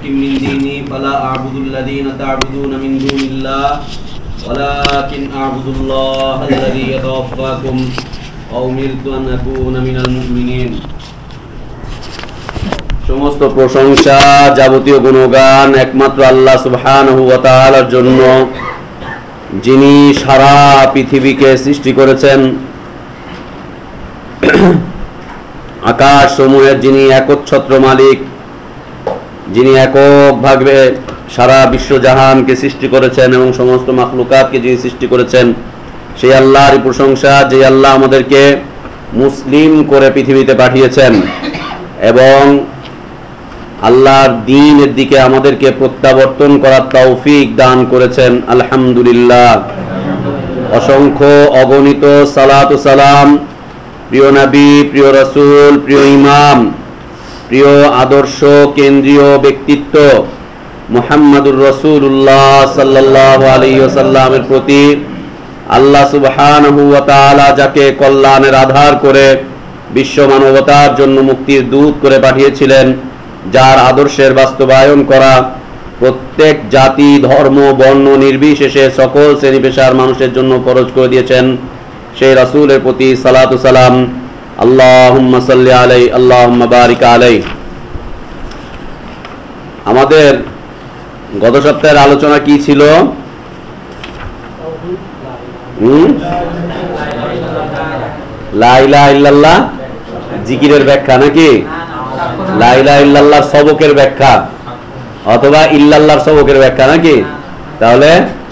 لكم من ديني فلا أعبد الذين تعبدون من دون الله ولكن أعبد الله الذي يتوفاكم وأمرت أن أكون من المؤمنين। সমস্ত প্রশংসা যাবতীয় গুণগান একমাত্র আল্লাহ সুবহানাহু ওয়া তাআলার জন্য, যিনি সারা পৃথিবীকে সৃষ্টি করেছেন। আকাশ সমূহের যিনি একচ্ছত্র মালিক, যিনি এককভাবে সারা বিশ্বজাহানকে সৃষ্টি করেছেন এবং সমস্ত মাখলুকাতকে যিনি সৃষ্টি করেছেন, সেই আল্লাহরই প্রশংসা, যে আল্লাহ আমাদেরকে মুসলিম করে পৃথিবীতে পাঠিয়েছেন এবং আল্লাহর দ্বীনের দিকে আমাদেরকে প্রত্যাবর্তন করার তৌফিক দান করেছেন। আলহামদুলিল্লাহ। অসংখ্য অগণিত সালাত ও সালাম প্রিয় নবী, প্রিয় রাসূল, প্রিয় ইমাম, প্রিয় আদর্শ কেন্দ্রীয় ব্যক্তিত্ব মুহাম্মদুর রাসূলুল্লাহ সাল্লাল্লাহু আলাইহি ওয়াসাল্লামের প্রতি, আল্লাহ সুবহানাহু ওয়া তাআলা যাকে কল্যাণের আধার করে বিশ্ব মানবতার জন্য মুক্তির দূত করে পাঠিয়েছিলেন, যার আদর্শের বাস্তবায়ন করা প্রত্যেক জাতি, ধর্ম, বর্ণ নির্বিশেষে সকল শ্রেণী পেশার মানুষের জন্য ফরজ করে দিয়েছেন, সেই রাসূলের প্রতি সালাতু সালাম। আল্লাহুম্মা সাল্লি আলাইহি আল্লাহুম্মা বারিক আলাইহি। আমাদের গত সপ্তাহের আলোচনা কি ছিল? লা ইলাহা ইল্লাল্লাহ জিকিরের ব্যাখ্যা নাকি? লা ইলাহা ইল্লাল্লাহর সবকের ব্যাখ্যা অথবা ইল্লাল্লাহর সবকের ব্যাখ্যা নাকি? তাহলে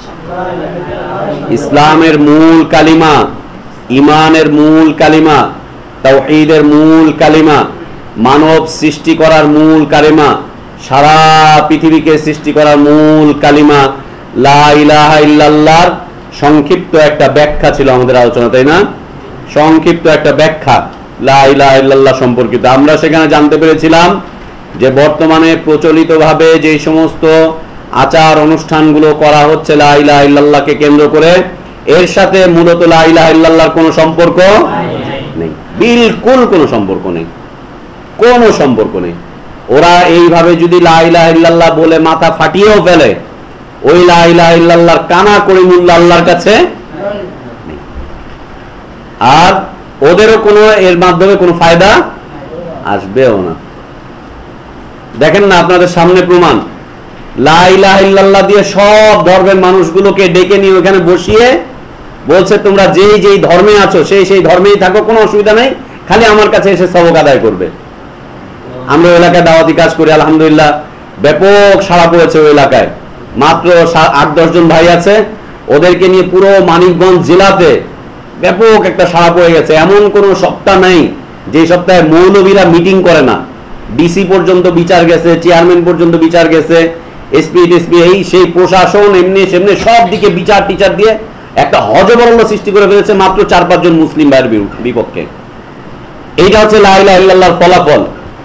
ইসলামের মূল কালিমা, ঈমানের মূল কালিমা, তাওহীদের মূল কালিমা, মানব সৃষ্টি করার মূল কালিমা, সারা পৃথিবীকে সৃষ্টি করার মূল কালিমা লা ইলাহা ইল্লাল্লাহর সংক্ষিপ্ত একটা ব্যাখ্যা ছিল আমাদের আলোচনা, তাই না? সংক্ষিপ্ত একটা ব্যাখ্যা লা ইলাহা ইল্লাল্লাহ সম্পর্কিত। আমরা সেখানে জানতে পেরেছিলাম যে বর্তমানে প্রচলিতভাবে যে সমস্ত আচার অনুষ্ঠানগুলো করা হচ্ছে লা ইলাহা ইল্লাল্লাহকে কেন্দ্র করে, এর সাথে মূলত লা ইলাহা ইল্লাল্লাহর কোনো সম্পর্ক নেই, বিলকুল কোনো সম্পর্ক নেই, কোনো সম্পর্ক নেই। ওরা এইভাবে যদি লা ইলাহা ইল্লাল্লাহ বলে মাথা ফাটিয়েও ফেলে, ওই লা ইলাহা ইল্লাল্লাহর কানা করে মূল্য আল্লাহর কাছে নেই, আর ওদেরও কোনো এর মাধ্যমে কোনো ফায়দা আসবেও না। দেখেন না, আপনাদের সামনে প্রমাণ। লা ইলাহা ইল্লাল্লাহ দিয়ে সব ধর্মের মানুষগুলোকে ডেকে নিয়ে ওখানে বসিয়ে বলছে, তোমরা যেই যেই ধর্মে আছো সেই ধর্মেই থাকো, কোনো অসুবিধা নেই, খালি আমার কাছে এসে সবক আদায় করবে। আমরা ওই এলাকায় দাওয়াতি কাজ করি, আলহামদুলিল্লাহ ব্যাপক সাড়া পড়েছে ওই এলাকায়। মাত্র 8-10 জন ভাই আছে, ওদেরকে নিয়ে পুরো মানিকগঞ্জ জেলাতে ব্যাপক একটা সাড়া পড়ে গেছে। এমন কোনো সপ্তাহ নাই যে সপ্তাহে মৌলবীরা মিটিং করে না। ডিসি পর্যন্ত বিচার গেছে, চেয়ারম্যান পর্যন্ত বিচার গেছে, এসপি এই সেই প্রশাসন এমনি সেমনি সব দিকে বিচার টিচার দিয়ে একটা হযবরল সৃষ্টি করে ফেলেছে মাত্র 4-5 জন মুসলিম ভাইয়ের বিপক্ষে। এইটা হচ্ছে লা ইলাহা ইল্লাল্লাহর ফলাফল।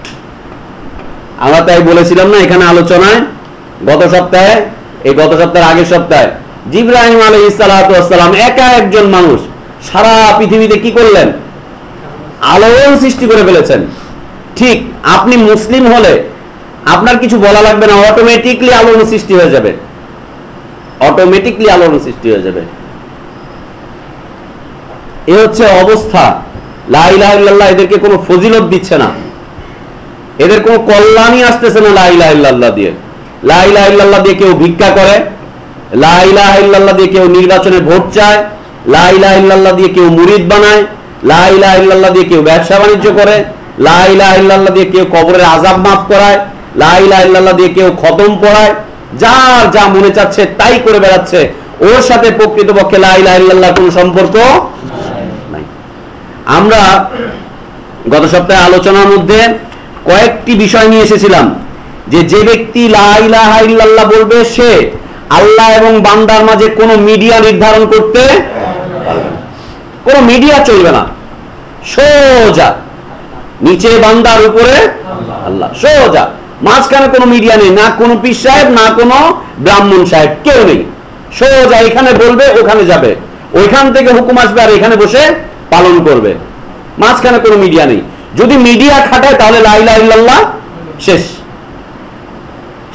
আমরা তাই বলেছিলাম না এখানে আলোচনায় গত সপ্তাহের আগের সপ্তাহে, জিবরাইল আলাইহিস সালাতু ওয়াস সালাম একা একজন মানুষ সারা পৃথিবীতে কি করলেন? আলোড়ন সৃষ্টি করে ফেলেছেন। ঠিক আপনি মুসলিম হলে আপনার কিছু বলা লাগবে না, অটোমেটিকলি আলোড়ন সৃষ্টি হয়ে যাবে, অটোমেটিকলি আলোড়ন সৃষ্টি হয়ে যাবে। এ হচ্ছে অবস্থা। লা ইলাহা ইল্লাল্লাহ এদেরকে কোনো ফজিলত দিচ্ছে না, এদের কোনো কল্যাণই আসতেছে না লা ইলাহা ইল্লাল্লাহ দিয়ে। লা ইলাহা ইল্লাল্লাহ দিয়ে কেউ ভিক্ষা করে, লা ইলাহা ইল্লাল্লাহ দিয়ে কেউ নির্বাচনে ভোট চায়, লা ইলাহা ইল্লাল্লাহ দিয়ে কেউ মুরিদ বানায়, লা ইলাহা ইল্লাল্লাহ দিয়ে কেউ ব্যবসা বাণিজ্য করে, লা ইলাহা ইল্লাল্লাহ দিয়ে কেউ কবরের আযাব মাফ করায়, লা ইলাহা ইল্লাল্লাহ দিয়ে কেউ খতম পড়ায়, যার যা মনে চাচ্ছে তাই করে বেড়াচ্ছে। ওর সাথে প্রকৃতপক্ষে লা ইলাহা ইল্লাল্লাহর কোনো সম্পর্ক নাই। আমরা গত সপ্তাহে আলোচনার মধ্যে কয়েকটি বিষয় নিয়ে এসেছিলাম যে ব্যক্তি লা ইলাহা ইল্লাল্লাহ বলবে সে আল্লাহ এবং বান্দার মাঝে কোনো মিডিয়া নির্ধারণ করতে পারবে না, কোনো মিডিয়া চলবে না, সোজা নিচে বান্দার উপরে আল্লাহ, সোজা মাঝখানে কোনো মিডিয়া নেই, না কোনো পীর সাহেব না কোনো ব্রাহ্মণ সাহেব, কেউ নেই, সোজা এখানে বলবে ওখানে যাবে, ওইখান থেকে হুকুম আসবে আর এখানে বসে পালন করবে, মাঝখানে কোনো মিডিয়া নেই। যদি মিডিয়া খাটায় তাহলে লা ইলাহা ইল্লাল্লাহ শেষ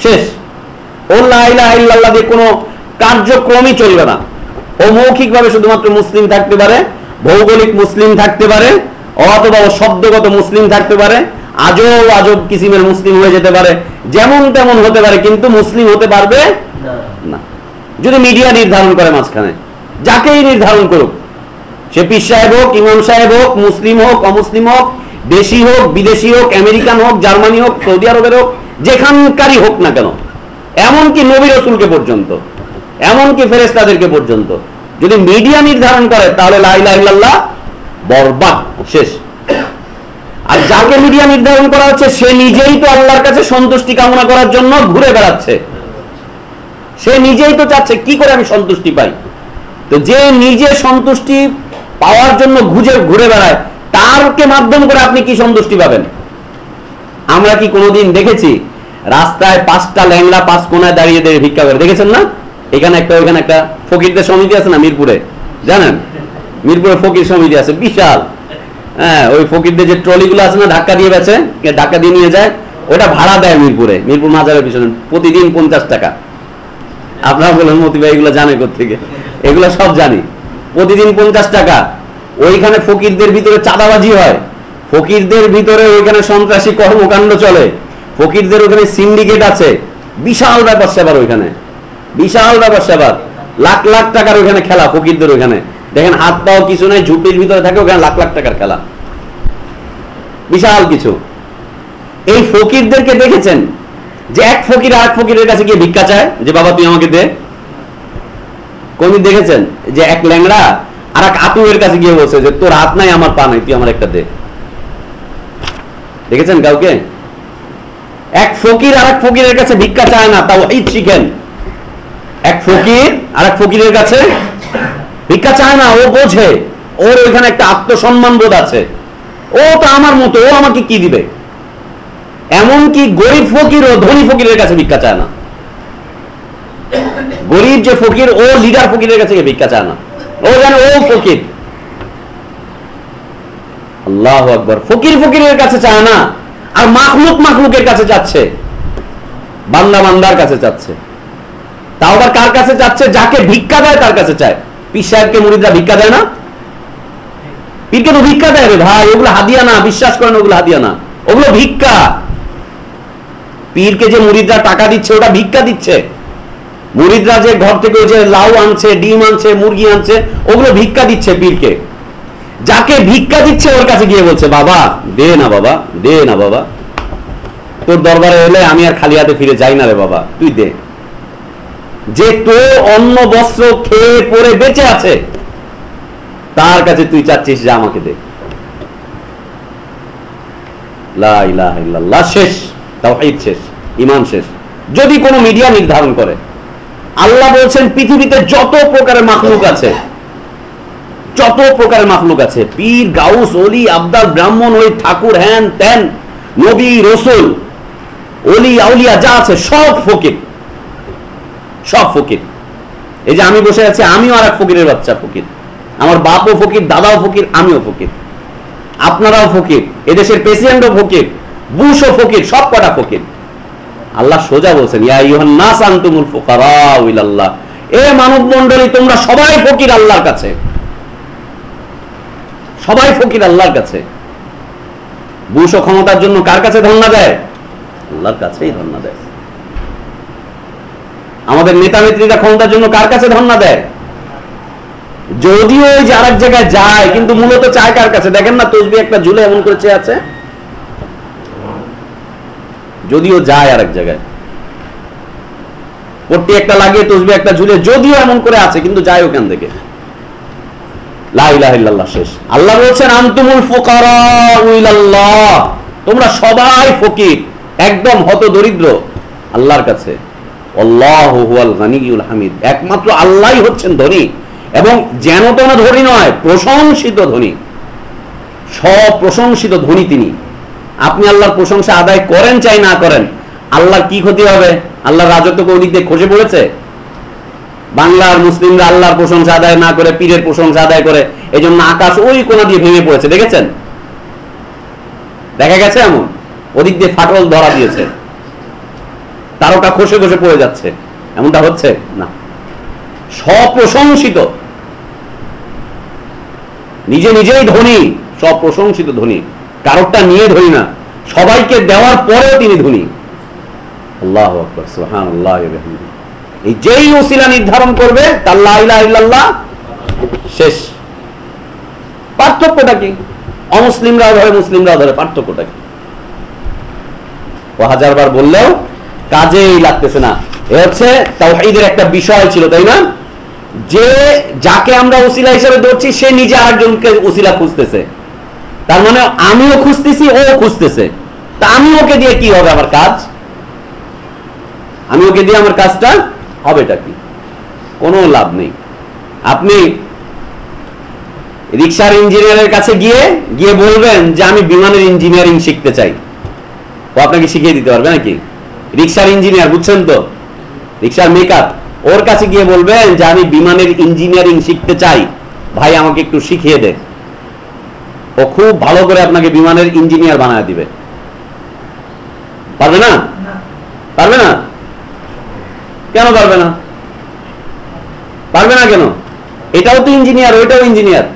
শেষ। ও লা ইলাহা ইল্লাল্লাহ দিয়ে কোনো কার্যক্রমই চলবে না। ও মৌখিকভাবে শুধুমাত্র মুসলিম থাকতে পারে, ভৌগোলিক মুসলিম থাকতে পারে, অথবা ও শব্দগত মুসলিম থাকতে পারে, আজব আজব কিসিমের মুসলিম হয়ে যেতে পারে, যেমন তেমন হতে পারে, কিন্তু মুসলিম হতে পারবে না। যদি মিডিয়া নির্ধারণ করে মাঝখানে, যাকেই নির্ধারণ করুক, সে পীর সাহেব হোক, ইমাম সাহেব হোক, মুসলিম হোক, অমুসলিম হোক, দেশি হোক, বিদেশি হোক, আমেরিকান হোক, জার্মানি হোক, সৌদি আরবের হোক, যেখানকারই হোক না কেন, এমনকি নবী রাসূলকে পর্যন্ত, এমনকি ফেরেশতাদেরকে পর্যন্ত যদি মিডিয়া নির্ধারণ করে, তাহলে লা ইলাহা ইল্লাল্লাহ বরবাদ, শেষ। আর যাকে মিডিয়া নির্ধারণ করা হচ্ছে, সে নিজেই তো আল্লাহর কাছে সন্তুষ্টি কামনা করার জন্য ঘুরে বেড়াচ্ছে। সে নিজেই তো চাচ্ছে কি করে আমি সন্তুষ্টি পাই। তো যে নিজে সন্তুষ্টি পাওয়ার জন্য ঘুরে বেড়ায়, তারকে মাধ্যম করে আপনি কি সন্তুষ্টি পাবেন? আমরা কি কোনোদিন দেখেছি রাস্তায় 5টা ল্যাংড়া 5 কোনায় দাঁড়িয়ে দাঁড়িয়ে ভিক্ষা করে? দেখেছেন না? এখানে একটা, ওইখানে একটা ফকিরদের সমিতি আছে না মিরপুরে, জানেন? মিরপুরে ফকির সমিতি আছে বিশাল। হ্যাঁ, ওই ফকিরদের যে ট্রলিগুলো আছে না, ধাক্কা দিয়ে বেচে, ধাক্কা দিয়ে নিয়ে যায়, ওটা ভাড়া দেয় মিরপুরে, মিরপুর মাজারের পিছনে, প্রতিদিন 50 টাকা। আপনারা বলেন মতি ভাই এগুলো জানে কোত্থেকে? এগুলো সব জানি। প্রতিদিন 50 টাকা। ওইখানে ফকিরদের ভিতরে চাঁদাবাজি হয়, ফকিরদের ভিতরে ওইখানে সন্ত্রাসী কর্মকাণ্ড চলে, ফকিরদের ওখানে সিন্ডিকেট আছে, বিশাল ব্যাপার স্যাপার ওইখানে, বিশাল ব্যাপার স্যাপার, লাখ লাখ টাকার ওইখানে খেলা ফকিরদের ওইখানে। দেখেন হাত পাও কিছু নেই, ঝুপড়ির ভিতরে থাকে, ওখানে লাখ লাখ টাকার খেলা, বিশাল কিছু। এই ফকিরদেরকে দেখেছেন যে এক ফকির আরেক ফকিরের কাছে গিয়ে ভিক্ষা চায় যে বাবা তুই আমাকে দে? কোনদিন দেখেছেন যে এক ল্যাংড়া আর এক আতুয়ের কাছে গিয়ে বলছে যে তোর হাত নাই আমার পা নাই, তুই আমার একটা দে? দেখেছেন কাউকে? এক ফকির আর এক ফকিরের কাছে ভিক্ষা চায় না, তাও ঈদ শিখেন। এক ফকির আর এক ফকিরের কাছে ভিক্ষা চায় না, ও বোঝে ওর ওইখানে একটা আত্মসম্মান বোধ আছে, ও তো আমার মতো, ও আমাকে কি দিবে। এমনকি গরিব ফকির ও ধনী ফকিরের কাছে ভিক্ষা চায় না। গরিব যে ফকির, ও লিডার ফকিরের কাছে ভিক্ষা চায় না, ও জানে ও ফকির। আল্লাহু আকবার। ফকির ফকিরের কাছে চায় না, আর মাখলুক মাখলুকের কাছে যাচ্ছে, বান্দা বান্দার কাছে যাচ্ছে। তাও আবার কার কাছে যাচ্ছে? যাকে ভিক্ষা দেয় তার কাছে চায়। পীর সাহেবকে মুরিদরা ভিক্ষা দেয় না? পীরকে তো ভিক্ষা দেয় রে ভাই, ওগুলো হাদিয়া না, বিশ্বাস করেন ওগুলো হাদিয়া না, ওগুলো ভিক্ষা। পীরকে যে মুরিদরা টাকা দিচ্ছে, ওটা ভিক্ষা দিচ্ছে। মুরিদরা যে ঘর থেকে যে লাউ আনছে, ডিম আনছে, মুরগি আনছে, ওগুলো ভিক্ষা দিচ্ছে পীরকে। যাকে ভিক্ষা দিচ্ছে ওর কাছে গিয়ে বলছে বাবা দে না, বাবা দে না, বাবা তোর দরবারে এলে আমি আর খালি হাতে ফিরে যাই না রে বাবা, তুই দে। যে তোর অন্ন বস্ত্র খেয়ে পরে বেঁচে আছে, তার কাছে তুই চাচ্ছিস যে আমাকে দে। লা ইলাহা ইল্লাল্লাহ শেষ, তাওহীদ শেষ, ঈমান শেষ। যদি কোনো মিডিয়া নির্ধারণ করে, আল্লাহ বলছেন পৃথিবীতে যত প্রকারের মাখলুক আছে, যত প্রকারের মাখলুক আছে, পীর, গাউস, ওলি, আবদাল, ব্রাহ্মণ, ওই ঠাকুর, হ্যান ত্যান, নবী, রসুল, ওলি আউলিয়া যা আছে সব ফকির, সব ফকির। এই যে আমি বসে আছি, আমিও আর এক ফকিরের বাচ্চা, ফকির। আমার বাপও ফকির, দাদাও ফকির, আমিও ফকির, আপনারাও ফকির, এদেশের প্রেসিডেন্টও ফকির, বুশও ফকির, সব কটা ফকির। আল্লাহ সোজা বলছেন ইয়া আইয়ুহান নাস আনতুমুল ফুকারাউ ইলাল্লাহ, এ মানব মণ্ডলী তোমরা সবাই ফকির আল্লাহর কাছে, সবাই ফকির আল্লাহর কাছে। বুশও ক্ষমতার জন্য কার কাছে ধর্ণা দেয়? আল্লাহর কাছেই ধর্ণা দেয়। আমাদের নেতা নেত্রীরা ক্ষমতার জন্য কার কাছে ধর্ণা দেয়? যদিও যে আরেক জায়গায় যায়, কিন্তু মূলত চায় কার কাছে? দেখেন না তসবিহ একটা ঝুলে এমন করে চেয়ে আছে, যদিও যায় আরেক জায়গায়, পট্টি একটা লাগিয়ে তসবিহ একটা ঝুলে যদিও এমন করে আছে, কিন্তু যায় ওখান থেকে। লা ইলাহা ইল্লাল্লাহ শেষ। আল্লাহ বলছেন আনতুমুল ফুকারাউ ইলাল্লাহ, তোমরা সবাই ফকির, একদম হতদরিদ্র আল্লাহর কাছে। আল্লাহু হুয়াল গানিয়ুল হামিদ, একমাত্র আল্লাহই হচ্ছেন ধনী, এবং যেন তেন ধনী নয়, প্রশংসিত ধনী, সব প্রশংসিত ধনী তিনি। আপনি আল্লাহর প্রশংসা আদায় করেন চাই না করেন, আল্লাহর কি ক্ষতি হবে? আল্লাহর রাজত্ব ওদিক দিয়ে খসে পড়েছে। বাংলার মুসলিমরা আল্লাহর প্রশংসা আদায় না করে পীরের প্রশংসা আদায় করে, এই জন্য আকাশ ওই কোনা দিয়ে ভেঙে পড়েছে, দেখেছেন? দেখা গেছে এমন, ওদিক দিয়ে ফাটল ধরা দিয়েছে। তারকা খসে খসে পড়ে যাচ্ছে, এমনটা হচ্ছে না। স্বপ্রশংসিত, নিজে নিজেই ধনী, স্বপ্রশংসিত ধনী, কারোরটা নিয়ে ধনী না, সবাইকে দেওয়ার পরেও তিনি ধনী। আল্লাহু আকবার, সুবহানাল্লাহ। এই যেই ওসিলা নির্ধারণ করবে তার লা ইলাহা ইল্লাল্লাহ শেষ। পার্থক্যটা কি? অমুসলিমরাও ধরে, মুসলিমরাও ধরে, পার্থক্যটা কি? ও হাজারবার বললেও কাজেই লাগতেছে না। এ হচ্ছে তাওহীদের একটা বিষয় ছিল, তাই না? যে যাকে আমরা ওসিলা হিসেবে ধরছি সে নিজে আরেকজনকে ওসিলা খুঁজতেছে, তার মানে আমিও খুঁজতেছি, ও খুঁজতেছে। তা আমি ওকে দিয়ে কি হবে আমার কাজ? আমি ওকে দিয়ে আমার কাজটা হবেটা কি? কোনো লাভ নেই। আপনি রিক্সার ইঞ্জিনিয়ারের কাছে গিয়ে গিয়ে বলবেন যে আমি বিমানের ইঞ্জিনিয়ারিং শিখতে চাই, ও আপনাকে শিখিয়ে দিতে পারবে নাকি? রিক্সার ইঞ্জিনিয়ার, বুঝছেন তো, রিক্সার মেকআপ, ওর কাছে গিয়ে বলবেন যে আমি বিমানের ইঞ্জিনিয়ারিং শিখতে চাই, ভাই আমাকে একটু শিখিয়ে দে, ও খুব ভালো করে আপনাকে বিমানের ইঞ্জিনিয়ার বানায় দিবে। পারবে না? পারবে না? কেন পারবে না? পারবে না কেন? এটাও তো ইঞ্জিনিয়ার, ওইটাও ইঞ্জিনিয়ার।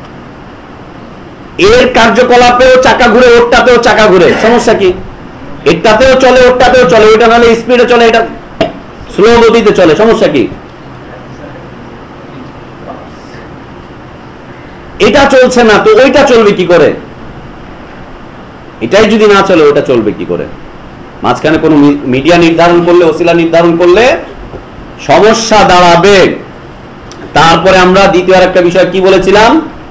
এর কার্যকলাপেও চাকা ঘুরে, ওরটাতেও চাকা ঘুরে, সমস্যা কি? এটাতেও চলে, ওরটাতেও চলে, ওইটা নাহলে স্পিডে চলে, এটা স্লো গতিতে চলে, সমস্যা কি? এটা চলছে না তো ওইটা চলবে কি করে? এটাই যদি না চলে ওটা চলবে কি করে? মাঝখানে কোনো মিডিয়া নির্ধারণ করলে, ওসিলা নির্ধারণ করলে সমস্যা দাঁড়াবে। তারপরে আমরা দ্বিতীয় আরেকটা বিষয় কি বলেছিলাম,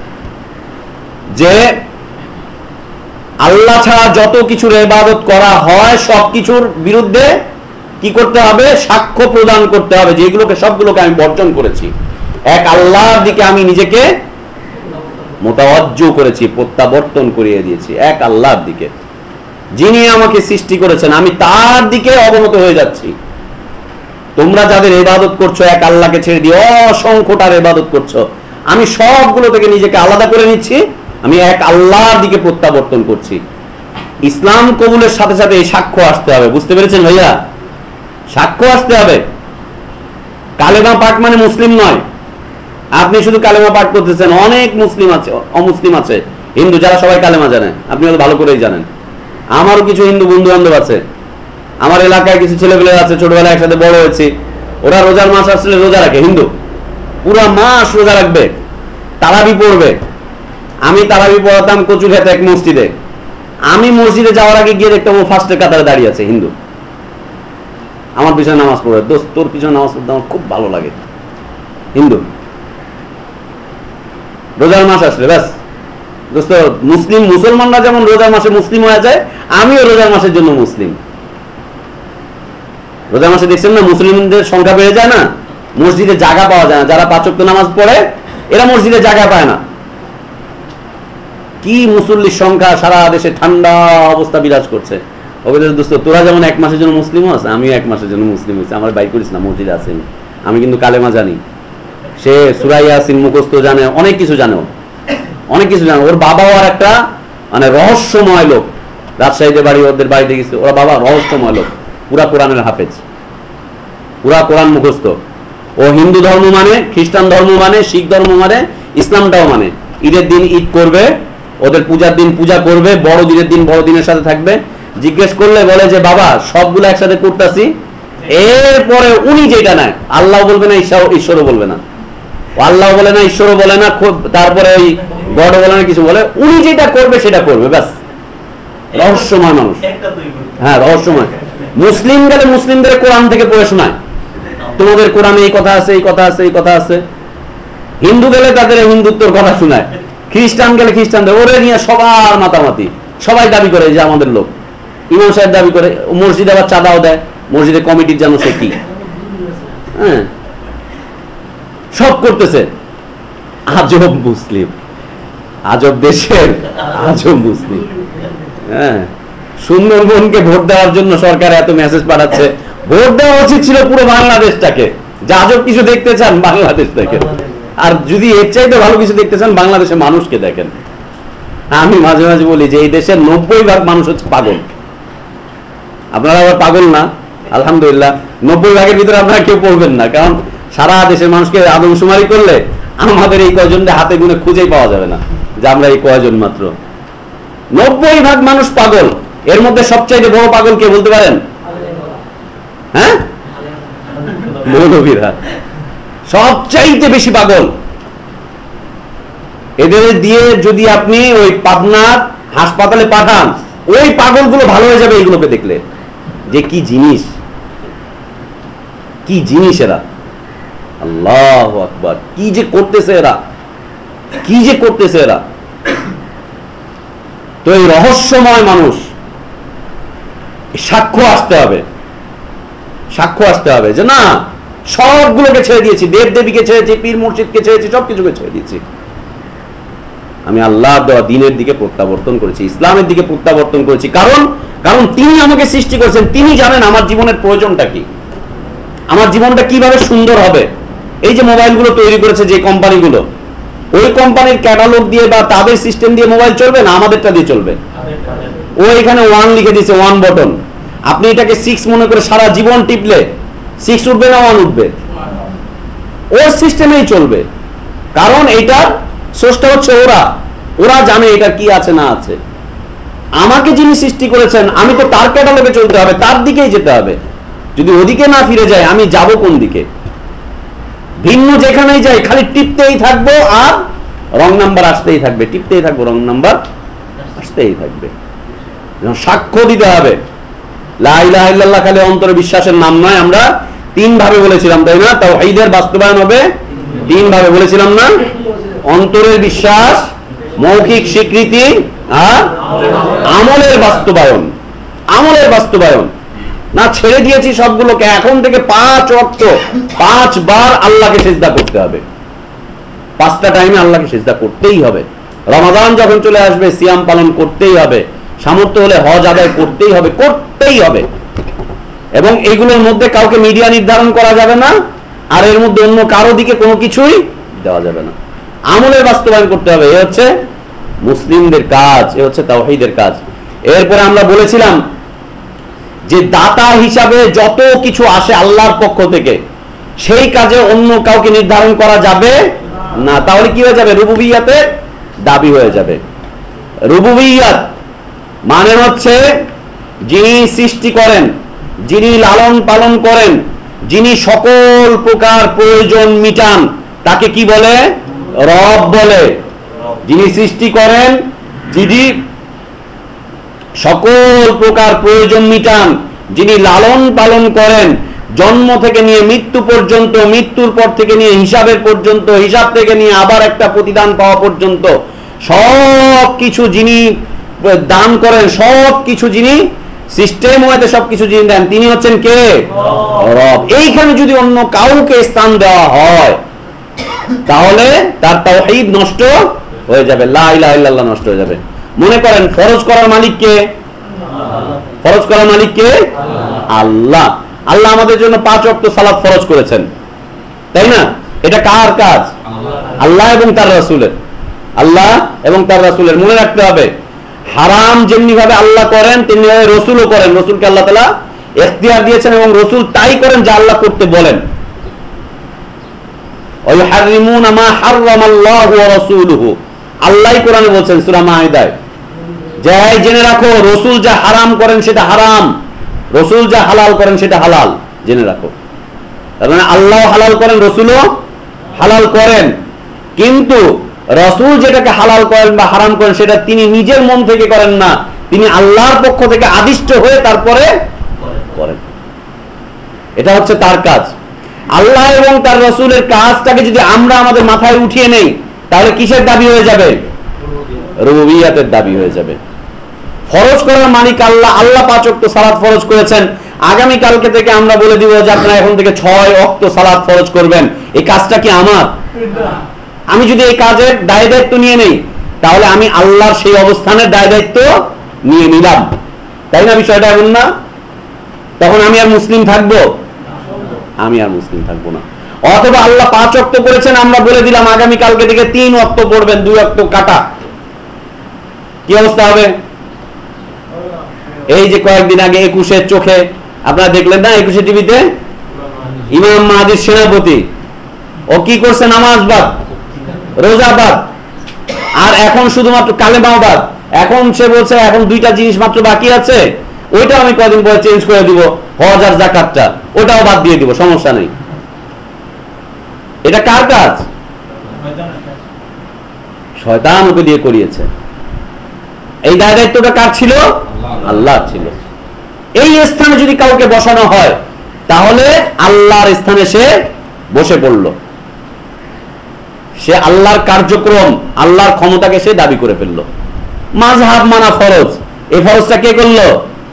যে আল্লাহ ছাড়া যত কিছুর ইবাদত করা হয় সবকিছুর বিরুদ্ধে কি করতে হবে? সাক্ষ্য প্রদান করতে হবে, যেগুলোকে সবগুলোকে আমি বর্জন করেছি। এক আল্লাহর দিকে আমি নিজেকে মুতাওয়াজ্জু করেছি, প্রত্যাবর্তন করিয়ে দিয়েছি এক আল্লাহর দিকে, যিনি আমাকে সৃষ্টি করেছেন, আমি তার দিকে অবনত হয়ে যাচ্ছি। তোমরা যাদের ইবাদত করছো এক আল্লাহকে ছেড়ে দিয়ে অসংখ্যটার ইবাদত করছো, আমি সবগুলো থেকে নিজেকে আলাদা করে নিচ্ছি, আমি এক আল্লাহর দিকে প্রত্যাবর্তন করছি। ইসলাম কবুলের সাথে সাথে এই সাক্ষ্য আসতে হবে, বুঝতে পেরেছেন ভাইয়া? সাক্ষ্য আসতে হবে। কালেমা পাঠ মানে মুসলিম নয়। আপনি শুধু কালেমা পাঠ করতেছেন, অনেক মুসলিম আছে, অমুসলিম আছে, হিন্দু, যারা সবাই কালেমা জানে, আপনি হয়তো ভালো করেই জানেন। আমারও কিছু হিন্দু বন্ধু বান্ধব আছে, আমার এলাকায় কিছু ছেলেপেলে আছে, ছোটবেলায় একসাথে বড় হয়েছে, ওরা রোজার মাস আসলে রোজা রাখে, হিন্দু পুরা মাস রোজা রাখবে, তারাবি পড়বে। আমি তারাবি পড়াতাম কচুরহাট এক মসজিদে, আমি মসজিদে যাওয়ার আগে গিয়ে দেখতাম ও ফার্স্টের কাতারে দাঁড়িয়ে আছে, হিন্দু, আমার পিছনে নামাজ পড়ে। দোস্ত, তোর পিছনে নামাজ পড়তে আমার খুব ভালো লাগে, হিন্দু। রোজার মাস আসলে ব্যাস দোস্ত, মুসলিম মুসলমানরা যেমন রোজার মাসে মুসলিম হয়ে যায়, আমিও রোজার মাসের জন্য মুসলিম। রোজার মাসে দেখছেন না মুসলিমদের সংখ্যা বেড়ে যায় না, মসজিদে জায়গা পাওয়া যায় না, যারা 5 ওয়াক্ত নামাজ পড়ে এরা মসজিদে জায়গা পায় না। কি মুসল্লির সংখ্যা, সারা দেশে ঠান্ডা অবস্থা বিরাজ করছে। দোস্ত, তোরা যেমন 1 মাসের জন্য মুসলিম হস, আমিও 1 মাসের জন্য মুসলিম হয়েছি। আমার বাইর করিস না, মসজিদে আছেন, আমি কিন্তু কালেমা জানি। সে সূরা ইয়াসিন মুখস্থ জানে, অনেক কিছু জানে, অনেক কিছু জানে। ওর বাবাও আর একটা মানে রহস্যময় লোক, রাজশাহীতে বাড়ি, ওদের বাড়িতে গেছে, ওরা বাবা রহস্যময় লোক, পুরা কোরআনের হাফেজ, পুরা কোরআন মুখস্থ। ও হিন্দু ধর্ম মানে, খ্রিস্টান ধর্ম মানে, শিখ ধর্ম মানে, ইসলামটাও মানে। ঈদের দিন ঈদ করবে, ওদের পূজার দিন পূজা করবে, বড়দিনের দিন বড়দিনের সাথে থাকবে। জিজ্ঞেস করলে বলে যে বাবা সবগুলো একসাথে করতেছি। এরপরে উনি যেটা নেয়, আল্লাহ বলবে না, ঈশ্বরও বলবে না, আল্লাহ বলে না, ঈশ্বরও বলে না, তারপরে ওই গড বলে না, কিছু বলে, উনি যেটা করবে সেটা করবে, ব্যাস। রহস্যময় মানুষ, হ্যাঁ রহস্যময়। মুসলিম গেলে মুসলিমদের কোরআন থেকে পড়ে শোনায়, তোমাদের কোরআনে এই কথা আছে, এই কথা আছে, এই কথা আছে। হিন্দু গেলে তাদের হিন্দুত্বর কথা শোনায়, খ্রিস্টান গেলে খ্রিস্টানদের, ওরে নিয়ে সবার মাতামাতি, সবাই দাবি করে যে আমাদের লোক। ইমাম সাহেব দাবি করে, মসজিদে আবার চাঁদাও দেয়, মসজিদে কমিটির জানো সে কি, হ্যাঁ সব করতেছে। আজব মুসলিম, আজব দেশের আজব মুসলিম। হ্যাঁ, সুন্দরবনকে ভোট দেওয়ার জন্য সরকার এত মেসেজ পাঠাচ্ছে, ভোট দেওয়া উচিত ছিল পুরো বাংলাদেশটাকে। যে আজব কিছু দেখতে চান বাংলাদেশটাকে, আর যদি এর চাইতে ভালো কিছু দেখতে চান বাংলাদেশের মানুষকে দেখেন। আমি মাঝে মাঝে বলি যে এই দেশের 90% মানুষ হচ্ছে পাগল। আপনারা আবার পাগল না, আলহামদুলিল্লাহ 90 ভাগের ভিতরে আপনারা কেউ পড়বেন না, কারণ সারা দেশের মানুষকে আদমশুমারি করলে আমাদের এই কয়জনটা হাতে গুনে খুঁজেই পাওয়া যাবে না যে আমরা এই কয়জন মাত্র। 90 ভাগ মানুষ পাগল। এর মধ্যে সবচাইতে বড় পাগল কে বলতে পারেন? হ্যাঁ, মৌলবীরা সবচাইতে বেশি পাগল। এদের দিয়ে যদি আপনি ওই পাবনার হাসপাতালে পাঠান, ওই পাগলগুলো ভালো হয়ে যাবে এগুলোকে দেখলে, যে কি জিনিস, কি জিনিস এরা। আল্লাহু আকবার, কি যে করতেছে এরা, কি যে করতেছে এরা। তো এই রহস্যময় মানুষ, সাক্ষ্য আসতে হবে, সাক্ষ্য আসতে হবে যে না, সবগুলোকে ছেড়ে দিয়েছি, দেব দেবীকে ছেড়েছি, পীর মুর্শিদকে ছেড়েছি, সবকিছুকে ছেড়ে দিয়েছি, আমি আল্লাহ দেওয়া দিনের দিকে প্রত্যাবর্তন করেছি, ইসলামের দিকে প্রত্যাবর্তন করেছি। কারণ কারণ তিনি আমাকে সৃষ্টি করেছেন, তিনি জানেন আমার জীবনের প্রয়োজনটা কি, আমার জীবনটা কিভাবে সুন্দর হবে। এই যে মোবাইলগুলো তৈরি করেছে যে কোম্পানিগুলো, ওই কোম্পানির ক্যাটালগ দিয়ে বা তাদের সিস্টেম দিয়ে মোবাইল চলবে না, আমাদেরটা দিয়ে চলবে। ও এখানে 1 লিখে দিয়েছে, 1 বটন। আপনি এটাকে 6 মনে করে সারা জীবন টিপলে 6 উঠবে না 1 উঠবে, ওর সিস্টেমেই চলবে। কারণ এইটার স্রষ্টা হচ্ছে ওরা, ওরা জানে এটা কি আছে না আছে। আমাকে যিনি সৃষ্টি করেছেন, আমি তো তার ক্যাটালগে চলতে হবে, তার দিকেই যেতে হবে। যদি ওদিকে না ফিরে যায়, আমি যাব কোন দিকে? ভিন্ন যেখানেই যাই খালি টিপতেই থাকবো আর রং নাম্বার আসতেই থাকবে, টিপতেই থাকবো, রং নাম্বার আসতেই থাকবে। সাক্ষ্য দিতে হবে। লা ইলাহা ইল্লাল্লাহ খালি অন্তরে বিশ্বাসের নাম নয়, আমরা 3 ভাবে বলেছিলাম, তাই না? তাওহীদের বাস্তবায়ন হবে 3 ভাবে বলেছিলাম না? অন্তরের বিশ্বাস, মৌখিক স্বীকৃতি আর আমলের বাস্তবায়ন। আমলের বাস্তবায়ন না, ছেড়ে দিয়েছি সবগুলোকে, এখন থেকে 5 ওয়াক্ত 5 বার আল্লাহকে সিজদা করতে হবে, 5টা টাইমে আল্লাহকে সিজদা করতেই হবে। রমাদান যখন চলে আসবে, সিয়াম পালন করতেই হবে, সামর্থ্য হলে হজ আদায় করতেই হবে, করতেই হবে। এবং এগুলোর মধ্যে কাউকে মিডিয়া নির্ধারণ করা যাবে না, আর এর মধ্যে অন্য কারো দিকে কোনো কিছুই দেওয়া যাবে না। আমলের বাস্তবায়ন করতে হবে, এ হচ্ছে মুসলিমদের কাজ, এ হচ্ছে তাওহীদের কাজ। এরপরে আমরা বলেছিলাম যে দাতা হিসাবে যত কিছু আসে আল্লাহর পক্ষ থেকে, সেই কাজে অন্য কাউকে নির্ধারণ করা যাবে না। তাহলে কি হয়ে যাবে? রুবুবিয়াতের দাবি হয়ে যাবে। রুবুবিয়াত মানে হচ্ছে যিনি সৃষ্টি করেন, যিনি লালন পালন করেন, যিনি সকল প্রকার প্রয়োজন মিটান, তাকে কি বলে? রব বলে। যিনি সৃষ্টি করেন, যিনি সকল প্রকার প্রয়োজন মিটান, যিনি লালন পালন করেন, জন্ম থেকে নিয়ে মৃত্যু পর্যন্ত, মৃত্যুর পর থেকে নিয়ে হিসাবের পর্যন্ত, হিসাব থেকে নিয়ে আবার একটা প্রতিদান পাওয়া পর্যন্ত সব কিছু যিনি দান করেন, সব কিছু যিনি সিস্টেম হয়েছে, সবকিছু যিনি দেন, তিনি হচ্ছেন কে? রব। এইখানে যদি অন্য কাউকে স্থান দেওয়া হয়, তাহলে তার তাওহীদ নষ্ট হয়ে যাবে, লা ইলাহা ইল্লাল্লাহ নষ্ট হয়ে যাবে। মনে করেন ফরজ করার মালিক কে? ফরজ করার মালিক কে? আল্লাহ। আল্লাহ আমাদের জন্য 5 ওয়াক্ত সালাত ফরজ করেছেন, তাই না? এটা কার কাজ? আল্লাহ এবং তার রাসূলের। আল্লাহ এবং তার রাসূলের। মনে রাখতে হবে, হারাম যেমনি ভাবে আল্লাহ করেন তেমনি ভাবে রাসূলও করেন। রাসূলকে আল্লাহ তাআলা ইখতিয়ার দিয়েছেন এবং রাসূল তাই করেন যা আল্লাহ করতে বলেন। ওয়াইহারিমুনা মা হারামাল্লাহু ওয়া রাসূলুহু, আল্লাহই কোরআনে বলেন সূরা মাইদায়, যে জেনে রাখো রাসূল যা হারাম করেন সেটা হারাম, রাসূল যা হালাল করেন সেটা হালাল, জেনে রাখো। তার মানে আল্লাহ হালাল করেন, রাসূলও হালাল করেন। কিন্তু রাসূল যেটাকে হালাল করেন বা হারাম করেন সেটা তিনি নিজের মন থেকে করেন না, তিনি আল্লাহর পক্ষ থেকে আদিষ্ট হয়ে তারপরে করেন। এটা হচ্ছে তার কাজ। আল্লাহ এবং তার রাসূলের কাজটাকে যদি আমরা আমাদের মাথায় উঠিয়ে নেই, তাহলে কিসের দাবি হয়ে যাবে? রুবুবিয়াতের দাবি হয়ে যাবে। ফরজ করার মালিক আল্লাহ। আল্লাহ 5 ওয়াক্ত সালাত ফরজ করেছেন। আগামী কালকে থেকে আমরা বলে দিব যে আপনারা এখন থেকে 6 ওয়াক্ত সালাত ফরজ করবেন। এই কাজটা কি আমার? আমি যদি এই কাজের দায় দায়িত্ব নিয়ে নেই, তাহলে আমি আল্লাহর সেই অবস্থানের দায় দায়িত্ব নিয়ে নিলাম, তাই না? বিষয়টা এমন না? তখন আমি আর মুসলিম থাকবো? আমি আর মুসলিম থাকবো না। অথবা আল্লাহ 5 ওয়াক্ত করেছেন, আমরা বলে দিলাম আগামী কালকে থেকে 3 ওয়াক্ত পড়বেন, 2 ওয়াক্ত কাটা। কি অবস্থা হবে? এই যে কয়েকদিন আগে 21-এর চোখে আপনারা দেখলেন না 21 টিভিতে, ইমাম মাহাদির সেনাপতি, ও কি করছে? নামাজ বাদ, রোজা বাদ, আর এখন শুধুমাত্র কালেমাও বাদ। এখন সে বলছে এখন দুইটা জিনিস মাত্র বাকি আছে, ওইটা আমি কয়েকদিন পরে চেঞ্জ করে দিব, হজ আর যাকাতটা, ওটাও বাদ দিয়ে দিব, সমস্যা নেই। এটা কার কাজ? শয়তান ওকে দিয়ে করিয়েছে। এই দায়িত্বটা কার ছিল? আল্লাহ ছিল। এই স্থানে যদি কাউকে বসানো হয় তাহলে আল্লাহর স্থানে সে বসে পড়ল, সে আল্লাহর কার্যক্রম, আল্লাহর ক্ষমতাকে সে দাবি করে ফেলল। মাযহাব মানা ফরজ, এই ফরজটা কে করলো?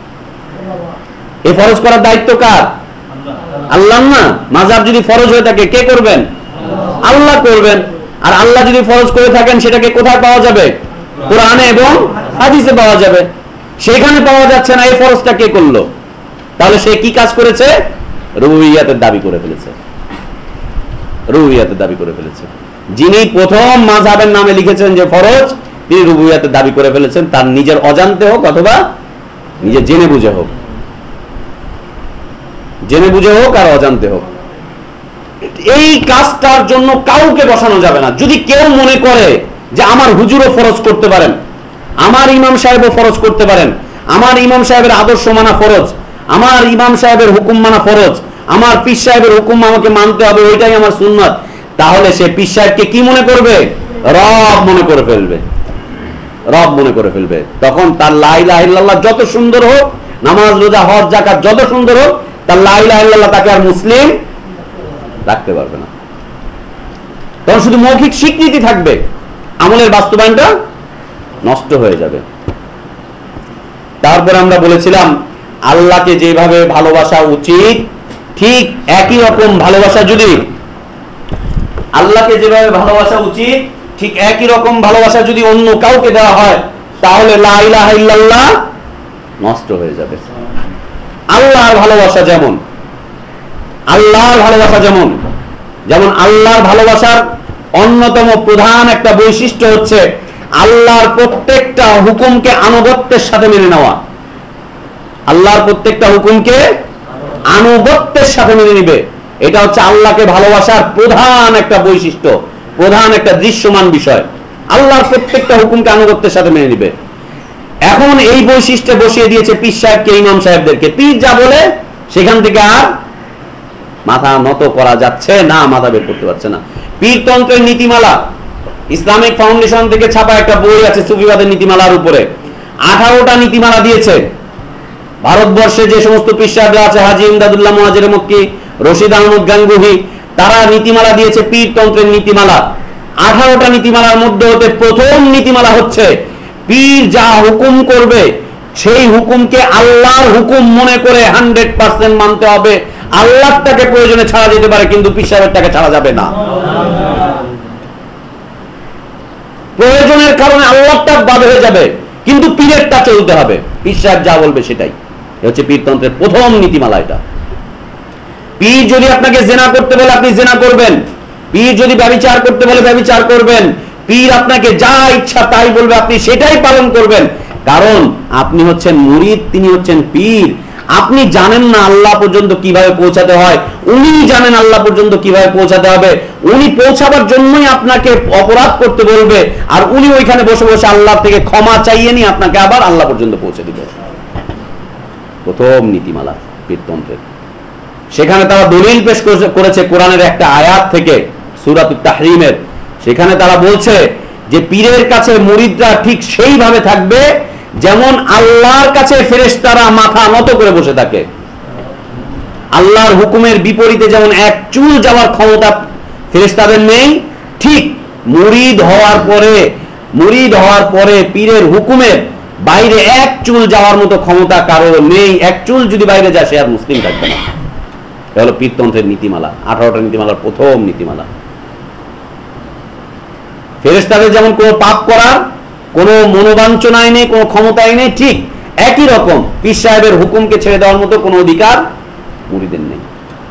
এই ফরজ করার দায়িত্ব কার? আল্লাহ না? মাযহাব যদি ফরজ হয়ে থাকে কে করবেন? আল্লাহ করবেন। আর আল্লাহ যদি ফরজ করে থাকেন সেটাকে কোথায় পাওয়া যাবে? কোরআনে এবং হাদিসে পাওয়া যাবে। সেখানে পাওয়া যাচ্ছে না, এই ফরজটা কে করলো? তাহলে সে কি কাজ করেছে? রুবুবিয়্যাতের দাবি করে ফেলেছে, রুবুবিয়্যাতের দাবি করে ফেলেছে। যিনি প্রথম মাযহাবের নামে লিখেছেন যে ফরজ, তিনি রুবুবিয়্যাতের দাবি করে ফেলেছেন, তার নিজের অজান্তে হোক অথবা নিজে জেনে বুঝে হোক, জেনে বুঝে হোক আর অজান্তে হোক। এই কাজটার জন্য কাউকে বসানো যাবে না। যদি কেউ মনে করে যে আমার হুজুরও ফরজ করতে পারেন, আমার ইমাম সাহেবও ফরজ করতে পারেন, আমার ইমাম সাহেবের আদর্শ মানা ফরজ, আমার ইমাম সাহেবের হুকুম মানা ফরজ, আমার পীর সাহেবের হুকুম আমাকে মানতে হবে, ওইটাই আমার সুন্নাত, তাহলে সে পীর সাহেবকে কি মনে করবে? রব মনে করে ফেলবে, রব মনে করে ফেলবে। তখন তার লা ইলাহা ইল্লাল্লাহ যত সুন্দর হোক, নামাজ রোজা হজ যাকাত যত সুন্দর হোক, তার লা ইলাহা ইল্লাল্লাহ তাকে আর মুসলিম রাখতে পারবে না। তখন শুধু মৌখিক স্বীকৃতি থাকবে, আমলের বাস্তবায়নটা নষ্ট হয়ে যাবে। তারপরে আমরা বলেছিলাম আল্লাহকে যেভাবে ভালোবাসা উচিত, ঠিক একই রকম ভালোবাসা যদি আল্লাহকে যেভাবে ভালোবাসা উচিত, ঠিক একই রকম ভালোবাসা যদি অন্য কাউকে দেওয়া হয় তাহলে লা ইলাহা ইল্লাল্লাহ নষ্ট হয়ে যাবে। আল্লাহর ভালোবাসা যেমন, আল্লাহর ভালোবাসা যেমন, যেমন আল্লাহর ভালোবাসার অন্যতম প্রধান একটা বৈশিষ্ট্য হচ্ছে আল্লাহর প্রত্যেকটা হুকুমকে আনুগত্যের সাথে মেনে নেওয়া। আল্লাহর প্রত্যেকটা হুকুমকে আনুগত্যের সাথে মেনে নিবে, এটা হচ্ছে আল্লাহকে ভালোবাসার প্রধান একটা বৈশিষ্ট্য, প্রধান একটা দৃশ্যমান বিষয়। আল্লাহর প্রত্যেকটা হুকুমকে আনুগত্যের সাথে মেনে নিবে। এখন এই বৈশিষ্ট্য বসিয়ে দিয়েছে পীর সাহেবকে, ইমাম সাহেবদেরকে। পীর যা বলে সেখান থেকে আর মাথা নত করা যাচ্ছে না, মাথা বের করতে পারছে না। পীরতন্ত্রের নীতিমালা, ইসলামিক ফাউন্ডেশন থেকে ছাপা একটা বই আছে সুফিবাদের নীতিমালার উপরে, 18টা নীতিমালা দিয়েছে। ভারতবর্ষে যে সমস্ত পীর সাহেবরা আছে, হাজী ইমদাদুল্লাহ মুহাজির মক্কি, রশিদ আহমদ গাঙ্গুহি, তারা নীতিমালা দিয়েছে পীরতন্ত্রের নীতিমালা। 18টা নীতিমালার মধ্যে হতে প্রথম নীতিমালা হচ্ছে পীর যা হুকুম করবে সেই হুকুমকে আল্লাহর হুকুম মনে করে 100% মানতে হবে। আল্লাহটাকে প্রয়োজনে ছাড়া যেতে পারে, কিন্তু পীর সাহেবটাকে ছাড়া যাবে না। প্রয়োজনের কারণে আল্লাহটা বাদ হয়ে যাবে, কিন্তু পীরেরটা চলতে হবে। পীর সাহেব যা বলবে সেটাই হচ্ছে পীরতন্ত্রের প্রথম নীতিমালা। এটা পীর যদি আপনাকে জেনা করতে বলে আপনি জেনা করবেন, পীর যদি ব্যভিচার করতে বলে ব্যভিচার করবেন, পীর আপনাকে যা ইচ্ছা তাই বলবে আপনি সেটাই পালন করবেন, কারণ আপনি হচ্ছেন মুরিদ, তিনি হচ্ছেন পীর। আপনি জানেন না আল্লাহ পর্যন্ত কিভাবে পৌঁছাতে হয়, উনি জানেন আল্লাহ পর্যন্ত কিভাবে পৌঁছাতে হবে। উনি পৌঁছাবার জন্যই আপনাকে অপরাধ করতে বলবে, আর উনি ওইখানে বসে বসে আল্লাহ থেকে ক্ষমা চাইয়ে নিয়ে আপনাকে আবার আল্লাহ পর্যন্ত পৌঁছে দিবে। প্রথম নীতিমালা পীরতন্ত্রের। সেখানে তারা দলিল পেশ করেছে কোরআনের একটা আয়াত থেকে, সূরাতুত তাহরিমের। সেখানে তারা বলছে যে পীরের কাছে মুরিদরা ঠিক সেইভাবে থাকবে যেমন আল্লাহর কাছে ফেরেশতারা মাথা নত করে বসে থাকে। আল্লাহর হুকুমের বিপরীতে যেমন এক চুল যাওয়ার ক্ষমতা ফেরেশতাদের নেই, ঠিক মুরিদ হওয়ার পরে পীরের হুকুমের বাইরে এক চুল যাওয়ার মতো ক্ষমতা কারো নেই। এক চুল যদি বাইরে যায় সে আর মুসলিম থাকবে না। এটা হলো পীরতন্ত্রের নীতিমালা, 18টা নীতিমালার প্রথম নীতিমালা। ফেরেশতাদের যেমন কোনো পাপ করার কোনো মনোবাঞ্ছনাই নেই, কোনো ক্ষমতাই নেই, ঠিক একই রকম পীর সাহেবের হুকুমকে ছেড়ে দেওয়ার মতো কোনো অধিকার মুরিদের নেই।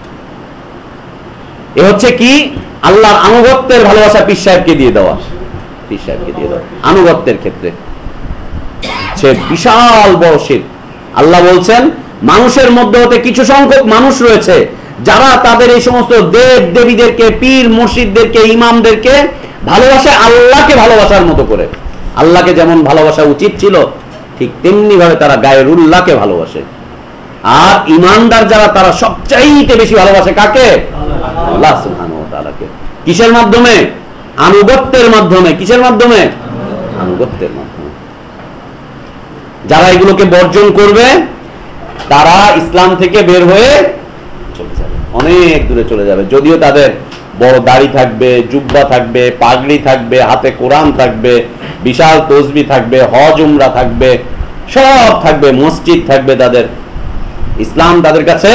এ হচ্ছে কি আল্লাহর আনুগত্যের ভালোবাসা পীর সাহেবকে দিয়ে দেওয়া, পীর সাহেবকে দিয়ে দেওয়া আনুগত্যের ক্ষেত্রে সে বিশাল বড় শিরক। আল্লাহ বলছেন মানুষের মধ্যে হতে কিছু সংখ্যক মানুষ রয়েছে যারা তাদের এই সমস্ত দেব দেবীদেরকে, পীর মুর্শিদদেরকে, ইমামদেরকে ভালোবাসে আল্লাহকে ভালোবাসার মতো করে। আল্লাহকে যেমন ভালোবাসা উচিত ছিল ঠিক তেমনি ভাবে তারা গায়রুল্লাহকে ভালোবাসে। আর ইমানদার যারা তারা সবচাইতে বেশি ভালোবাসে কাকে? আল্লাহ সুবহানাহু ওয়া তাআলাকে। কিসের মাধ্যমে? আনুগত্যের মাধ্যমে। কিসের মাধ্যমে? আনুগত্যের মাধ্যমে। যারা এগুলোকে বর্জন করবে তারা ইসলাম থেকে বের হয়ে চলে যাবে, অনেক দূরে চলে যাবে। যদিও তাদের বড় দাড়ি থাকবে, জুব্বা থাকবে, পাগড়ি থাকবে, হাতে কোরআন থাকবে, বিশাল তসবিহ থাকবে, হজ উমরা থাকবে, সব থাকবে, মসজিদ থাকবে, তাদের ইসলাম তাদের কাছে,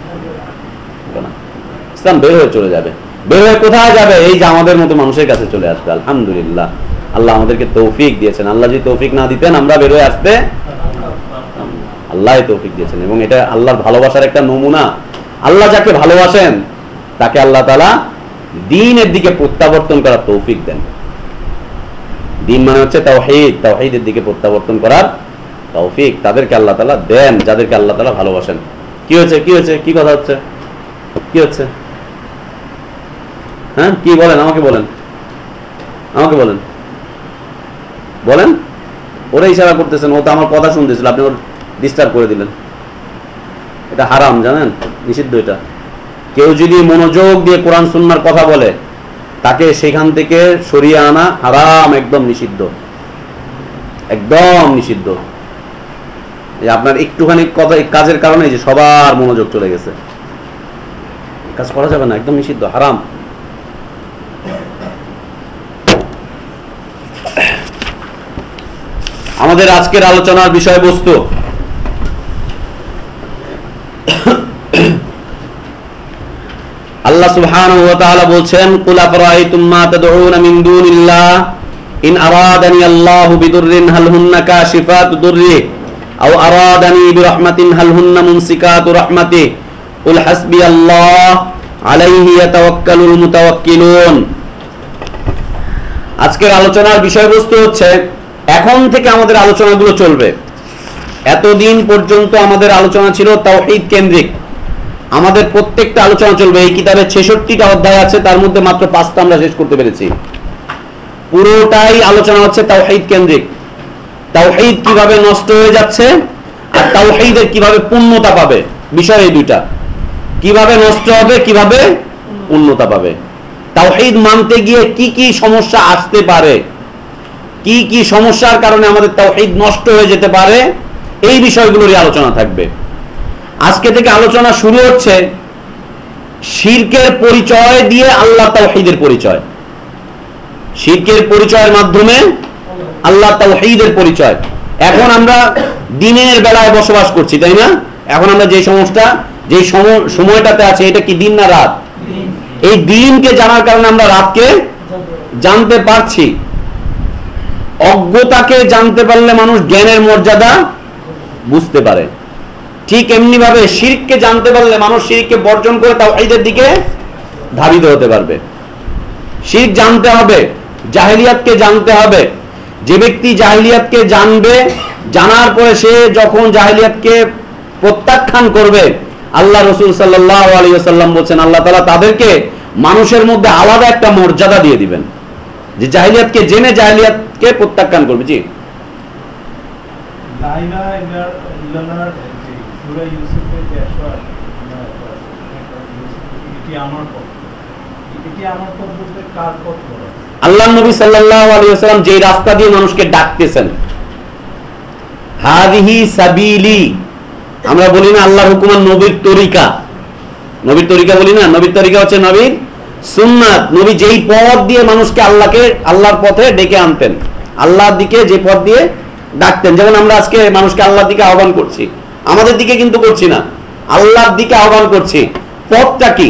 ইসলাম বের হয়ে চলে যাবে। বের হয়ে কোথায় যাবে? এই যে আমাদের মতো মানুষের কাছে চলে আসবে। আলহামদুলিল্লাহ, আল্লাহ আমাদেরকে তৌফিক দিয়েছেন। আল্লাহ যদি তৌফিক না দিতেন আমরা বের হয়ে আসতে, আল্লাহ তৌফিক দিয়েছেন। এবং এটা আল্লাহর ভালোবাসার একটা নমুনা। আল্লাহ যাকে ভালোবাসেন তাকে আল্লাহ তাআলা দ্বীনের দিকে প্রত্যাবর্তন করার তৌফিক দেন। দ্বীন মানে হচ্ছে তাওহীদ, তাওহীদের দিকে প্রত্যাবর্তন করার তৌফিক তাদেরকে আল্লাহ তাআলা দেন, যাদেরকে আল্লাহ তাআলা ভালোবাসেন। কি হয়েছে? কি হয়েছে? কি কথা হচ্ছে? কি হচ্ছে? হ্যাঁ, কি বলেন? আমাকে বলেন, আমাকে বলেন, বলেন। ওরা ইশারা করতেছেন, ও তো আমার কথা শুনতেছিল, আপনি ওর ডিস্টার্ব করে দিলেন। এটা হারাম, জানেন, নিষিদ্ধ। এটা কেউ যদি মনোযোগ দিয়ে কোরআন সুন্নাহর কথা বলে তাকে সেখান থেকে সরিয়ে আনা হারাম, একদম নিষিদ্ধ, একদম নিষিদ্ধ। আপনার একটুখানি কথা কাজের কারণে যে সবার মনোযোগ চলে গেছে, কাজ করা যাবে না, একদম নিষিদ্ধ, হারাম। আমাদের আজকের আলোচনার বিষয়বস্তু আল্লাহ সুবহানাহু ওয়া তাআলা বলছেন, কুল আফরাআইতুম মা তাদউনা মিন দুনিল্লাহ ইন আরাদানি আল্লাহু বিদুররিন হাল হুন্না কাশিফাতু দুররি আও আরাদানি বিরহমাতিন হাল হুন্না মুমসিকাতু রাহমাতি কুল হাসবিয়াল্লাহ আলাইহি ইয়াতাওয়াক্কালুল মুতাওয়াক্কিলুন। আজকের আলোচনার বিষয়বস্তু হচ্ছে, এখন থেকে আমাদের আলোচনাগুলো চলবে। এতদিন পর্যন্ত আমাদের আলোচনা ছিল তাওহীদ কেন্দ্রিক। আমাদের প্রত্যেকটা আলোচনা চলবে। এই কিতাবে 66টা অধ্যায় আছে, তার মধ্যে মাত্র 5টা আমরা শেষ করতে পেরেছি। পুরোটাই আলোচনা হচ্ছে তাওহীদ কেন্দ্রিক। তাওহীদ কিভাবে নষ্ট হয়ে যাচ্ছে আর তাওহীদের কিভাবে পূর্ণতা পাবে, বিষয় এই দুইটা। কিভাবে নষ্ট হবে, কিভাবে পূর্ণতা পাবে। তাওহীদ মানতে গিয়ে কি কি সমস্যা আসতে পারে, কি কি সমস্যার কারণে আমাদের তাওহীদ নষ্ট হয়ে যেতে পারে, এই বিষয়গুলোরই আলোচনা থাকবে। আজকে থেকে আলোচনা শুরু হচ্ছে শিরকের পরিচয় দিয়ে আল্লাহ তাওহীদের পরিচয়। শিরকের পরিচয়ের মাধ্যমে আল্লাহ তাওহীদের পরিচয়। এখন আমরা দিনের বেলায় বসবাস করছি, তাই না? এখন আমরা যে সময়টাতে আছে, এটা কি দিন না রাত? এই দিনকে জানার কারণে আমরা রাতকে জানতে পারছি। অজ্ঞতাকে জানতে পারলে মানুষ জ্ঞানের মর্যাদা বুঝতে পারে। ঠিক এমনি ভাবে শিরককে জানতে পারলে মানুষ শিরককে বর্জন করে তাওহীদের দিকে ধাবিত হতে পারবে। শিরক জানতে হবে, জাহেলিয়াতকে জানতে হবে। যে ব্যক্তি জাহেলিয়াতকে জানবে, জানার পরে সে যখন জাহেলিয়াতকে প্রত্যাখ্যান করবে, আল্লাহ রাসূল সাল্লাল্লাহু আলাইহি ওয়াসাল্লাম বলেন আল্লাহ তাআলা তাদেরকে মানুষের মধ্যে আলাদা একটা মর্যাদা দিয়ে দিবেন, যে জাহেলিয়াতকে জেনে জাহেলিয়াতকে প্রত্যাখ্যান করবে। জি, লা ইলাহা ইল্লাল্লাহর সূরা ইউসুফের যে এটি আমার পথ, এটি আমার পথ বলতে কার পথ বলা? আল্লাহর নবী সাল্লাল্লাহু আলাইহি ওয়াসাল্লাম যে রাস্তা দিয়ে মানুষকে ডাকতেছেন, হাদিহি সাবিলি। আমরা বলি না আল্লাহর হুকুম আর নবীর তরিকা, নবীর তরিকা বলি না, নবীর তরিকা হচ্ছে নবীর সুন্নাত। নবী যেই পথ দিয়ে মানুষকে আল্লাহর পথে ডেকে আনতেন, আল্লাহর দিকে যে পথ দিয়ে ডাকতেন। যেমন আমরা আজকে মানুষকে আল্লাহর দিকে আহ্বান করছি, আমাদের দিকে কিন্তু করছি না, আল্লাহর দিকে আহ্বান করছি। পথটা কি?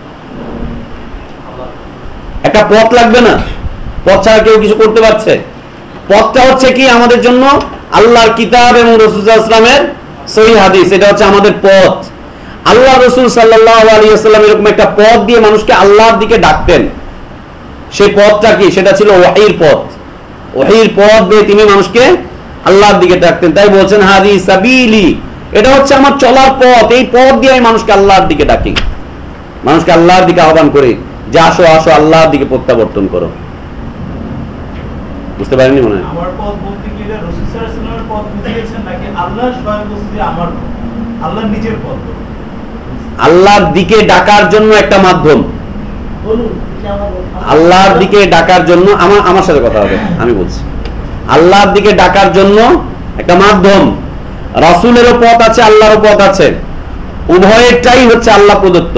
একটা পথ লাগবে না? পথ ছাড়া কেউ কিছু করতে পারছে? পথটা হচ্ছে কি আমাদের জন্য? আল্লাহর কিতাব এবং রাসূল সাল্লাল্লাহু আলাইহি ওয়াসাল্লামের সহিহ হাদিস, এটা হচ্ছে আমাদের পথ। আল্লাহ রাসূল সাল্লাল্লাহু আলাইহি ওয়াসাল্লাম এরকম একটা পথ দিয়ে মানুষকে আল্লাহর দিকে ডাকতেন। সেই পথটা কি? সেটা ছিল ওহীর পথ। ওহীর পথ দিয়ে তিনি মানুষকে আল্লাহর দিকে ডাকতেন। তাই বলছেন হাদি সাবিলি, এটা হচ্ছে আমার চলার পথ, এই পথ দিয়ে আমি মানুষকে আল্লাহর দিকে ডাকি, মানুষকে আল্লাহর দিকে আহ্বান করি যে আসো আসো আল্লাহর দিকে প্রত্যাবর্তন করো। বুঝতে পারেননি মনে হয়? আমার পথ বলতে কি এটা রাসূল সাল্লাল্লাহু আলাইহি ওয়াসাল্লামের পথ বুঝিয়েছেন নাকি আল্লাহ স্বয়ং বলছে যে আমার পথ, আল্লাহর নিজের পথ? আল্লাহর দিকে ডাকার জন্য একটা মাধ্যম, বলুন আল্লাহর দিকে ডাকার জন্য আমার সাথে কথা হবে, আমি বলছি আল্লাহর দিকে ডাকার জন্য একটা মাধ্যম। রাসূলেরও পথ আছে, আল্লাহরও পথ আছে, উভয়টাই হচ্ছে আল্লাহ প্রদত্ত,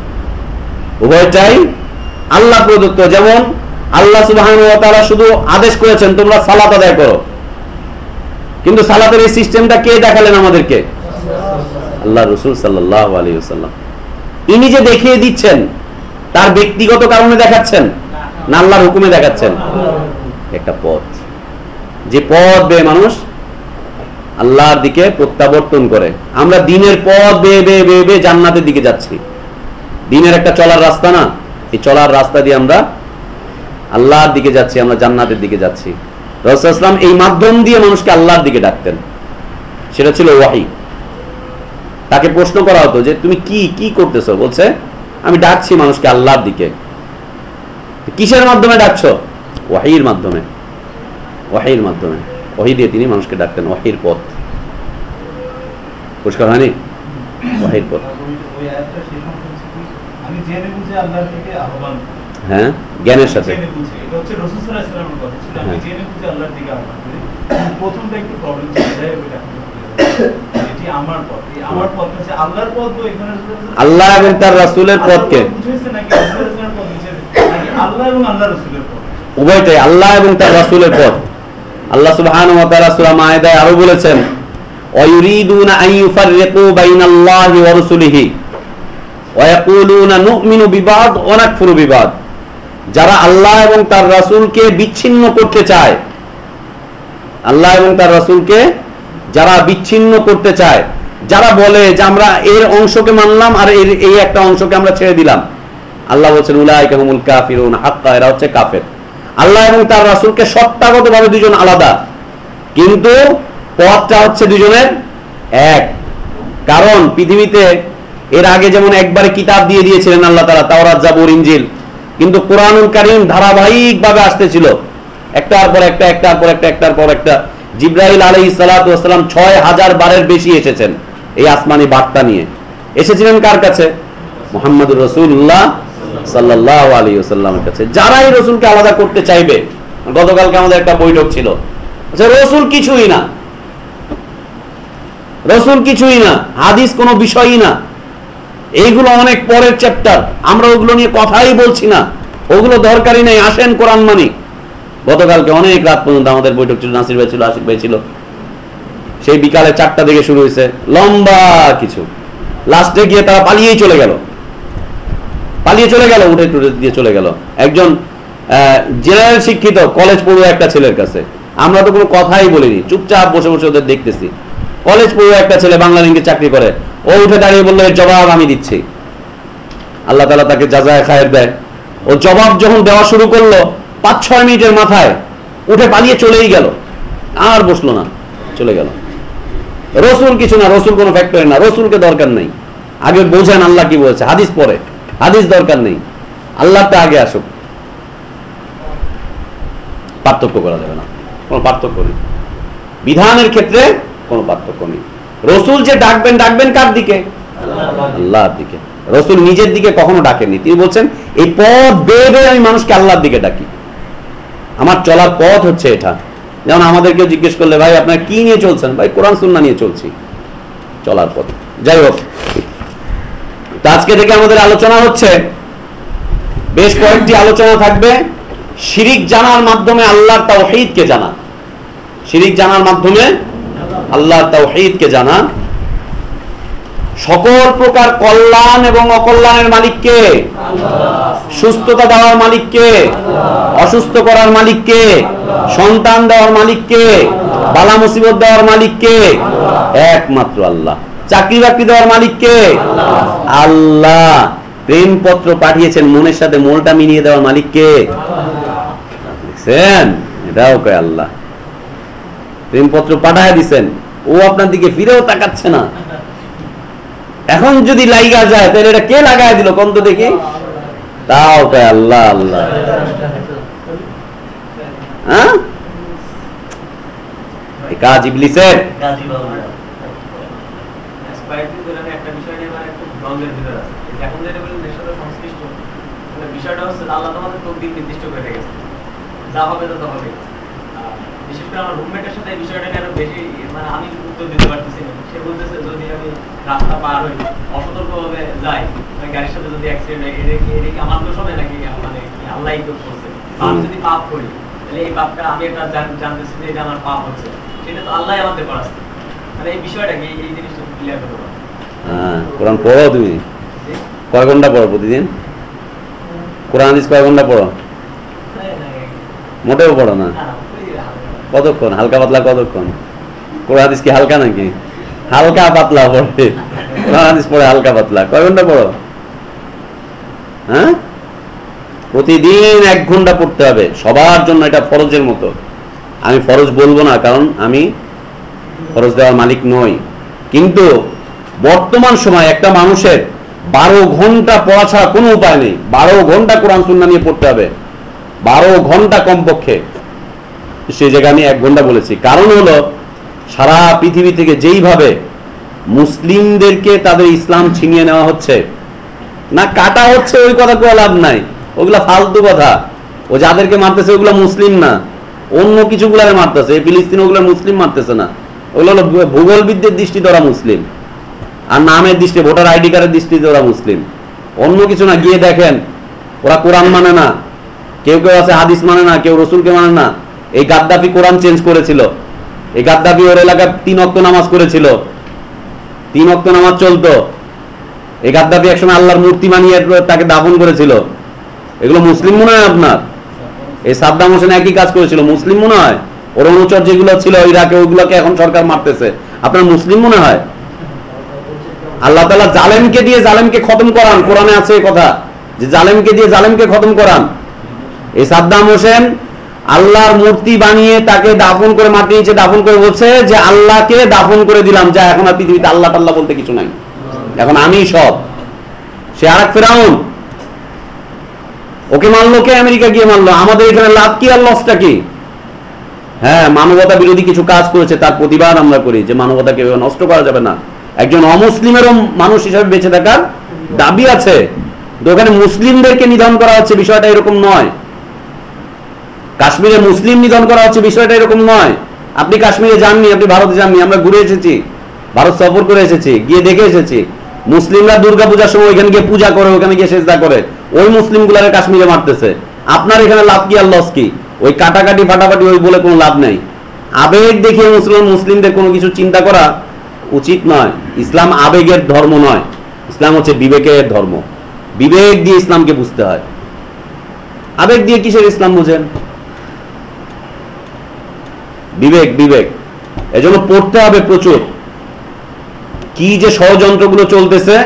উভয়টাই আল্লাহ প্রদত্ত। যেমন আল্লাহ সুবহানাহু ওয়া তাআলা শুধু আদেশ করেছেন তোমরা সালাত আদায় করো, কিন্তু সালাতের এই সিস্টেমটা কে দেখালেন আমাদেরকে? আল্লাহ রাসূল সাল্লাল্লাহু আলাইহি ওয়াসাল্লাম। ইনি যে দেখিয়ে দিচ্ছেন তার ব্যক্তিগত কারণে দেখাচ্ছেন না আল্লাহর হুকুমে দেখাচ্ছেন? একটা পথ, যে পথ বেয়ে মানুষ আল্লাহর দিকে প্রত্যাবর্তন করে। আমরা দিনের পথ বেয়ে বেয়ে বেয়ে বেয়ে জান্নাতের দিকে যাচ্ছি। দিনের একটা চলার রাস্তা না, এই চলার রাস্তা দিয়ে আমরা আল্লাহর দিকে যাচ্ছি, আমরা জান্নাতের দিকে যাচ্ছি। রাসূল সাল্লাল্লাহু আলাইহি ওয়াসাল্লাম এই মাধ্যম দিয়ে মানুষকে আল্লাহর দিকে ডাকতেন, সেটা ছিল ওয়াহী। তাকে প্রশ্ন করা হতো যে তুমি কি কি করতেছো? বলছে আমি ডাকছি মানুষকে আল্লাহর দিকে। কিসের মাধ্যমে ডাকছো? ওয়াহীর মাধ্যমে, ওয়াহীর মাধ্যমে। ওয়াহী দিয়ে তিনি মানুষকে ডাকতেন, ওয়াহীর পথ। পরিষ্কার হয়নি? ওয়াহীর পথ। ওই আয়াতটা শেষ অংশ হচ্ছে কি আমি জেনে বুঝে আল্লাহর দিকে আহ্বান করি। হ্যাঁ, জ্ঞানের সাথে। জেনে বুঝে, এটা হচ্ছে রাসূল সাল্লাল্লাহু আলাইহি ওয়াসাল্লামের কথা ছিল, আমি জেনে বুঝে আল্লাহর দিকে আহ্বান করি। প্রথমটা একটু প্রবলেম ছিল, যাই হোক এটা এটি আমার পথ, এই আমার পথ হচ্ছে আল্লাহর পথ। তো এখানে আল্লাহ এবং তার রাসূলের পথকে বুঝেছে নাকি রাসূলের পথ বুঝেছে নাকি আল্লাহ এবং আল্লাহর রাসূলের পথ? উভয়টাই, আল্লাহ এবং তার রাসূলের পথ। আল্লাহ সুবহানাহু ওয়া তাআলা সূরা মায়েদায় আরো বলেছেন ওয়ায়ুরিদুনা আন ইউফাররিকু বাইনাল্লাহি ওয়া রাসূলিহি ওয়া ইয়াকুলুনা নু'মিনু বিবাদ ওয়া নাকফুরু বিবাদ। যারা আল্লাহ এবং তার রাসূলকে বিচ্ছিন্ন করতে চায়, আল্লাহ এবং তার রাসূলকে যারা বিচ্ছিন্ন করতে চায়, যারা বলে যে আমরা এর অংশকে মানলাম আর এর এই একটা অংশকে আমরা ছেড়ে দিলাম, আল্লাহ বলেছেন উলাইকা হুমুল কাফিরুন হাক্কা, এরা হচ্ছে কাফের। আল্লাহ এবং তার রাসূলকে সত্তাগতভাবে দুজন আলাদা, কিন্তু পথটা হচ্ছে দুজনের এক। কারণ পৃথিবীতে এর আগে যেমন একবারে কিতাব দিয়ে দিয়েছিলেন আল্লাহ তাআলা, তাওরাত, জাবুর, ইনজিল, কিন্তু কোরআনুল কারীম ধারাবাহিকভাবে আসতেছিল, একটার পর একটা, একটার পর একটা, একটার পর একটা। জিবরাইল আলাইহিস সালাতু ওয়াস সালাম ৬০০০ বারের বেশি এসেছেন এই আসমানি বার্তা নিয়ে। এসেছিলেন কার কাছে? মুহাম্মদুর রাসূলুল্লাহ সাল্লাল্লাহু আলাইহি ওয়াসাল্লামের কাছে। যারা এই রাসূলকে আলাদা করতে চাইবে, গতকালকে আমাদের একটা বৈঠক ছিল, যে রাসূল কিছুই না, রাসূল কিছুই না, হাদিস কোনো বিষয়ই না, এইগুলো অনেক পরের চ্যাপ্টার, আমরা ওগুলো নিয়ে কথাই বলছি না, ওগুলো দরকারই নেই, আসেন কোরআন মানি। গতকালকে অনেক রাত পর্যন্ত আমাদের বৈঠক ছিল, নাসির ভাই ছিল, আশিক ভাই ছিল, সেই বিকালে 4টা থেকে শুরু হয়েছে, লম্বা কিছু। লাস্টে গিয়ে তারা পালিয়েই চলে গেল, পালিয়ে চলে গেল, উঠে টুটে দিয়ে চলে গেল একজন জেনারেল শিক্ষিত কলেজ পড়ুয়া একটা ছেলের কাছে। আমরা তো কোনো কথাই বলিনি, চুপচাপ বসে বসে ওদের দেখতেছি। কলেজ পড়ুয়া একটা ছেলে বাংলা লিঙ্কে চাকরি করে, ও উঠে দাঁড়িয়ে বললো এর জবাব আমি দিচ্ছি। আল্লাহ তাআলা তাকে জাযায়ে খায়ের দেয়। ও জবাব যখন দেওয়া শুরু করলো ৫-৬ মিনিটের মাথায় উঠে পালিয়ে চলেই গেল, আর বসলো না, চলে গেল। রসুল কিছু না, রসুল কোনো ফ্যাক্টরি না, রসুলকে দরকার নেই। আগে বোঝেন আল্লাহ কি বলছে, হাদিস পড়ে, হাদিস দরকার নেই, আল্লাহটা আগে আসুক। পার্থক্য করা যাবে না, কোনো পার্থক্য নেই বিধানের ক্ষেত্রে, কোনো পার্থক্য নেই। রসুল যে ডাকবেন, ডাকবেন কার দিকে? আল্লাহর দিকে। রসুল নিজের দিকে কখনো ডাকেননি, তিনি বলছেন এই পথ বেয়ে বেয়ে আমি মানুষকে আল্লাহর দিকে ডাকি, আমার চলার পথ হচ্ছে এটা। যেমন আমাদেরকে জিজ্ঞেস করলে ভাই আপনারা কি নিয়ে চলছেন, ভাই কোরআন সুন্নাহ নিয়ে চলছি, চলার পথ। যাই হোক, আজকে থেকে আমাদের আলোচনা হচ্ছে, বেশ কয়েকটি আলোচনা থাকবে শিরিক জানার মাধ্যমে আল্লাহর তাওহীদকে জানা, শিরিক জানার মাধ্যমে আল্লাহর তাওহীদকে জানা। সকল প্রকার কল্যাণ এবং অকল্যাণের মালিক কে? সুস্থতা দেওয়ার মালিক কে? অসুস্থ করার মালিক কে? সন্তান দেওয়ার মালিক কে? বালা মুসিবত দেওয়ার মালিক কে? একমাত্র আল্লাহ। চাকরি বাকরি দেওয়ার মালিক কে? আল্লাহ। প্রেমপত্র পাঠিয়েছেন, মনের সাথে মনটা মিলিয়ে দেওয়ার মালিক কে? দেখছেন, এটাও কয় আল্লাহ। প্রেমপত্র পাঠায় দিচ্ছেন, ও আপনার দিকে ফিরেও তাকাচ্ছে না। এখন যদি লাইগা যায় তাহলে এটা কে লাগায় দিল কোন তো দেখি, তাও কয় আল্লাহ আল্লাহ। হ্যাঁ, কাজ ইবলিসের। বিষয়টা হচ্ছে আল্লাহ তোমাদের তকদির নির্দিষ্ট করে গেছে, যা হবে তা হবে। বিশেষ করে আমার রুমমেটের সাথে এই বিষয়টা নিয়ে আরো বেশি মানে আমি উত্তর দিতে পারতেছি না। সে বলতেছে যদি আমি রাস্তা পার হই, অসতর্কভাবে যাই, গাড়ির সাথে যদি অ্যাক্সিডেন্ট হয়, এটা কি আমার দোষ হবে নাকি মানে আল্লাহই দোষ করছে? আমি যদি পাপ করি তাহলে এই পাপটা আমি এটা জানতেছি যে এটা আমার পাপ হচ্ছে, সেটা তো আল্লাহ আমাদের করাচ্ছে। মানে এই বিষয়টা কি, এই জিনিসটা ক্লিয়ার করতে পারবো? হ্যাঁ, কোরআন পড়ো তুমি? কয় ঘন্টা পড়ো প্রতিদিন? কোরআন হাদিস কয় ঘন্টা পড়ো? মোটেও পড়ো না? কতক্ষণ? হালকা পাতলা কতক্ষণ? কোরআন হাদিস কি হালকা নাকি? হালকা পাতলা পড়ে, কোরআন হাদিস পড়ে হালকা পাতলা। কয় ঘন্টা পড়ো? হ্যাঁ, প্রতিদিন 1 ঘন্টা পড়তে হবে সবার জন্য, এটা ফরজের মতো। আমি ফরজ বলবো না, কারণ আমি ফরজ দেওয়ার মালিক নই। কিন্তু বর্তমান সময় একটা মানুষের 12 ঘন্টা পড়া ছাড়া কোনো উপায় নেই। 12 ঘন্টা কোরআন সুন্নাহ নিয়ে পড়তে হবে, 12 ঘন্টা কমপক্ষে। সেই জায়গায় আমি 1 ঘন্টা বলেছি, কারণ হলো সারা পৃথিবী থেকে যেইভাবে মুসলিমদেরকে তাদের ইসলাম ছিনিয়ে নেওয়া হচ্ছে, না কাটা হচ্ছে, ওই কথা কোনো লাভ নাই, ওগুলা ফালতু কথা। ও যাদেরকে মারতেছে ওগুলা মুসলিম না, অন্য কিছুগুলারে মারতেছে। এই ফিলিস্তিন ওগুলা মুসলিম মারতেছে না, ওগুলো হলো ভূগোলবিদদের দৃষ্টিতে ওরা মুসলিম, আর নামের দৃষ্টি, ভোটার আইডি কার্ডের দৃষ্টিতে ওরা মুসলিম, অন্য কিছু না। গিয়ে দেখেন ওরা কোরআন মানে না, কেউ কেউ আছে হাদিস মানে না, কেউ রসুলকে মানে না। এই গাদ্দাফি কোরআন চেঞ্জ করেছিল, এই গাদ্দাফি ওর এলাকায় 3 ওয়াক্ত নামাজ করেছিল, 3 ওয়াক্ত নামাজ চলতো। এই গাদ্দাফি একসময় আল্লাহর মূর্তি বানিয়ে তাকে দাফন করেছিল। এগুলো মুসলিম মনে হয় আপনার? এই সাদ্দাম হোসেন একই কাজ করেছিল, মুসলিম মনে হয়? ওর অনুচর যেগুলো ছিল ইরাকে, ওইগুলোকে এখন সরকার মারতেছে, আপনার মুসলিম মনে হয়? আল্লাহ তাআলা জালেমকে দিয়ে জালেমকে খতম করান, কোরআনে আছে এই কথা যে জালেমকে দিয়ে জালেমকে খতম করান। এই সাদ্দাম হোসেন আল্লাহর মূর্তি বানিয়ে তাকে দাফন করে, মাটির নিচে দাফন করে বলছে যে আল্লাহকে দাফন করে দিলাম, যা এখন আর পৃথিবীতে আল্লাহ টাল্লাহ বলতে কিছু নাই, এখন আমি সব। সে আরেক ফেরাউন, ওকে মারলো কে? আমেরিকা গিয়ে মারলো। আমাদের এখানে লাভ কি আর লসটা কি? হ্যাঁ, মানবতা বিরোধী কিছু কাজ করেছে, তার প্রতিবাদ আমরা করি যে মানবতাকে নষ্ট করা যাবে না। একজন অমুসলিমেরও মানুষ হিসাবে বেঁচে থাকার দাবি আছে, তো ওখানে মুসলিমদেরকে নিধন করা হচ্ছে, বিষয়টা এরকম নয়। কাশ্মীরে মুসলিম নিধন করা হচ্ছে, বিষয়টা এরকম নয়। আপনি কাশ্মীরে যাননি, আপনি ভারতে যাননি, আমরা ঘুরে এসেছি, ভারত সফর করে এসেছি, গিয়ে দেখে এসেছি। মুসলিমরা দুর্গা পূজার সময় ওইখানে গিয়ে পূজা করে, ওখানে গিয়ে সেজদা করে, ওই মুসলিমগুলারে কাশ্মীরে মারতেছে। আপনার এখানে লাভ কি আর লস কি? ওই কাটাকাটি ফাটাফাটি ওই বলে কোনো লাভ নেই। আবেগ দেখিয়ে মুসলিমদের কোনো কিছু চিন্তা করা উচিত নয়। ইসলাম আবেগের ধর্ম নয়, ইসলাম হচ্ছে বিবেকের ধর্ম। বিবেক দিয়ে ইসলামকে বুঝতে হয়, আবেগ দিয়ে কিসের ইসলাম বুঝেন? বিবেক, বিবেক। এজন্য পড়তে হবে প্রচুর। কি যে ষড়যন্ত্রগুলো চলতেছে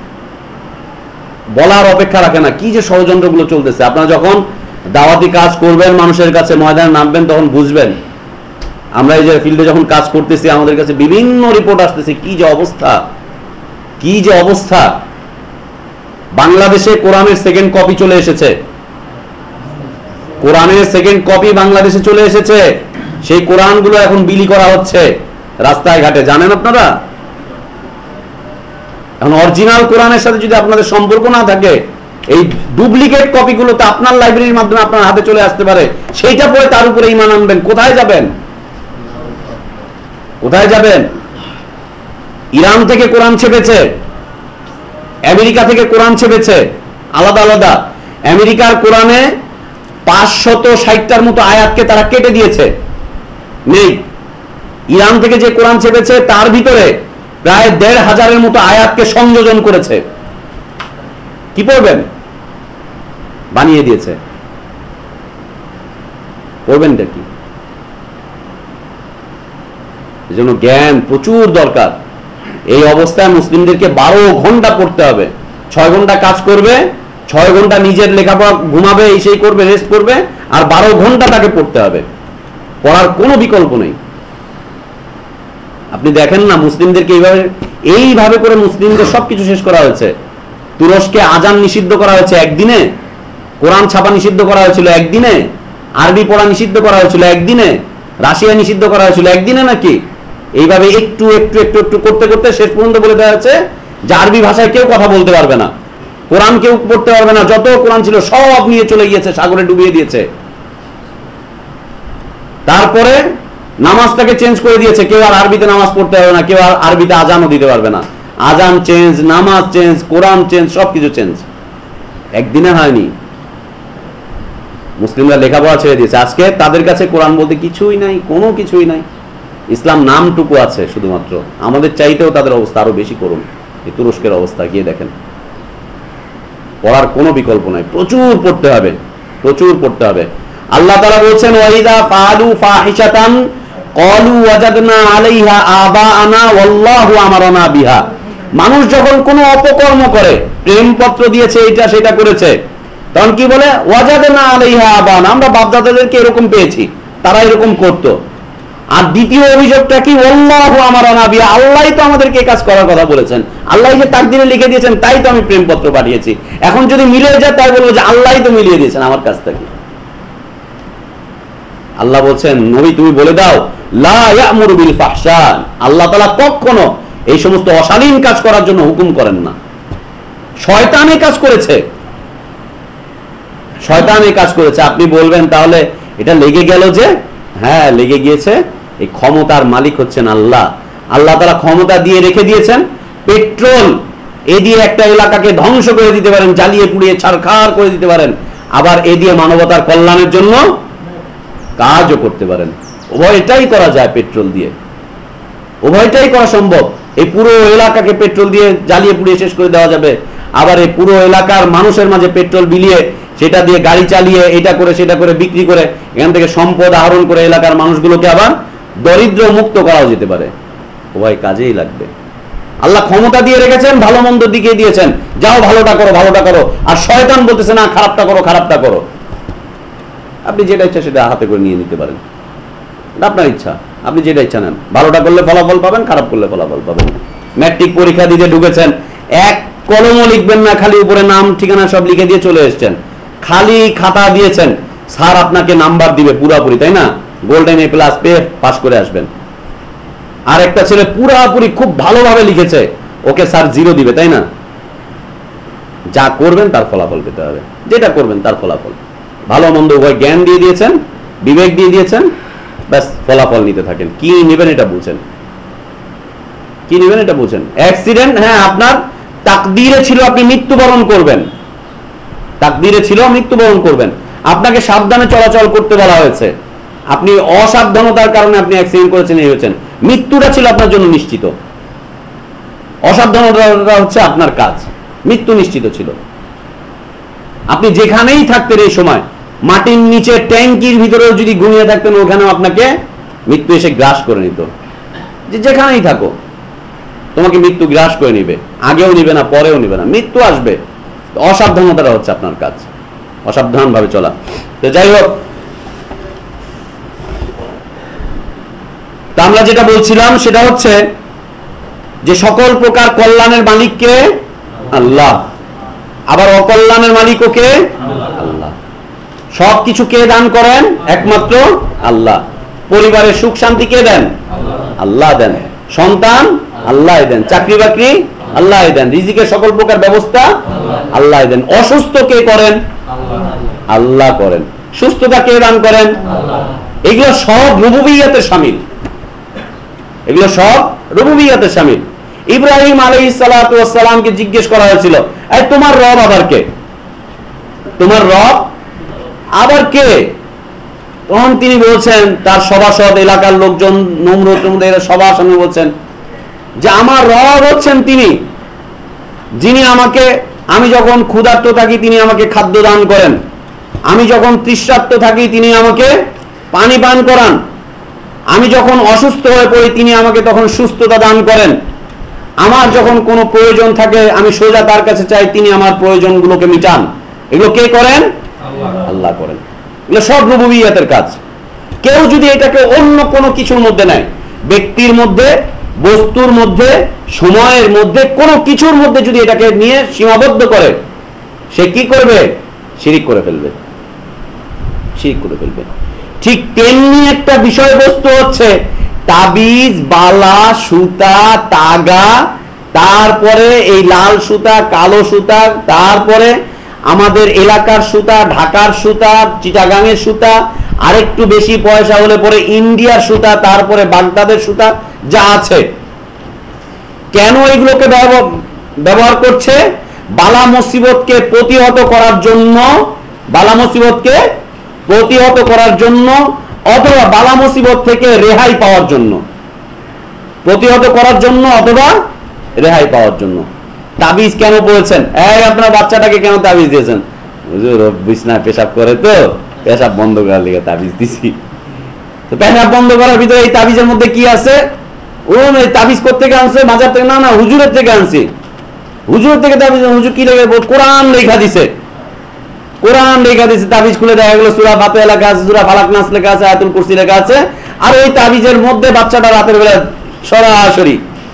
বলার অপেক্ষা রাখে না, কি যে ষড়যন্ত্রগুলো চলতেছে। আপনারা যখন দাওয়াতি কাজ করবেন, মানুষের কাছে ময়দানে নামবেন, তখন বুঝবেন। আমরা এই যে ফিল্ডে যখন কাজ করতেছি, আমাদের কাছে বিভিন্ন রিপোর্ট আসতেছে, কি যে অবস্থা, কি যে অবস্থা। বাংলাদেশে কোরআনের 2nd কপি চলে এসেছে, কোরআনের 2nd কপি বাংলাদেশে চলে এসেছে। সেই কোরআনগুলো এখন বিলি করা হচ্ছে রাস্তায় ঘাটে, জানেন আপনারা? এখন অরিজিনাল কোরআনের সাথে যদি আপনাদের সম্পর্ক না থাকে, এই ডুপ্লিকেট কপিগুলো তো আপনার লাইব্রেরির মাধ্যমে আপনার হাতে চলে আসতে পারে, সেইটা পড়ে তার উপরে ঈমান আনবেন। কোথায় যাবেন? কোথায় যাবেন? ইরান থেকে কোরআন ছেপেছে, আমেরিকা থেকে কোরআন ছেপেছে, আলাদা আলাদা। আমেরিকার কোরআনে 560টার মতো আয়াতকে তারা কেটে দিয়েছে, নেই। ইরান থেকে যে কোরআন ছেপেছে তার ভিতরে প্রায় 1500-এর মতো আয়াতকে সংযোজন করেছে। কি পড়বেন? বানিয়ে দিয়েছে, পড়বেনটা কি? এজন্য জ্ঞান প্রচুর দরকার। এই অবস্থায় মুসলিমদেরকে 12 ঘন্টা পড়তে হবে। 6 ঘন্টা কাজ করবে, 6 ঘন্টা নিজের লেখাপড়া, ঘুমাবে, এই সেই করবে, রেস্ট করবে, আর 12 ঘন্টা তাকে পড়তে হবে। পড়ার কোনো বিকল্প নেই। আপনি দেখেন না মুসলিমদেরকে এইভাবে করে মুসলিমদের সবকিছু শেষ করা হয়েছে। তুরস্কে আজান নিষিদ্ধ করা হয়েছে একদিনে, কোরআন ছাপা নিষিদ্ধ করা হয়েছিল একদিনে, আরবি পড়া নিষিদ্ধ করা হয়েছিল একদিনে, রাশিয়া নিষিদ্ধ করা হয়েছিল একদিনে নাকি। এইভাবে একটু একটু একটু একটু করতে করতে শেষ পর্যন্ত বলে দেওয়া হয়েছে যে আরবি ভাষায় কেউ কথা বলতে পারবে না, কোরআন কেউ পড়তে পারবে না, যত কোরআন ছিল সব নিয়ে চলে গিয়েছে, সাগরে ডুবিয়ে দিয়েছে। তারপরে নামাজটাকে চেঞ্জ করে দিয়েছে, কেউ আর আরবিতে নামাজ পড়তে পারবে না, কেউ আর আরবিতে আজানও দিতে পারবে না। আজান চেঞ্জ, নামাজ চেঞ্জ, কোরআন চেঞ্জ, সবকিছু চেঞ্জ, একদিনে হয়নি। মুসলিমরা লেখাপড়া ছেড়ে দিয়েছে, আজকে তাদের কাছে কোরআন বলতে কিছুই নাই, কোনো কিছুই নাই, ইসলাম নামটুকু আছে শুধুমাত্র। আমাদের চাইতেও তাদের অবস্থা আরো বেশি করুন। এই তুরস্কের অবস্থা গিয়ে দেখেন, পড়ার কোনো বিকল্প নাই, প্রচুর পড়তে হবে, প্রচুর পড়তে হবে। আল্লাহ তাআলা বলছেন ওয়াইদা ফাআলু ফাহিশাতান ক্বালু ওয়াজাদনা আলাইহা আবাআনা ওয়াল্লাহু আমারানা বিহা। মানুষ যখন কোনো অপকর্ম করে, প্রেমপত্র দিয়েছে, এটা সেটা করেছে, তখন কি বলে? ওয়াজাদনা আলাইহা আবাআনা, আমরা বাপদাদাদেরকে এরকম পেয়েছি, তারা এরকম করত। আর দ্বিতীয় অভিযোগটা কি? ওয়াল্লাহু আমারানা বিহা, আল্লাহই তো আমাদেরকে এই কাজ করার কথা বলেছেন, আল্লাহই যে তাকদীরে লিখে দিয়েছেন, তাই তো আমি প্রেমপত্র পাঠিয়েছি। এখন যদি মিলে যায় তাই বলবো যে আল্লাহই তো মিলিয়ে দিয়েছেন আমার কাছ থেকে। আল্লাহ বলছেন নবী তুমি বলে দাও লা ইয়ামুরু বিল ফাহশা, আল্লাহ তাআলা কখনো এই সমস্ত অশালীন কাজ করার জন্য হুকুম করেন না। শয়তান এই কাজ করেছে, শয়তান এই কাজ করেছে। আপনি বলবেন তাহলে এটা লেগে গেল যে? হ্যাঁ লেগে গিয়েছে। এই ক্ষমতার মালিক হচ্ছেন আল্লাহ। আল্লাহ তাআলা ক্ষমতা দিয়ে রেখে দিয়েছেন। পেট্রোল এ দিয়ে একটা এলাকাকে ধ্বংস করে দিতে পারেন, জ্বালিয়ে পুড়িয়ে ছারখার করে দিতে পারেন, আবার এ দিয়ে মানবতার কল্যাণের জন্য কাজও করতে পারেন। উভয়টাই করা যায় পেট্রোল দিয়ে, উভয়টাই করা সম্ভব। এই পুরো এলাকাকে পেট্রোল দিয়ে জ্বালিয়ে পুড়িয়ে শেষ করে দেওয়া যাবে, আবার এই পুরো এলাকার মানুষের মাঝে পেট্রোল বিলিয়ে সেটা দিয়ে গাড়ি চালিয়ে এটা করে সেটা করে বিক্রি করে এখান থেকে সম্পদ আহরণ করে এলাকার মানুষগুলোকে আবার দরিদ্র মুক্ত করাও যেতে পারে। উভয় কাজেই লাগবে। আল্লাহ ক্ষমতা দিয়ে রেখেছেন, ভালো মন্দ দিকে দিয়েছেন, যাও ভালোটা করো ভালোটা করো, আর শয়তান বলতেছে না খারাপটা করো খারাপটা করো। আপনি যেটা ইচ্ছা সেটা হাতে করে নিয়ে নিতে পারেন, আপনার ইচ্ছা, আপনি যেটা ইচ্ছা নেন। ভালোটা করলে ফলাফল পাবেন, খারাপ করলে ফলাফল পাবেন। ম্যাট্রিক পরীক্ষা দিতে ঢুকেছেন, এক কলমও লিখবেন না, খালি উপরে নাম ঠিকানা সব লিখে দিয়ে চলে এসেছেন, খালি খাতা দিয়েছেন, স্যার আপনাকে নাম্বার দিবে পুরাপুরি, তাই না? গোল্ডেন এ প্লাস পেয়ে পাস করে আসবেন। আর একটা ছেলে পুরাপুরি খুব ভালোভাবে লিখেছে, ওকে স্যার 0 দিবে, তাই না? যা করবেন তার ফলাফল পেতে হবে, যেটা করবেন তার ফলাফল। ভালো মন্দ উভয় জ্ঞান দিয়ে দিয়েছেন, বিবেক দিয়ে দিয়েছেন, ব্যাস ফলাফল নিতে থাকেন। কি নেবেন এটা বুঝেন, কি নেবেন এটা বুঝেন। অ্যাক্সিডেন্ট, হ্যাঁ আপনার তাকদীরে ছিল আপনি মৃত্যুবরণ করবেন, তাকদীরে ছিল মৃত্যুবরণ করবেন, আপনাকে সাবধানে চলাচল করতে বলা হয়েছে, আপনি অসাবধানতার কারণে আপনি অ্যাক্সিডেন্ট করেছেন, এই হয়েছেন, মৃত্যুটা ছিল আপনার জন্য নিশ্চিত। অসাবধানতা হচ্ছে আপনার কাজ, মৃত্যু নিশ্চিত ছিল। আপনি যেখানেই থাকতেন এই সময়, মাটির নিচে ট্যাঙ্কির ভিতরেও যদি ঘুমিয়ে থাকতেন, ওখানেও আপনাকে মৃত্যু এসে গ্রাস করে নিত। যেখানেই থাকো তোমাকে মৃত্যু গ্রাস করে নিবে, আগেও নিবে না পরেও নিবে না, মৃত্যু আসবে। অসাবধানতাটা হচ্ছে আপনার কাজ, অসাবধান ভাবে চলা। তো যাই হোক, তা আমরা যেটা বলছিলাম সেটা হচ্ছে যে সকল প্রকার কল্যাণের মালিক কে? আল্লাহ। আবার অকল্যাণের মালিকও কে? আল্লাহ। সবকিছু কে দান করেন? একমাত্র আল্লাহ। পরিবারের সুখ শান্তি কে দেন? আল্লাহ দেন। সন্তান আল্লাহ দেন, চাকরি বাকরি আল্লাহ দেন, রিজিকের সকল প্রকার ব্যবস্থা আল্লাহ দেন। অসুস্থ কে করেন? আল্লাহ করেন। সুস্থতা কে দান করেন? এগুলো সব রুবুবিয়্যাতে শামিল, এগুলো সব রুবুবিয়্যাতে শামিল। ইব্রাহিম আলাইহিস সালাতু ওয়াস সালামকে জিজ্ঞেস করা হয়েছিল, এই তোমার রব আবার কে? তোমার রব আবার কে? তখন তিনি বলছেন, তার সভাসদ এলাকার লোকজন নমরুদ সবার সামনে বলছেন যে আমার রব হচ্ছেন তিনি, যিনি আমাকে, আমি যখন ক্ষুধার্ত থাকি তিনি আমাকে খাদ্য দান করেন, আমি যখন তৃষ্ণার্ত থাকি তিনি আমাকে পানি পান করান, আমি যখন অসুস্থ হয়ে পড়ি তিনি আমাকে তখন সুস্থতা দান করেন, আমার যখন কোনো প্রয়োজন থাকে আমি সোজা তার কাছে চাই, তিনি আমার প্রয়োজনগুলোকে মিটান। এগুলো কে করেন? আল্লাহ করেন। এগুলো সব রুবুবিয়্যাতের কাজ। কেউ যদি এটাকে অন্য কোনো কিছুর মধ্যে নেয়, ব্যক্তির মধ্যে বস্তুর মধ্যে, সময়ের মধ্যে, কোনো কিছুর মধ্যে যদি এটাকে নিয়ে সীমাবদ্ধ করে, সে কি করবে? শিরিক করে ফেলবে, শিরিক করে ফেলবে। ঠিক তেমনি একটা বিষয়বস্তু হচ্ছে তাবিজ, বালা, সুতা, তাগা, তারপরে এই লাল সুতা, কালো সুতা, তারপরে আমাদের এলাকার সুতা, ঢাকার সুতা, চিটাগাংয়ের সুতা, আরেকটু বেশি পয়সা হলে পরে ইন্ডিয়ার সুতা, তারপরে বাগদাদের সুতা, যা আছে। কেন এগুলোকে ব্যবহার করছে? বালা মুসিবতকে প্রতিহত করার জন্য, বালা মুসিবতকে প্রতিহত করার জন্য, অথবা বালা মুসিবত থেকে রেহাই পাওয়ার জন্য, প্রতিহত করার জন্য অথবা রেহাই পাওয়ার জন্য। তাবিজ কেন পড়েছেন? এই আপনার বাচ্চাটাকে কেন তাবিজ দিয়েছেন? হুজুর বিছনায় পেশাব করে, তো পেশাব বন্ধ করার লিগে তাবিজ দিছি। তো পেশাব বন্ধ করার ভিতরে এই তাবিজের মধ্যে কি আছে? ও তাবিজ করতে থেকে আনছে, মাজার থেকে? না না, হুজুরের থেকে আনছি। হুজুরের থেকে তাবিজ? হুজুর কি লেখা? কোরআন লেখা দিছে, কোরআন লেখা দিছে। তাবিজ খুলে দেখা গেল সূরা ফাতিহা লেখা আছে, সূরা ফালাক নাস লেখা আছে, আয়াতুল কুরসি লেখা আছে, আর ওই তাবিজের মধ্যে বাচ্চাটা রাতের বেলা সরাসরি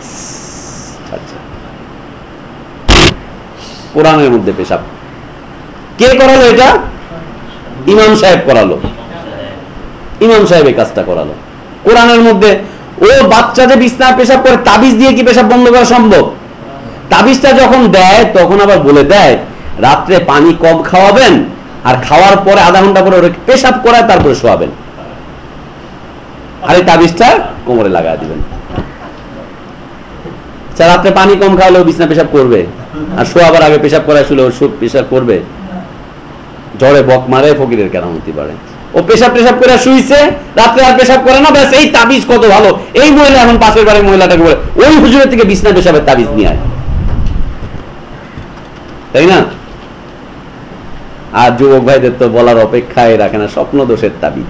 কোরআনের মধ্যে পেশাব। কে করালো এটা? ইমাম সাহেব করালো, ইমাম সাহেব এই কাজটা করালো কোরআনের মধ্যে। ও বাচ্চা যে বিছনায় পেশাব করে, তাবিজ দিয়ে কি পেশাব বন্ধ করা সম্ভব? তাবিজটা যখন দেয় তখন আবার বলে দেয় রাত্রে পানি কম খাওয়াবেন, আর খাওয়ার পরে আধা ঘন্টা পরে পেশাব করায় তারপরে শোয়াবেন, আর এই তাবিজটা কোমরে লাগায় দিবেন। রাত্রে পানি কম খাওয়ালেও বিছনা পেশাব করবে, আর শোয়াবার আগে পেশাব করায় শুলে পেশাব করবে। জ্বরে বক মারে, ফকিরের কেরামতি বাড়ে। ও পেশাব টেশাব করে শুইছে, রাত্রে আর পেশাব করে না, ব্যাস এই তাবিজ কত ভালো। এই মহিলা এখন পাশের বাড়ির মহিলাটাকে বলে ওই হুজুরের থেকে বিছনা পেশাবের তাবিজ নিয়ে আয়, তাই না? আর যুবক ভাইদের তো বলার অপেক্ষায় রাখে না, স্বপ্ন দোষের তাবিজ।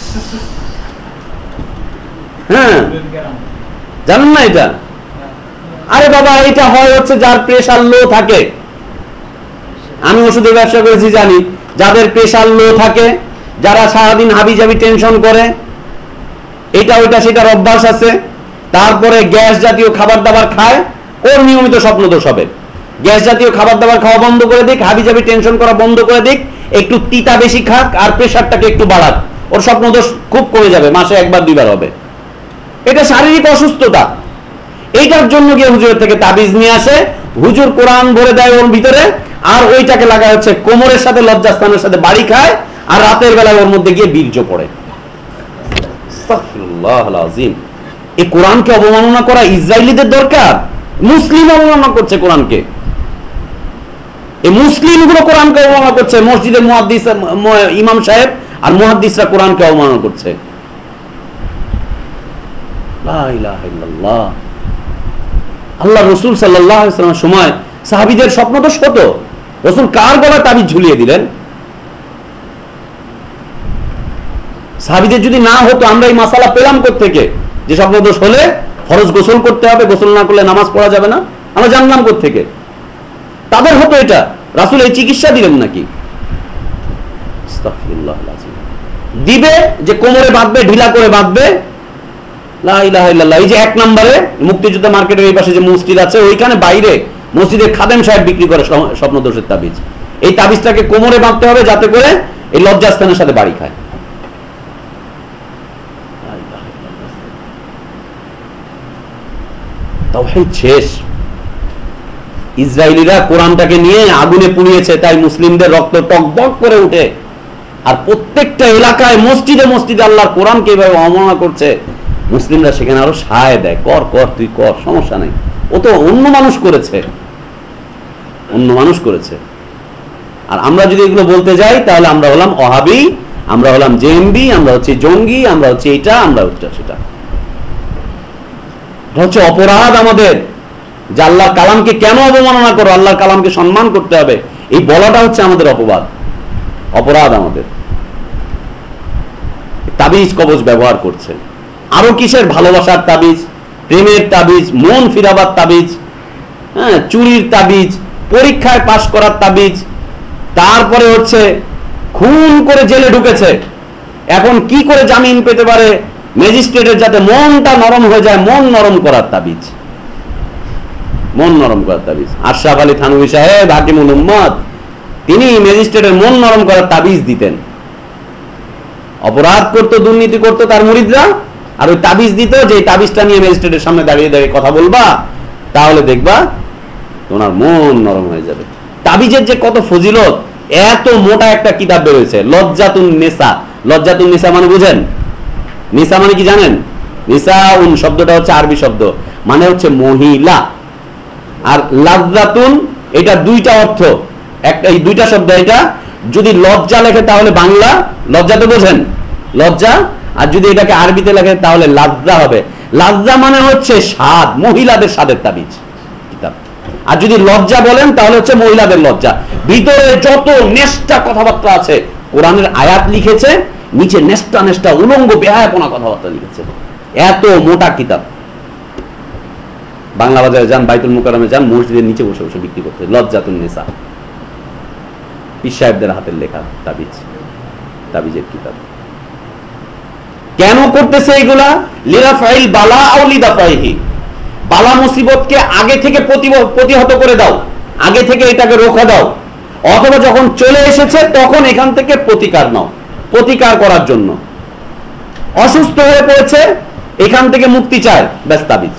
হ্যাঁ, জানেন না এটা? আরে বাবা, এটা হয় হচ্ছে যার প্রেশার লো থাকে। আমি ওষুধের ব্যবসা করেছি, জানি যাদের প্রেশার লো থাকে, যারা সারাদিন হাবিজাবি টেনশন করে, এটা ওইটা সেটার অভ্যাস আছে, তারপরে গ্যাস জাতীয় খাবার দাবার খায়, ওর নিয়মিত স্বপ্নদোষ হবে। গ্যাস জাতীয় খাবার দাবার খাওয়া বন্ধ করে দিক, হাবিজাবি টেনশন করা বন্ধ করে দিক, একটু তিতা বেশি খাক, আর প্রেশারটাকে একটু বাড়াক, ওর স্বপ্নদোষ খুব কমে যাবে, মাসে একবার দুইবার হবে। এটা শারীরিক অসুস্থতা। এইটার জন্য গিয়ে হুজুরের থেকে তাবিজ নিয়ে আসে, হুজুর কোরআন ভরে দেয় ওর ভিতরে, আর ওইটাকে লাগা হচ্ছে কোমরের সাথে, লজ্জাস্থানের সাথে বাড়ি খায়, আর রাতের বেলায় ওর মধ্যে গিয়ে বীর্য পড়ে। আস্তাগফিরুল্লাহল আযীম। এই কোরআনকে অবমাননা করা ইসরায়েলিদের দরকার? মুসলিম অবমাননা করছে কোরআনকে, এই মুসলিমগুলো কোরআনকে অবমাননা করছে। মসজিদের মুহাদ্দিস, ইমাম সাহেব আর মুহাদ্দিসরা কোরআনকে অবমাননা করছে। লা ইলাহা ইল্লাল্লাহ। আল্লাহ রাসূল সাল্লাল্লাহু আলাইহি ওয়াসাল্লামের সময় সাহাবীদের স্বপ্নদোষ হতো, রাসূল কার গলায় তাবিজ ঝুলিয়ে দিলেন? সাহাবীদের যদি না হতো আমরা এই মাসালা পেলাম কোত্থেকে যে স্বপ্নদোষ হলে ফরজ গোসল করতে হবে, গোসল না করলে নামাজ পড়া যাবে না? আমরা জানলাম কোত্থেকে? তাদের হতো এটা, রাসূল এই চিকিৎসা দিলেন নাকি? আস্তাগফিরুল্লাহল আযীম। দিবে যে কোমরে বাঁধবে, ঢিলা করে বাঁধবে। লা ইলাহা ইল্লাল্লাহ। এই যে এক নম্বরে মুক্তিযোদ্ধা মার্কেটের এই পাশে যে মসজিদ আছে, ওইখানে বাইরে মসজিদের খাদেম সাহেব বিক্রি করে স্বপ্নদোষের তাবিজ। এই তাবিজটাকে কোমরে বাঁধতে হবে যাতে করে এই লজ্জাস্থানের সাথে বাড়ি খায়। তাওহীদ শেষ। ইসরায়েলিরা কোরআনটাকে নিয়ে আগুনে পুড়িয়েছে, তাই মুসলিমদের রক্ত টকবক করে উঠে। আর প্রত্যেকটা এলাকায় মসজিদে মসজিদে আল্লাহর কোরআনকে এভাবে অবমাননা করছে, মুসলিমরা সেখানে আরো সায় দেয়, কর কর তুই কর, সমস্যা নেই, ও তো অন্য মানুষ করেছে, অন্য মানুষ করেছে। আর আমরা যদি এগুলো বলতে যাই তাহলে আমরা হলাম ওহাবি, আমরা হলাম জেএমবি, আমরা হচ্ছে জঙ্গি, আমরা হচ্ছে এটা, আমরা হচ্ছে সেটা। এটা হচ্ছে অপরাধ আমাদের, যে আল্লাহর কালামকে কেন অবমাননা করো, আল্লাহর কালামকে সম্মান করতে হবে, এই বলাটা হচ্ছে আমাদের অপরাধ আমাদের। তাবিজ কবজ ব্যবহার করছে, আরো কিসের ভালোবাসার তাবিজ, প্রেমের তাবিজ, মন ফিরাবার তাবিজ, হ্যাঁ, চুরির তাবিজ, পরীক্ষায় পাশ করার তাবিজ, তারপরে হচ্ছে খুন করে জেলে ঢুকেছে, এখন কি করে জামিন পেতে পারে ম্যাজিস্ট্রেটের যাতে মনটা নরম হয়ে যায়, মন নরম করার তাবিজ, মন নরম করার তাবিজ। আশরাফ আলী থানভী সাহেব হাকিমুল উম্মত, তিনি ম্যাজিস্ট্রেটের মন নরম করার তাবিজ দিতেন। অপরাধ করতো, দুর্নীতি করতো তার মুরিদরা, আর ওই তাবিজ দিত যে তাবিজটা নিয়ে ম্যাজিস্ট্রেটের সামনে দাঁড়িয়ে দাঁড়িয়ে কথা বলবা, তাহলে দেখবা তোমার মন নরম হয়ে যাবে। তাবিজের যে কত ফজিলত, এত মোটা একটা কিতাব বেরোয়েছে, লজ্জাতুন নেসা। লজ্জাতুন নেসা মানে বুঝেন? নিসা মানে কি জানেন? নিসাউন শব্দটা হচ্ছে আরবি শব্দ, মানে হচ্ছে মহিলা। আর লাজ্জাতুন, এটা দুইটা অর্থ, একটা এই দুইটা শব্দ। এটা যদি লজ্জা লেখে তাহলে বাংলা লজ্জা তো বোঝেন, লজ্জা, আর যদি এটাকে আরবিতে লেখে তাহলে লাজ্জা হবে। লাজ্জা মানে হচ্ছে স্বাদ, মহিলাদের স্বাদের তাবিজ কিতাব। আর যদি লজ্জা বলেন তাহলে হচ্ছে মহিলাদের লজ্জা। ভিতরে যত নেষ্টা কথাবার্তা আছে, কোরআনের আয়াত লিখেছে, নিচে নেষ্টা নেষ্টা উলঙ্গ বেহায়াপনা কথাবার্তা লিখেছে। এত মোটা কিতাব। বাংলা বাজারে যান, বাইতুল মুকাররমে যান, মসজিদের নিচে বসে বসে বিক্রি করতে, লজ্জাতুন নিসা, পীর সাহেবদের হাতের লেখা তাবিজ, তাবিজের কিতাব। কেন করতেছে এগুলা? লিরাফাইল বালা আও লিদাফাইহি, বালা মুসিবতকে আগে থেকে প্রতিহত করে দাও, আগে থেকে এটাকে রোখা দাও, অথবা যখন চলে এসেছে তখন এখান থেকে প্রতিকার নাও, প্রতিকার করার জন্য। অসুস্থ হয়ে পড়েছে, এখান থেকে মুক্তি চায়, ব্যাস তাবিজ।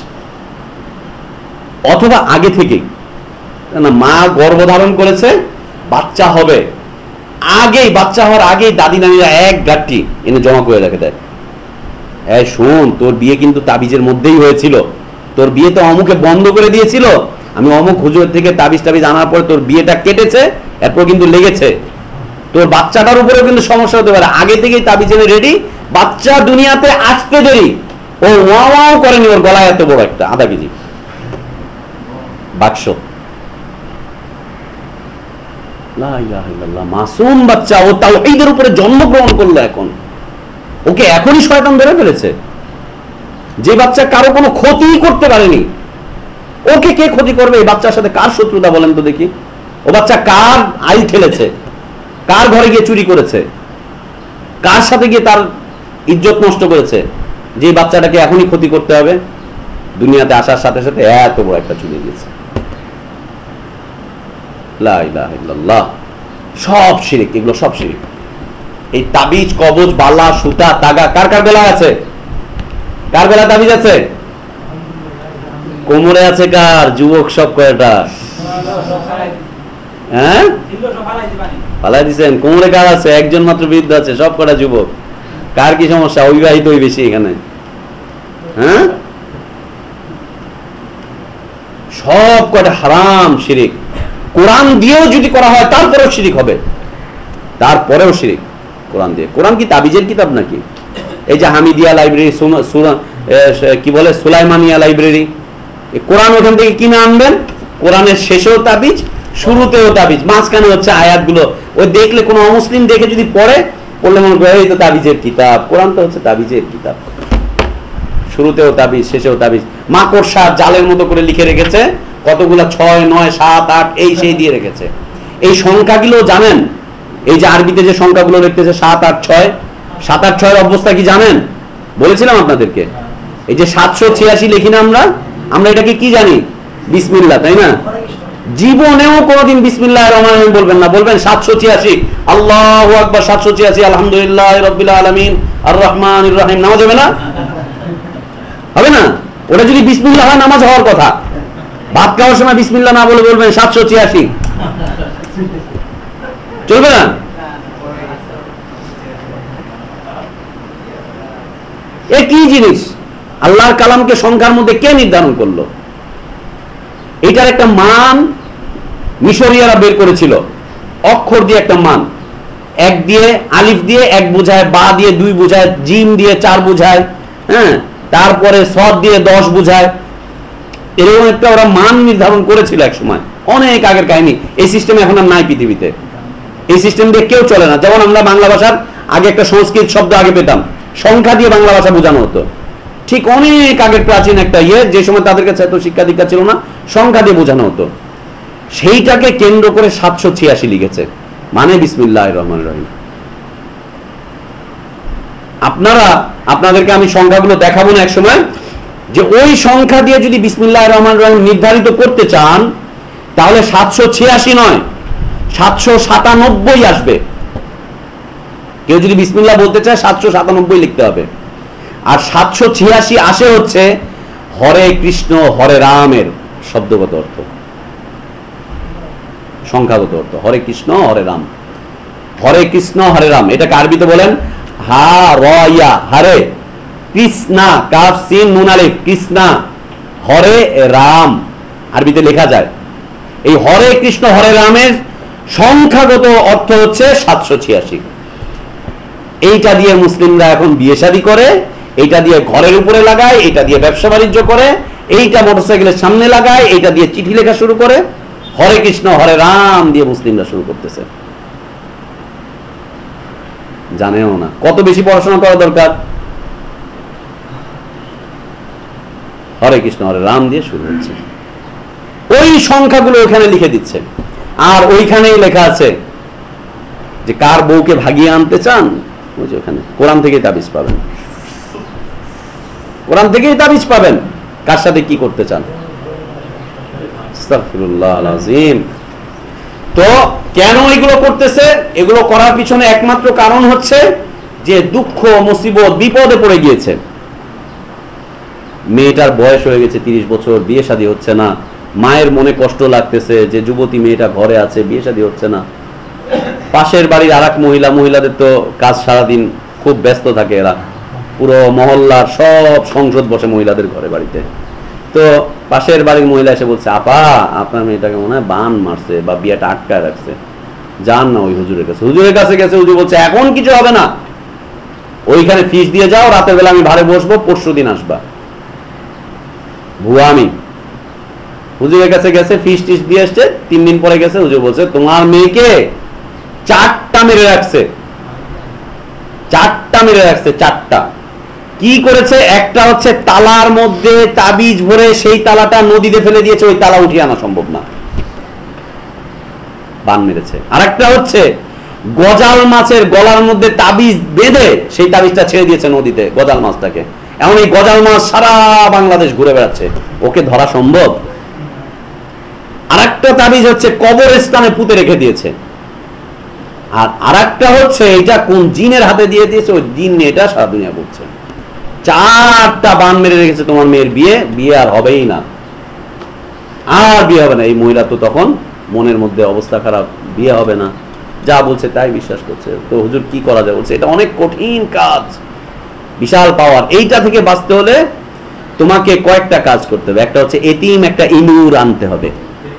অথবা আগে থেকেই, না মা গর্ভধারণ করেছে, বাচ্চা হবে, আগেই বাচ্চা হওয়ার আগেই দাদি নানিরা এক গাঁটটি এনে জমা করে রেখে দেয়। হ্যাঁ শোন, তোর বিয়ে কিন্তু তাবিজের মধ্যেই হয়েছিল, তোর বিয়ে তো অমুকে বন্ধ করে দিয়েছিল, আমি অমুক হুজুর থেকে তাবিজ টাবিজ আনার পরে তোর বিয়েটা কেটেছে, এরপর কিন্তু লেগেছে, তোর বাচ্চাটার উপরেও কিন্তু সমস্যা হতে পারে। আগে থেকেই তাবিজ এনে রেডি, বাচ্চা দুনিয়াতে আসতে দেরি, ও ওয়াও করেনি, ওর গলায় এত বড় একটা আধা কেজি বাক্স, মাসুম বাচ্চা, ও তাওহীদের উপরে জন্মগ্রহণ করলো, এখন ওকে এখনই শয়তান ধরে ফেলেছে। যে বাচ্চা কারো কোনো ক্ষতি করতে পারেনি, ওকে কে ক্ষতি করবে? এই বাচ্চার সাথে কার শত্রুতা বলেন তো দেখি? ও বাচ্চা কার আইল ঠেলেছে, কার ঘরে গিয়ে চুরি করেছে, কার সাথে গিয়ে তার ইজ্জত নষ্ট করেছে, যে বাচ্চাটাকে এখনই ক্ষতি করতে হবে? দুনিয়াতে আসার সাথে সাথে এত বড় একটা চুরি দিয়েছে। লা ইলাহা ইল্লাল্লাহ, সব শিরক, এগুলো সব শিরক। এই তাবিজ, কবজ, বালা, সুতা, তাগা কার কার বেলা আছে? কার বেলা তাবিজ আছে? কোমরে আছে কার? যুবক সব কয়টা? হ্যাঁ পালাই দিচ্ছেন। কোমরে কার আছে? একজন মাত্র বৃদ্ধ আছে, সব কটা যুবক। কার কি সমস্যা? অবিবাহিতই বেশি এখানে। হ্যাঁ, সব কটা হারাম শিরিক। কোরআন দিয়েও যদি করা হয় তারপরেও শিরিক হবে, তারপরেও শিরিক কোরআন দিয়ে। কোরআন কি তাবিজের কিতাব নাকি? এই যে হামিদিয়া লাইব্রেরি, কি বলে সুলাইমানিয়া লাইব্রেরি, কোরআন ওখান থেকে কিনে আনবেন, কোরআনের শেষেও তাবিজ, শুরুতেও তাবিজ, মাঝখানে হচ্ছে আয়াতগুলো। ওই দেখলে কোনো অমুসলিম দেখে যদি পড়ে, পড়লে মনে করে এই তো তাবিজের কিতাব। কোরআন তো হচ্ছে তাবিজের কিতাব, শুরুতেও তাবিজ, শেষেও তাবিজ। মাকড়সা জালের মতো করে লিখে রেখেছে, কতগুলা 6, 9, 7, 8 এই সেই দিয়ে রেখেছে। এই সংখ্যাগুলো জানেন? এই যে আরবিতে যে সংখ্যাগুলো লিখতেছে 7, 8, 6, 7, 8, 6 এর অবস্থা কি জানেন? বলেছিলাম আপনাদেরকে। এই যে 786 লিখি না আমরা এটাকে কি জানি? বিসমিল্লাহ, তাই না? জীবনেও কোনোদিন বিসমিল্লাহির রহমানির রহিম বলবেন না, বলবেন 786 আল্লাহু আকবার, 786 আলহামদুলিল্লাহি রাব্বিল আলামিন আর রহমানির রহিম। নামাজ হবে না? হবে না? ওটা যদি বিসমিল্লাহ হয় নামাজ হওয়ার কথা। ভাত খাওয়ার সময় বিসমিল্লাহ না বলে বলবেন 786, চলবে না? এ কি জিনিস? আল্লাহর কালামকে সংখ্যার মধ্যে কে নির্ধারণ করলো? এটার একটা মান মিশরীয়রা বের করেছিল, অক্ষর দিয়ে একটা মান। 1 দিয়ে, আলিফ দিয়ে 1 বোঝায়, বা দিয়ে 2 বোঝায়, জিম দিয়ে 4 বোঝায়, হ্যাঁ, তারপরে সদ দিয়ে 10 বোঝায়। এরকম একটা ওরা মান নির্ধারণ করেছিল এক সময়, অনেক আগের কাহিনী। এই সিস্টেম এখন আর নাই পৃথিবীতে। এই সিস্টেম দিয়ে কেউ চলে না। যেমন আমরা বাংলা ভাষার আগে একটা সংস্কৃত শব্দ আগে পেতাম, সংখ্যা দিয়ে বাংলা ভাষা বোঝানো হতো। ঠিক অনেক আগের প্রাচীন একটা যে সময় তাদের কাছে এত শিক্ষা দীক্ষা ছিল না, সংখ্যা দিয়ে বোঝানো হতো। সেইটাকে কেন্দ্র করে 786 লিখেছে, মানে বিসমিল্লাহির রহমানির রহিম। আপনাদেরকে আমি সংখ্যাগুলো দেখাবো না এক সময়, যে ওই সংখ্যা দিয়ে যদি বিসমিল্লাহির রহমানির রহিম নির্ধারিত করতে চান তাহলে 786 নয় 797 আসবে। কেউ যদি বিসমিল্লাহ বলতে চায় 797 লিখতে হবে। আর 786 আসে হচ্ছে হরে কৃষ্ণ হরে রামের শব্দগত অর্থ, সংখ্যাগত অর্থ। হরে কৃষ্ণ হরে রাম, হরে কৃষ্ণ হরে রাম, এটাকে আরবিতে বলেন হা র ইয়া, হরে কৃষ্ণা, কাফ সিন নুন আলিফ, কৃষ্ণা, হরে রাম আরবিতে লেখা যায়। এই হরে কৃষ্ণ হরে রামের সংখ্যাগত অর্থ হচ্ছে 786। এইটা দিয়ে মুসলিমরা এখন বিয়ে শাদী করে, এইটা দিয়ে ঘরের উপরে লাগায়, এইটা দিয়ে ব্যবসা বাণিজ্য করে, এইটা মোটরসাইকেলের সামনে লাগায়, এইটা দিয়ে চিঠি লেখা শুরু করে। হরে কৃষ্ণ হরে রাম দিয়ে মুসলিমরা শুরু করতেছে, জানেও না কত বেশি পড়াশোনা করা দরকার। হরে কৃষ্ণ হরে রাম দিয়ে শুরু হচ্ছে। ওই সংখ্যাগুলো ওখানে লিখে দিচ্ছে, আর ওইখানেই লেখা আছে যে কার বউকে ভাগিয়ে আনতে চান, ওই যে ওখানে কোরআন থেকেই তাবিজ পাবেন, কোরআন থেকেই তাবিজ পাবেন কার সাথে কি করতে চান। আস্তাগফিরুল্লাহ আল-আযীম। তো কেন এগুলো করতেছে? এগুলো করার পিছনে একমাত্র কারণ হচ্ছে যে দুঃখ মুসিবত বিপদে পড়ে গিয়েছে। মেয়েটার বয়স হয়ে গেছে 30 বছর, বিয়ে শাদী হচ্ছে না। মায়ের মনে কষ্ট লাগতেছে যে যুবতী মেয়েটা ঘরে আছে, বিয়ে শাদী হচ্ছে না। পাশের বাড়ির আর এক মহিলাদের তো কাজ সারাদিন খুব ব্যস্ত থাকে, এরা পুরো মহল্লার সব সংসদ বসে মহিলাদের ঘরে বাড়িতে। তো পাশের বাড়ির মহিলা এসে বলছে, আপা আপনার মেয়েটাকে মনে হয় বান মারছে বা বিয়েটা আটকায় রাখছে, যান না ওই হুজুরের কাছে। হুজুরের কাছে গেছে, হুজুর বলছে এখন কিছু হবে না, ওইখানে ফিস দিয়ে যাও, রাতের বেলা আমি ভাড়ে বসবো, পরশু দিন আসবা। ভুয়া আমি। হুজুরের কাছে গেছে, ফিস টিস দিয়ে এসছে, 3 দিন পরে গেছে, হুজুর বলছে তোমার মেয়েকে 4টা মেরে রাখছে, 4টা মেরে রাখছে, 4টা। কি করেছে? একটা হচ্ছে তালার মধ্যে তাবিজ ভরে সেই তালাটা নদীতে ফেলে দিয়েছে, ওই তালা উঠিয়ে আনা সম্ভব না, বান মেরেছে। আরেকটা হচ্ছে গজাল মাছের গলার মধ্যে তাবিজ বেঁধে সেই তাবিজটা ছেড়ে দিয়েছে নদীতে, গজাল মাছটাকে। এমন এই গজাল মাছ সারা বাংলাদেশ ঘুরে বেড়াচ্ছে, ওকে ধরা সম্ভব? আরেকটা তাবিজ হচ্ছে কবরস্থানে পুঁতে রেখে দিয়েছে। আর আরেকটা হচ্ছে এটা কোন জিনের হাতে দিয়ে দিয়েছে, ওই জিন এটা সারা দুনিয়া করছে। 4টা বান মেরে রেখেছে তোমার মেয়ের বিয়ে আর হবেই না, আর বিয়ে হবে না। এই মহিলা তো তখন মনের মধ্যে অবস্থা খারাপ, বিয়ে হবে না, যা বলছে তাই বিশ্বাস করছে। তো হুজুর কি করা যায়? বলছে এটা অনেক কঠিন কাজ, বিশাল পাওয়ার। এইটা থেকে বাঁচতে হলে তোমাকে কয়েকটা কাজ করতে হবে। একটা হচ্ছে এতিম একটা ইঁদুর আনতে হবে,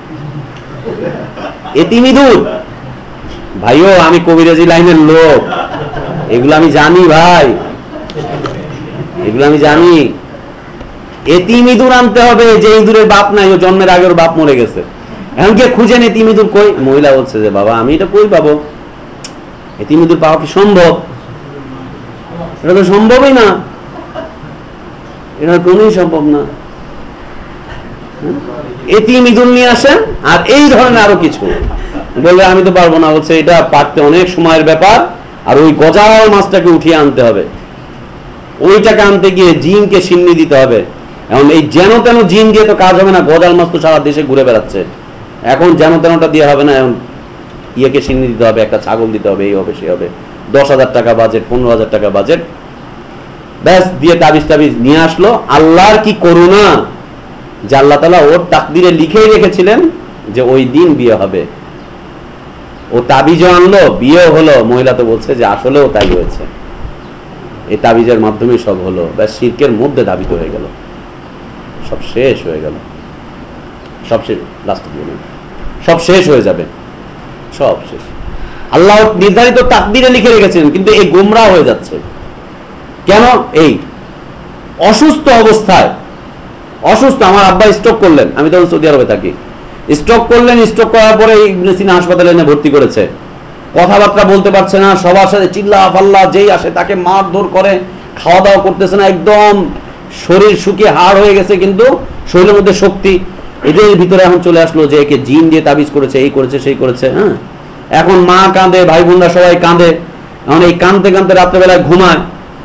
এতিম ইঁদুর। ভাইও আমি কবিরাজি লাইনের লোক, এগুলো আমি জানি ভাই, এগুলো আমি জানি। এতিম ইঁদুর আনতে হবে, যে ইঁদুরের বাপ নাই, ও জন্মের আগে ওর বাপ মরে গেছে। এখন কে খুঁজেন এতিম ইঁদুর কই? মহিলা বলছে যে বাবা আমি এটা কই পাবো, এতিম ইঁদুর পাওয়া কি সম্ভব? এটা তো সম্ভবই না, এটা কোনোই সম্ভব না। এতিম ইঁদুর নিয়ে আসেন, আর এই ধরনের আরো কিছু। বলবে আমি তো পারবো না, বলছে এটা পারতে অনেক সময়ের ব্যাপার, আর ওই গজাল মাছটাকে উঠিয়ে আনতে হবে, ওইটাকে আনতে গিয়ে জিনকে সিন্নি দিতে হবে। এখন এই যেন তেন জিন দিয়ে তো কাজ হবে না, গজাল মাছ তো সারা দেশে ঘুরে বেড়াচ্ছে। এখন যেন তেনটা দিয়ে হবে না, এখন ইয়েকে সিন্নি দিতে হবে, একটা ছাগল দিতে হবে, এই হবে সে হবে। 10,000 টাকা বাজেট, 15,000 টাকা বাজেট, ব্যাস দিয়ে তাবিজ টাবিজ নিয়ে আসলো। আল্লাহর কি করুণা যে আল্লাহ তাআলা ওর তাকদিরে লিখেই রেখেছিলেন যে ওই দিন বিয়ে হবে। ও তাবিজও আনলো, বিয়েও হলো। মহিলা তো বলছে যে আসলেও তাই হয়েছে, এই তাবিজের মাধ্যমে সব হলো। ব্যাস শিরকের মধ্যে ধাবিত হয়ে গেল, সব শেষ হয়ে গেল, সব শেষ। লাস্টে বলুন সব শেষ হয়ে যাবে, সব শেষ। আল্লাহ নির্ধারিত তাকদিরে লিখে রেখেছিলেন, কিন্তু এই গোমরা হয়ে যাচ্ছে কেন? এই অসুস্থ অবস্থায়, অসুস্থ। আমার আব্বা স্ট্রোক করলেন, আমি তখন সৌদি আরবে থাকি। স্ট্রোক করলেন, স্ট্রোক করার পরে ইবনে সিনা হাসপাতালে এনে ভর্তি করেছে। কথাবার্তা বলতে পারছে না, সবার সাথে চিল্লা ফাল্লা, যেই আসে তাকে মারধর করে, খাওয়া দাওয়া করতেছে না, একদম শরীর শুকিয়ে হাড় হয়ে গেছে, কিন্তু শরীরের মধ্যে শক্তি। এদের ভিতরে এখন চলে আসলো যে একে জিন দিয়ে তাবিজ করেছে, এই করেছে সেই করেছে। হ্যাঁ, এখন মা কাঁদে, ভাই বোনরা সবাই কাঁদে। এখন এই কাঁদতে কাঁদতে রাত্রেবেলায় ঘুমায়,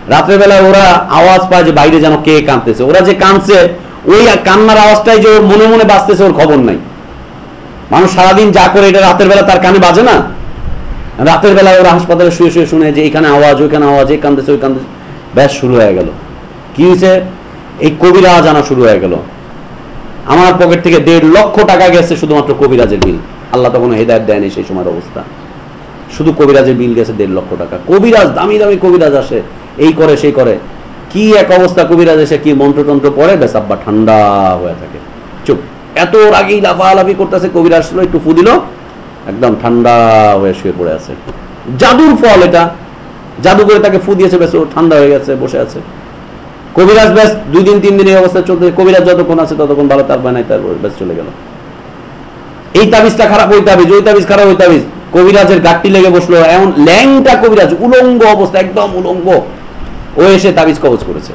রাতের বেলা ওরা আওয়াজ পায় যে বাইরে যেন কে কাঁদতেছে, ওরা যে কাঁদছে ওই কান্নার আওয়াজটাই যে ওর মনে মনে বাজতেছে ওর খবর নাই। মানুষ সারাদিন যা করে এটা রাতের বেলা তার কানে বাজে না? রাতের বেলা ওরা হাসপাতালে শুয়ে শুয়ে শুনে যে এইখানে আওয়াজ ওইখানে আওয়াজ, এই কাঁদতেছে ওই কাঁদতেছে, ব্যাস শুরু হয়ে গেল। কি হয়েছে? এই কবিরাজ আনা শুরু হয়ে গেল। আমার পকেট থেকে 1.5 লক্ষ টাকা গেছে শুধুমাত্র কবিরাজের বিল। আল্লাহ তখন হেদায়েত দেয়নি সেই সময়ের অবস্থা, শুধু কবিরাজের বিল গেছে 1.5 লক্ষ টাকা। কবিরাজ, দামি দামি কবিরাজ আসে, এই করে সেই করে, কি এক অবস্থা। কবিরাজ এসে কি মন্ত্রতন্ত্র পড়ে, ব্যাস আব্বা ঠান্ডা হয়ে থাকে, চুপ। এত আগেই লাফালাফি করতেছে, কবিরাজ আসলো একটু ফু দিল, একদম ঠান্ডা হয়ে শুয়ে পড়ে আছে। জাদুর ফল এটা, জাদু করে তাকে ফু দিয়েছে, ব্যাস ও ঠান্ডা হয়ে গেছে, বসে আছে। কবিরাজ ব্যাস 2 দিন 3 দিন এই অবস্থা চলতে, কবিরাজ যতক্ষণ আছে ততক্ষণ ভালো, তার বানাই তার ব্যাস চলে গেল। এই তাবিজটা খারাপ, ওই তাবিজ, ওই তাবিজ খারাপ, ওই তাবিজ। কবিরাজের গাঁটটি লেগে বসলো, এমন ল্যাংটা কবিরাজ, উলঙ্গ অবস্থা, একদম উলঙ্গ, ও এসে তাবিজ কবজ করেছে।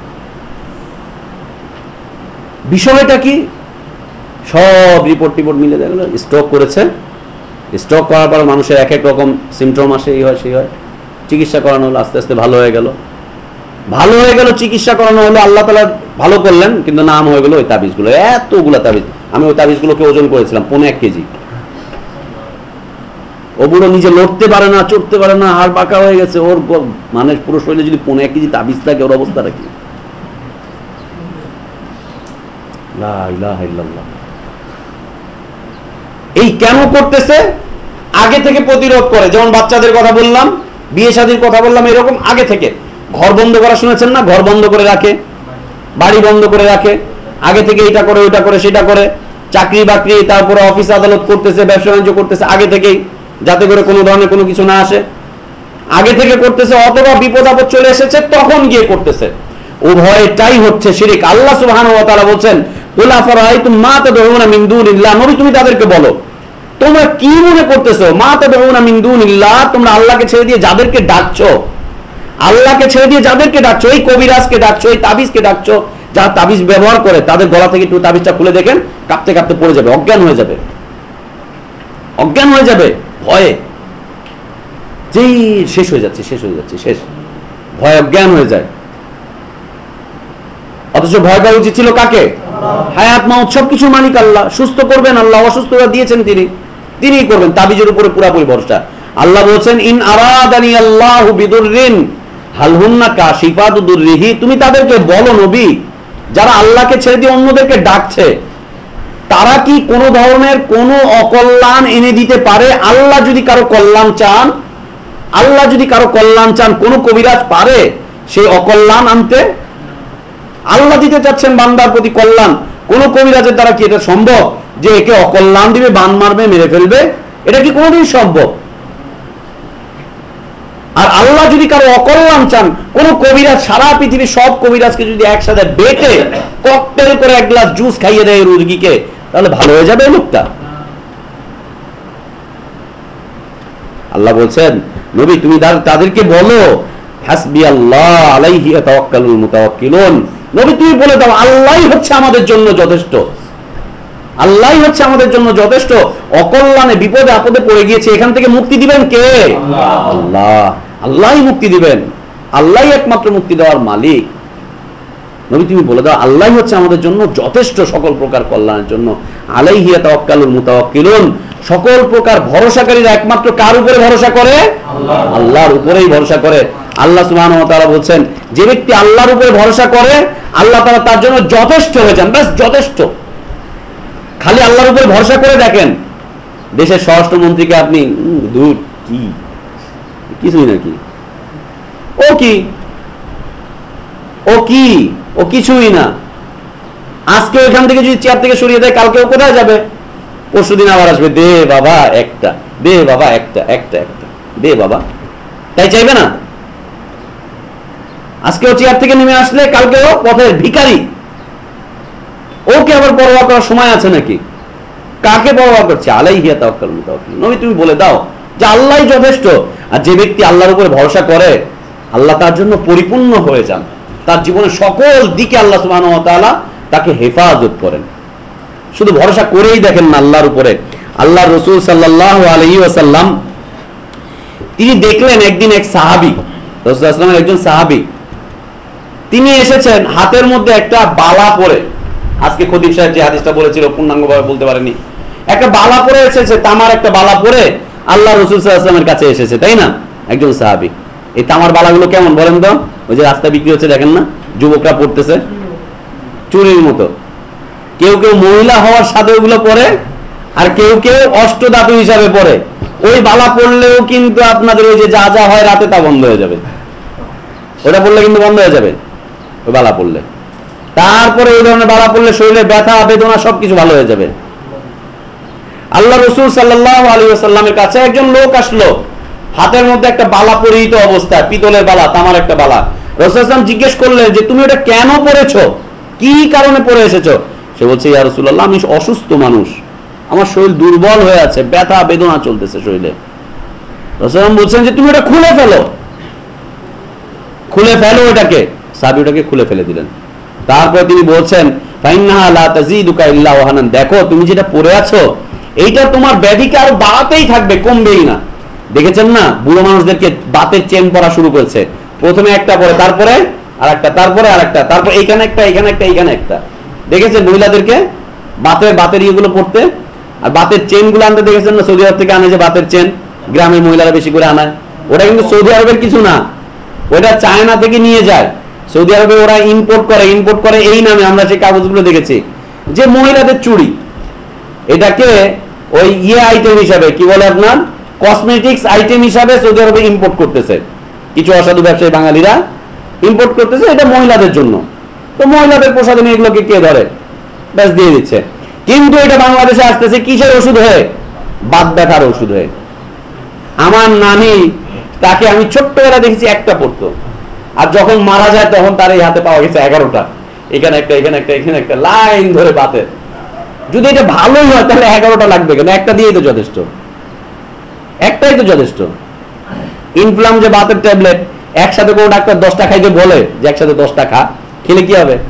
বিষয়টা কি? সব রিপোর্ট টিপোর্ট মিলে দেখা গেল স্ট্রোক করেছে। স্ট্রোক করার পর মানুষের এক এক রকম সিমটম আসে, এই হয় সেই হয়। চিকিৎসা করানো হলো, আস্তে আস্তে ভালো হয়ে গেল, ভালো হয়ে গেল, চিকিৎসা করানো হলো, আল্লাহ তাআলা ভালো করলেন, কিন্তু নাম হয়ে গেল ওই তাবিজগুলো। এতগুলো তাবিজ, আমি ওই তাবিজগুলোকে ওজন করেছিলাম 1.5 কেজি। ও বুড়ো নিজে লড়তে পারে না, চড়তে পারে না, হাড় বাঁকা হয়ে গেছে, ওর মানে পুরো শরীরে যদি 1.5 কেজি তাবিজ থাকে, ওর অবস্থাটা কি? লা ইলাহা ইল্লাল্লাহ। এই কেন করতেছে? আগে থেকে প্রতিরোধ করে, যেমন বাচ্চাদের কথা বললাম, বিয়ে শাদীর কথা বললাম, এরকম আগে থেকে। ঘর বন্ধ করা শুনেছেন না? ঘর বন্ধ করে রাখে, বাড়ি বন্ধ করে রাখে, আগে থেকে এটা করে ওইটা করে সেটা করে, চাকরি বাকরি, তারপরে অফিস আদালত করতেছে, ব্যবসা বাণিজ্য করতেছে আগে থেকেই, যাতে করে কোনো ধরনের কোনো কিছু না আসে, আগে থেকে করতেছে। অথবা বিপদ আপদ চলে এসেছে তখন গিয়ে করতেছে। উভয়টাই হচ্ছে শিরক। আল্লাহ সুবহানাহু ওয়া তাআলা বলেন, কুল আফরাআইতুম মা তাদউনা মিন দুনিল্লাহ, নবী তুমি তাদেরকে বলো তোমরা কি মনে করতেছো, মা তাদউনা মিন দুনিল্লাহ, তোমরা আল্লাহকে ছেড়ে দিয়ে যাদেরকে ডাকছো, আল্লাহকে ছেড়ে দিয়ে যাদেরকে ডাকছো, এই কবিরাজকে ডাকছো, এই তাবিজকে ডাকছো, যারা তাবিজ ব্যবহার করে তাদের গলা থেকে একটু তাবিজটা খুলে দেখেন, কাঁপতে কাঁপতে পড়ে যাবে, অজ্ঞান হয়ে যাবে, অজ্ঞান হয়ে যাবে ভয়ে, যেই শেষ হয়ে যাচ্ছে, শেষ হয়ে যাচ্ছে, শেষ, ভয় অজ্ঞান হয়ে যায়। অথচ ভয় পাওয়া উচিত ছিল কাকে? হায়াত মাউত সবকিছু মালিক আল্লাহ, সুস্থ করবেন আল্লাহ, অসুস্থতা দিয়েছেন তিনিই করবেন, তাবিজের উপরে পুরাপুরি ভরসা। আল্লাহ বলছেন, ইন আরাদানি আল্লাহু বিদুররিন হাল হুন্না কাশিফাতু দুররিহি, তুমি তাদেরকে বলো নবী, যারা আল্লাহকে ছেড়ে দিয়ে অন্যদেরকে ডাকছে, তারা কি কোনো ধরনের কোনো অকল্যাণ এনে দিতে পারে? আল্লাহ যদি কারো কল্যাণ চান, আল্লাহ যদি কারো কল্যাণ চান, কোন কবিরাজ পারে সেই অকল্যাণ আনতে? আল্লাহ দিতে চাচ্ছেন বান্দার প্রতি কল্যাণ, কোন কবিরাজের দ্বারা কি এটা সম্ভব যে একে অকল্যাণ দিবে, বান মারবে, মেরে ফেলবে? এটা কি কোনোদিন সম্ভব? আর আল্লাহ যদি কারো অকল্যাণ চান, কোন কবিরাজ, সারা পৃথিবীর সব কবিরাজকে যদি একসাথে বেটে ককটেল করে এক গ্লাস জুস খাইয়ে দেয় রোগীকে, তাহলে ভালো হয়ে যাবে লোকটা? আল্লাহ বলছেন, নবী তুমি তাদেরকে বলো, হাসবি আল্লাহ আলাইহি ইয়াতাওয়াক্কালুল মুতাওয়াক্কিলুন, নবী তুমি বলে দাও আল্লাহই হচ্ছে আমাদের জন্য যথেষ্ট, আল্লাহই হচ্ছে আমাদের জন্য যথেষ্ট। অকল্যাণে বিপদে আপদে পড়ে গিয়েছে, এখান থেকে মুক্তি দিবেন কে? আল্লাহ। আল্লাহই মুক্তি দিবেন, আল্লাহই একমাত্র মুক্তি দেওয়ার মালিক। নবী তুমি বলে দাও আল্লাহই হচ্ছে আমাদের জন্য যথেষ্ট সকল প্রকার কল্যাণের জন্য। আলাইহি ইয়াতাওয়াক্কালুল মুতাওয়াক্কিলুন, সকল প্রকার ভরসাকারীরা একমাত্র কার উপরে ভরসা করে? আল্লাহর উপরেই ভরসা করে। আল্লাহ সুবহানাহু ওয়া তাআলা বলছেন, যে ব্যক্তি আল্লাহর উপরে ভরসা করে আল্লাহ তাআলা তার জন্য যথেষ্ট হয়ে যান, ব্যাস যথেষ্ট। খালি আল্লাহর উপরে ভরসা করে দেখেন, দেশের স্বরাষ্ট্রমন্ত্রীকে আপনি দূর কি কিছুই নাকি, ও কি ও কি ও কিছুই না। আজকে ওইখান থেকে যদি চেয়ার থেকে সরিয়ে দেয়, কালকে ও কোথায় যাবে? পরশুদিন আবার আসবে, দে বাবা একটা, দে বাবা একটা, একটা একটা দে বাবা, তাই চাইবে না? আজকে ও চেয়ার থেকে নেমে আসলে কালকে ও পথের ভিখারি, ওকে আবার পরোয়া করার সময় আছে নাকি? কাকে পরোয়া করছে? আলাইহি তাওয়াক্কালুল মুতাওয়াক্কিলুন। নবী তুমি বলে দাও যে আল্লাহই যথেষ্ট। আর যে ব্যক্তি আল্লাহর উপরে ভরসা করে, আল্লাহ তার জন্য পরিপূর্ণ হয়ে যান, তার জীবনের সকল দিকে আল্লাহ সুবহানাহু ওয়া তাআলা তাকে হেফাজত করেন। শুধু ভরসা করেই দেখেন না আল্লাহর উপরে। আল্লাহ রাসূল সাল্লাল্লাহু আলাইহি ওয়াসাল্লাম তিনি দেখলেন একদিন এক সাহাবী রাসূলুল্লাহ সাল্লাল্লাহু আলাইহি ওয়াসাল্লামের একজন সাহাবী, তিনি এসেছেন হাতের মধ্যে একটা বালা পরে। আজকে খতিব সাহেব যে হাদিসটা বলেছিল পূর্ণাঙ্গভাবে বলতে পারেনি, একটা বালা পরে এসেছে, তামার একটা বালা পরে আল্লাহ রাসূল সাল্লাল্লাহু আলাইহি ওয়াসাল্লামের কাছে এসেছে, তাই না? একজন সাহাবী। এই তামার বালাগুলো কেমন বলেন তো? ওই যে রাস্তায় বিক্রি হচ্ছে দেখেন না, যুবকরা পড়তেছে, চুরির মতো। কেউ কেউ মহিলা হওয়ার সাথে ওগুলো পরে, আর কেউ কেউ অষ্টধাতু হিসাবে পরে। ওই বালা পড়লেও কিন্তু আপনাদের ওই যে যা যা হয় রাতে তা বন্ধ হয়ে যাবে, ওটা পড়লে কিন্তু বন্ধ হয়ে যাবে ওই বালা পড়লে। তারপরে এই ধরনের বালা পড়লে শরীরে ব্যথা বেদনা সবকিছু ভালো হয়ে যাবে। আল্লাহ রাসূল সাল্লাল্লাহু আলাইহি ওয়াসাল্লামের কাছে একজন লোক আসলো, হাতের মধ্যে একটা বালা পরিহিত অবস্থায়, পিতলের বালা, তামার একটা বালা। রাসূল সাল্লাল্লাহু আলাইহি ওয়াসাল্লাম জিজ্ঞেস করলেন যে তুমি এটা কেন পরেছো, কি কারণে পরে এসেছো? সে বলছে, ইয়া রাসূলুল্লাহ, আমি অসুস্থ মানুষ, আমার শরীর দুর্বল হয়ে আছে, ব্যথা বেদনা চলতেছে শরীরে। রাসূল সাল্লাল্লাহু আলাইহি ওয়াসাল্লাম বলছেন যে তুমি এটা খুলে ফেলো, খুলে ফেলো এটাকে। সাহাবী ওটাকে খুলে ফেলে দিলেন। তারপর তিনি বলছেন, ফাইন্নাহা লা তাজিদুকা ইল্লা ওয়াহানান, দেখো তুমি যেটা পরে আছো এইটা তোমার ব্যাধিকে আরো বাড়াতেই থাকবে, কমবেই না। দেখেছেন না বুড়ো মানুষদেরকে বাতের চেন পরা শুরু করেছে, প্রথমে একটা পরে, তারপরে আরেকটা, তারপরে আরেকটা, তারপর এইখানে একটা, এখানে একটা, এইখানে একটা। দেখেছেন মহিলাদেরকে বাতের ইয়েগুলো পড়তে, আর বাতের চেন গুলো আনতে দেখেছেন না? সৌদি আরব থেকে আনে যে বাতের চেন, গ্রামের মহিলারা বেশি করে আনায়। ওটা কিন্তু সৌদি আরবের কিছু না, ওটা চায়না থেকে নিয়ে যায়। সৌদি আরবে ওরা ইম্পোর্ট করে এই নামে, আমরা সেই কাগজগুলো দেখেছি যে মহিলাদের চুড়ি, এটাকে ওই আইটেম হিসাবে, কি বলে আপনার কসমেটিক্স আইটেম হিসাবে সৌদি আরবে ইম্পোর্ট করতেছে কিছু অসাধু ব্যবসায়ী বাঙালিরা, ইম্পোর্ট করতেছে এটা মহিলাদের জন্য। তো মহিলাদের প্রসাধনী এগুলোকে কে ধরে, ব্যাস দিয়ে দিচ্ছে। কিন্তু এটা বাংলাদেশে আসতেছে কিসের ওষুধ হয়ে? বাত ব্যথার ওষুধ হয়ে। আমার নানি, তাকে আমি ছোট্টবেলা দেখেছি একটা পড়তো, আর যখন মারা যায় তখন তার এই হাতে পাওয়া গেছে 11টা, এখানে একটা, এখানে একটা, এখানে একটা, লাইন ধরে বাতের। যদি এটা ভালোই হয় তাহলে 11টা লাগবে কেন? একটা দিয়েই তো যথেষ্ট, একটাই তো যথেষ্ট। ইনফ্লাম যে বাতের ট্যাবলেট, একসাথে কোনো ডাক্তার 10টা খাইতে বলে যে একসাথে 10টা খা, খেলে কি হবে?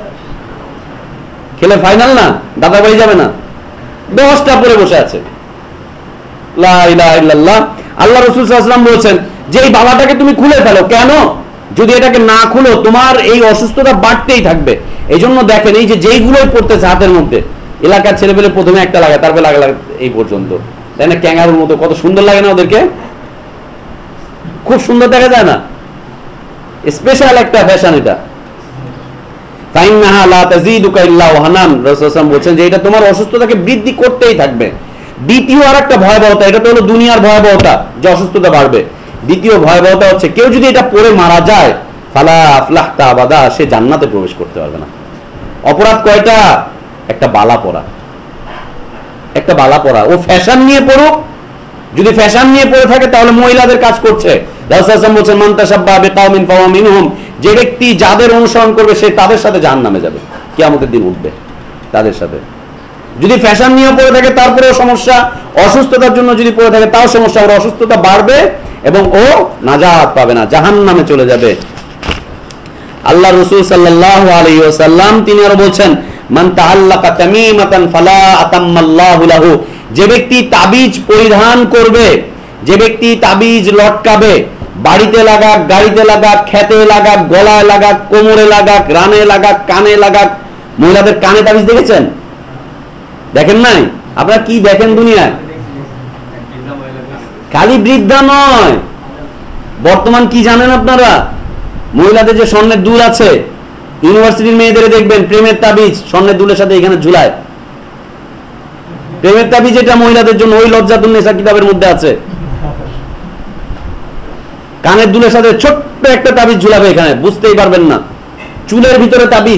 খেলে ফাইনাল না, দাদা বাড়ি যাবে না। 10টা পরে বসে আছে। লা ইলাহা ইল্লাল্লাহ। আল্লাহ রাসূল সাল্লাল্লাহু আলাইহি ওয়াসাল্লাম বলেছেন যে এই বালাটাকে তুমি খুলে ফেলো। কেন? যদি এটাকে না খুলো তোমার এই অসুস্থতা বাড়তেই থাকবে। এই জন্য দেখেন এই যে যেইগুলোই পড়তেছে হাতের মধ্যে, এলাকার ছেলেপেলে প্রথমে একটা লাগায়, তারপরে লাগে এই পর্যন্ত, তাই না? ক্যাঙ্গারুর মতো কত সুন্দর লাগে না ওদেরকে? খুব সুন্দর দেখা যায় না? স্পেশাল একটা ফ্যাশন এটা। ফাইন্নাহা লা তাজিদুকা ইল্লা ওয়াহানান, রাসূল সাল্লাল্লাহু আলাইহি ওয়াসাল্লাম বলেন যে এটা তোমার অসুস্থতাকে বৃদ্ধি করতেই থাকবে। দ্বিতীয় আরেকটা ভয়াবহতা, এটা তো হলো দুনিয়ার ভয়াবহতা যে অসুস্থতা বাড়বে। দ্বিতীয় ভয়াবহতা হচ্ছে কেউ যদি এটা পরে মারা যায়, ফালা আফলাহতা আবাদা, সে জান্নাতে প্রবেশ করতে পারবে না। অপরাধ কয়টা? একটা বালা পরা, একটা বালা পরা। ও ফ্যাশন নিয়ে পড়ুক, যদি ফ্যাশন নিয়ে পড়ে থাকে তাহলে মহিলাদের কাজ করছে। রাসূল সাল্লাল্লাহু আলাইহি ওয়াসাল্লাম বলেন, মান তাশাব্বাহা বিকাওমিন ফাহুয়া মিনহুম, যে ব্যক্তি যাদের অনুসরণ করবে সে তাদের সাথে জাহান্নামে যাবে, কিয়ামতের দিন উঠবে তাদের সাথে। যদি ফ্যাশন নিয়ে পড়ে থাকে তারপরেও সমস্যা, অসুস্থতার জন্য যদি পড়ে থাকে তাও সমস্যা, ওর অসুস্থতা বাড়বে এবং ও নাজাত পাবে না, জাহান্নামে চলে যাবে। আল্লাহ রাসূল সাল্লাল্লাহু আলাইহি ওয়াসাল্লাম তিনি আরো বলছেন, মান তাআল্লাকা তামিমাতান ফালা আতাম্মাল্লাহু লাহু, যে ব্যক্তি তাবিজ পরিধান করবে, যে ব্যক্তি তাবিজ লটকাবে, বাড়িতে লাগাক, গাড়িতে লাগাক, খেতে লাগাক, গলায় লাগাক, কোমরে লাগাক, রানে লাগাক, কানে লাগাক। মহিলাদের কানে তাবিজ দেখেছেন? দেখেন নাই? আপনারা কি দেখেন দুনিয়ায়? খালি বৃদ্ধা নয়, বর্তমান কি জানেন আপনারা? মহিলাদের যে স্বর্ণের দুল আছে, ইউনিভার্সিটির মেয়েদের দেখবেন প্রেমের তাবিজ স্বর্ণের দুলের সাথে এখানে ঝুলায়। প্রেমের তাবিজ এটা মহিলাদের জন্য, ওই লজ্জাতুন নিসা কিতাবের মধ্যে আছে। কানের দুলের সাথে ছোট্ট একটা তাবিজ ঝুলাবে এখানে, বুঝতেই পারবেন না। চুলের ভিতরে তাবিজ,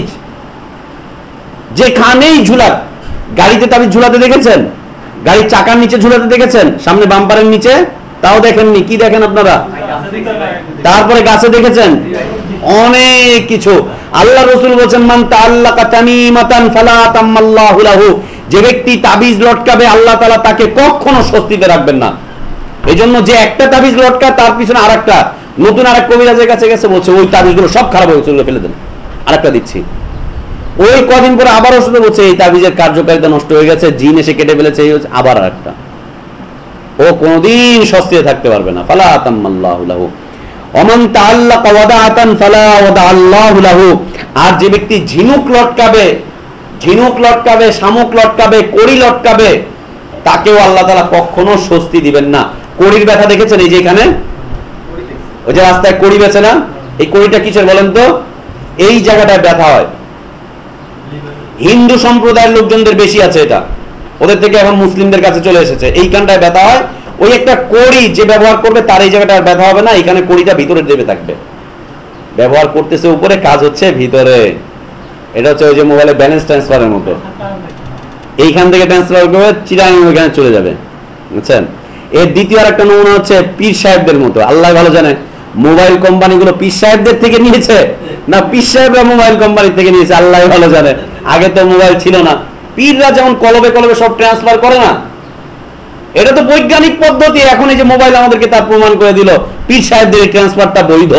যেখানেই ঝুলাক। গাড়িতে তাবিজ ঝুলাতে দেখেছেন? গাড়ির চাকার নিচে ঝুলাতে দেখেছেন? সামনে বাম্পারের নিচে? তাও দেখেননি। কি দেখেন আপনারা? তারপরে গাছে দেখেছেন? অনেক কিছু। আল্লাহ রাসূল বলেন, মান তাআল্লাকা তামিমাতান ফালা আতাম্মাল্লাহু লাহু, যে ব্যক্তি তাবিজ লটকাবে আল্লাহ তাআলা তাকে কখনো স্বস্তিতে রাখবেন না। এইজন্য যে একটা তাবিজ লটকা তার পিছনে আরেকটা, নতুন আরেক কবিরাজের কাছে গেছে, বলছে ওই তাবিজগুলো সব খারাপ হয়ে গেছে, ফেলে দেন, আরেকটা দিচ্ছি। ওই কদিন পরে আবার ওষুধ বলছে এই তাবিজের কার্যকারিতা নষ্ট হয়ে গেছে, জিন এসে কেটে ফেলেছে, আবার আরেকটা। ও কোনদিন স্বস্তিতে থাকতে পারবে না। ফালা আতাম্মাল্লাহু লাহু। ওমান তাআল্লাকা ওয়াদাআতান ফালা ওয়াদাআল্লাহু লাহু, আর যে ব্যক্তি ঝিনুক লটকাবে, শামুক লটকাবে, কড়ি লটকাবে, তাকেও আল্লাহ তাআলা কখনো স্বস্তি দিবেন না। কড়ির ব্যথা দেখেছেন? এই যে এখানে ওই যে রাস্তায় কড়ি বেছে না, এই কড়িটা কিসের বলেন তো? এই জায়গাটায় ব্যথা হয়। হিন্দু সম্প্রদায়ের লোকজনদের বেশি আছে এটা, ওদের থেকে এখন মুসলিমদের কাছে চলে এসেছে। এইখানটায় ব্যথা হয়, ওই একটা কড়ি যে ব্যবহার করবে তার এই জায়গাটা ব্যথা হবে না, এখানে কড়িটা ভিতরে দেবে থাকবে। ব্যবহার করতেছে উপরে, কাজ হচ্ছে ভিতরে। এটা হচ্ছে ওই যে মোবাইলে ব্যালেন্স ট্রান্সফারের মতো, এইখান থেকে ট্রান্সফার করবে চিরাং ওইখানে চলে যাবে, বুঝছেন? এর দ্বিতীয় আর একটা নমুনা হচ্ছে পীর সাহেবদের মতো। আল্লাহ ভালো জানে মোবাইল কোম্পানিগুলো পীর সাহেবদের থেকে নিয়েছে না পীর সাহেবরা মোবাইল কোম্পানি থেকে নিয়েছে, আল্লাহ ভালো জানে। আগে তো মোবাইল ছিল না, পীররা যেমন কলবে কলবে সব ট্রান্সফার করে না, এটা তো বৈজ্ঞানিক পদ্ধতি। এখন এই যে মোবাইল আমাদেরকে তার প্রমাণ করে দিল পীর সাহেবদের এই ট্রান্সফারটা বৈধ,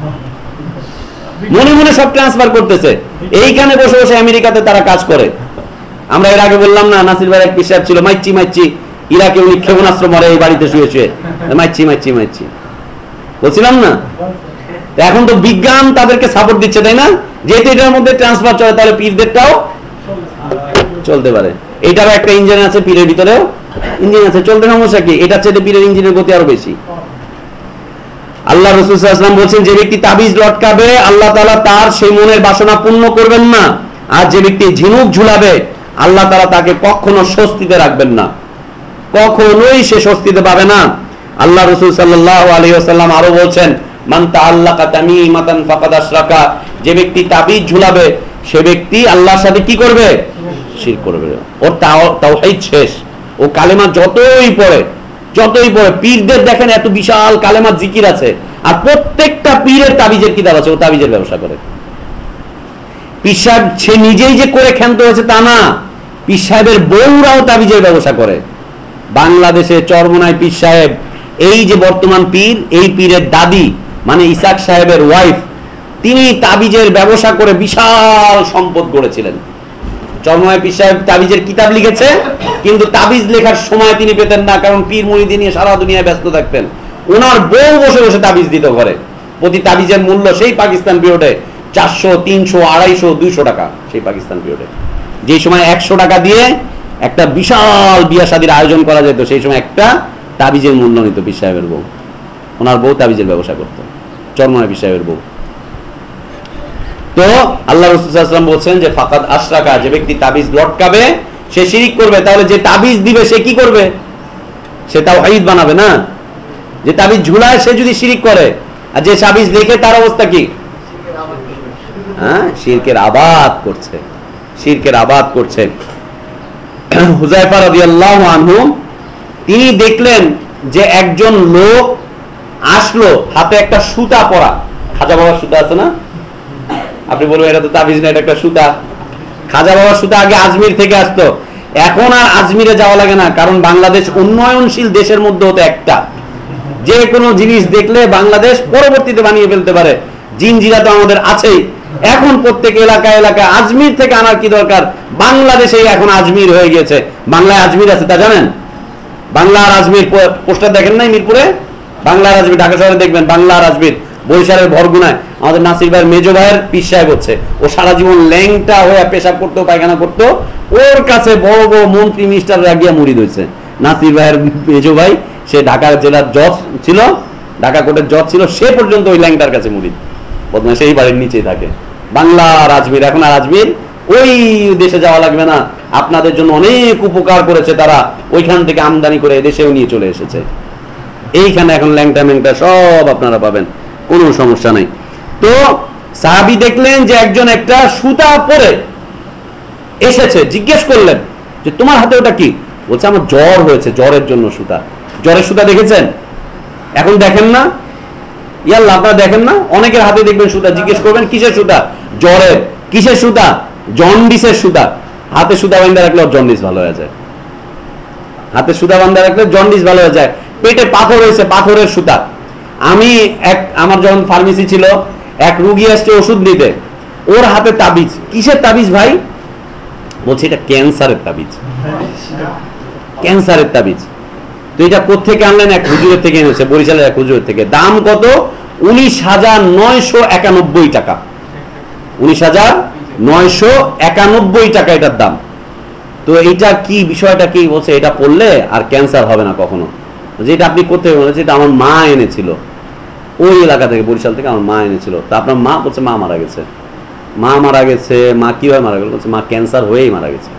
মনে মনে সব ট্রান্সফার করতেছে। এইখানে বসে বসে আমেরিকাতে তারা কাজ করে। আমরা এর আগে বললাম না, নাসির ভাই এক পীর সাহেব ছিল, মাইচি ইরাকে উনি ক্ষেপণাস্ত্র মারে এই বাড়িতে শুয়ে মাইচি বলছিলাম না? এখন তো বিজ্ঞান তাদেরকে সাপোর্ট দিচ্ছে, তাই না? যেহেতু এটার মধ্যে ট্রান্সফার চলে, তাহলে পীরদেরটাও চলতে পারে। এটারও একটা ইঞ্জিন আছে, পীরের ভিতরেও ইঞ্জিন আছে, চলতে সমস্যা কি? এটার চেয়ে পীরের ইঞ্জিনের গতি আরো বেশি। আল্লাহ রাসূল সাল্লাল্লাহু আলাইহি ওয়াসাল্লাম বলেন, যে ব্যক্তি তাবিজ লটকাবে আল্লাহ তাআলা তার সেই মনের বাসনা পূর্ণ করবেন না, আর যে ব্যক্তি ঝিনুক ঝুলাবে আল্লাহ তাআলা তাকে কখনো স্বস্তিতে রাখবেন না, কখনোই সে স্বস্তিতে পাবে না। আল্লাহ রাসূল সাল্লাল্লাহু আলাইহি ওয়াসাল্লাম আরো বলেন, মান তাআল্লাকা তামিমাতান ফাকাদ আশরাকা, যে ব্যক্তি তাবিজ ঝুলাবে সে ব্যক্তি আল্লাহর সাথে কি করবে? শিরক করবে। ওর তাওহীদ শেষ। ও কালেমা যতই পড়ে পীরদের দেখেন এত বিশাল কালেমা জিকির আছে, আর প্রত্যেকটা পীরের তাবিজের কিতাব আছে, ও তাবিজের ব্যবসা করে। পীর সাহেব সে নিজেই যে করে ক্ষান্ত হয়েছে তা না, পীর সাহেবের বউরাও তাবিজের ব্যবসা করে। বাংলাদেশে চরমনায় পীর সাহেব, এই যে বর্তমান পীর, এই পীরের দাদি মানে ইসাক সাহেবের ওয়াইফ, তিনি তাবিজের ব্যবসা করে বিশাল সম্পদ গড়েছিলেন। চরমনায় পীর সাহেব তাবিজের কিতাব লিখেছে, কিন্তু তাবিজ লেখার সময় তিনি পেতেন না, কারণ পীর মুরিদি নিয়ে সারা দুনিয়ায় ব্যস্ত থাকতেন। ওনার বউ বসে বসে তাবিজ দিত ঘরে। প্রতি তাবিজের মূল্য সেই পাকিস্তান পিরিয়ডে 400, 300, 250, 200 টাকা। সেই পাকিস্তান পিরিয়ডে যে সময় 100 টাকা দিয়ে একটা বিশাল বিয়া শাদীর আয়োজন করা যেত, সেই সময় একটা তাবিজের মূল্য নিত পীর সাহেবের বউ। ওনার বউ তাবিজের ব্যবসা করত, চরমনায় পীর সাহেবের বউ। তো আল্লাহ রাসূল সাল্লাল্লাহু আলাইহি ওয়াসাল্লাম বলেন যে ফাকাদ আশরাকা, যে ব্যক্তি তাবিজ লটকাবে সে শিরক করবে। তাহলে যে তাবিজ দিবে সে কি করবে? সে তাওহীদ বানাবে না। যে তাবিজ ঝুলায় সে যদি শিরক করে, আর যে তাবিজ লেখে তার অবস্থা কি? শিরকের আবাদ করছে, শিরকের আবাদ করছে। হুযায়ফা রাদিয়াল্লাহু আনহু তিনি দেখলেন যে একজন লোক আসলো, হাতে একটা সুতা পরা, খাজা বাবার সুতা আছে না? আপনি বলবেন এটা তো তাবিজ না, এটা একটা সুতা। খাজা বাবার সুতা আগে আজমির থেকে আসতো, এখন আর আজমিরে যাওয়া লাগে না, কারণ বাংলাদেশ উন্নয়নশীল দেশের মধ্যে হতে একটা। যে কোনো জিনিস দেখলে বাংলাদেশ পরবর্তীতে বানিয়ে ফেলতে পারে। জিনজিরা তো আমাদের আছেই, এখন প্রত্যেক এলাকায় আজমির থেকে আনার কি দরকার? বাংলাদেশেই এখন আজমির হয়ে গেছে। বাংলায় আজমির আছে তা জানেন? বাংলা আর আজমির পোস্টার দেখেন নাই মিরপুরে? বাংলা আর আজমির, ঢাকা শহরে দেখবেন বাংলা আর আজমির। বরিশালের ভরগুনায় আমাদের নাসির ভাইয়ের মেজো ভাইয়ের পীর সাহেব হচ্ছে, ও সারা জীবন ল্যাংটা হয়ে পেশাব করতো, পায়খানা করতো, ওর কাছে বড় বড় মন্ত্রী মিনিস্টাররা গিয়া মুরিদ হয়েছে। নাসির ভাইয়ের মেজো ভাই, সে ঢাকা জেলার জজ ছিল, ঢাকা কোর্টের জজ ছিল, সে পর্যন্ত ওই ল্যাংটার কাছে মুরিদ। বর্তমানে সেই বাড়ির নিচেই থাকে। বাংলা আর আজমির, এখন আর আজমির ওই দেশে যাওয়া লাগবে না, আপনাদের জন্য অনেক উপকার করেছে তারা, ওইখান থেকে আমদানি করে এদেশেও নিয়ে চলে এসেছে। এইখানে এখন ল্যাংটা ম্যাংটা সব আপনারা পাবেন, কোনো সমস্যা নাই। তো সাহাবী দেখলেন যে একজন একটা সুতা পরে এসেছে, জিজ্ঞেস করলেন যে তোমার হাতে ওটা কি? বলছে আমার জ্বর হয়েছে, জ্বরের জন্য সুতা। জ্বরের সুতা দেখেছেন? এখন দেখেন না? ইয়াল্লাহ, আপনারা দেখেন না? অনেকের হাতে দেখবেন সুতা, জিজ্ঞেস করবেন কিসের সুতা? জ্বরের। কিসের সুতা? জন্ডিসের সুতা। হাতে সুতা বাঁধা রাখলে জন্ডিস ভালো হয়ে যায়। হাতে সুতা বাঁধা রাখলে জন্ডিস ভালো হয়ে যায়। পেটে পাথর হয়েছে, পাথরের সুতা। আমি আমার যখন ফার্মেসি ছিল, এক রুগী আসছে ওষুধ নিতে, ওর হাতে তাবিজ। কিসের তাবিজ ভাই? বলছে এটা ক্যান্সারের তাবিজ। ক্যান্সারের তাবিজ। তো এটা কোত্থেকে আনলেন? এক হুজুরের থেকে এনেছে, বরিশালের এক হুজুরের থেকে। দাম কত? 19,991 টাকা, 19,991 টাকা এটার দাম। তো এইটা কি বিষয়টা কি বলছে, এটা পড়লে আর ক্যান্সার হবে না কখনো। যেটা আপনি করতে বলেছেন, এটা আমার মা এনেছিল ওই এলাকা থেকে, বরিশাল থেকে আমার মা এনেছিল। তা আপনার মা বলছে মা মারা গেছে। মা মারা গেছে, মা কিভাবে মারা গেল? বলছে মা ক্যান্সার হয়েই মারা গেছে,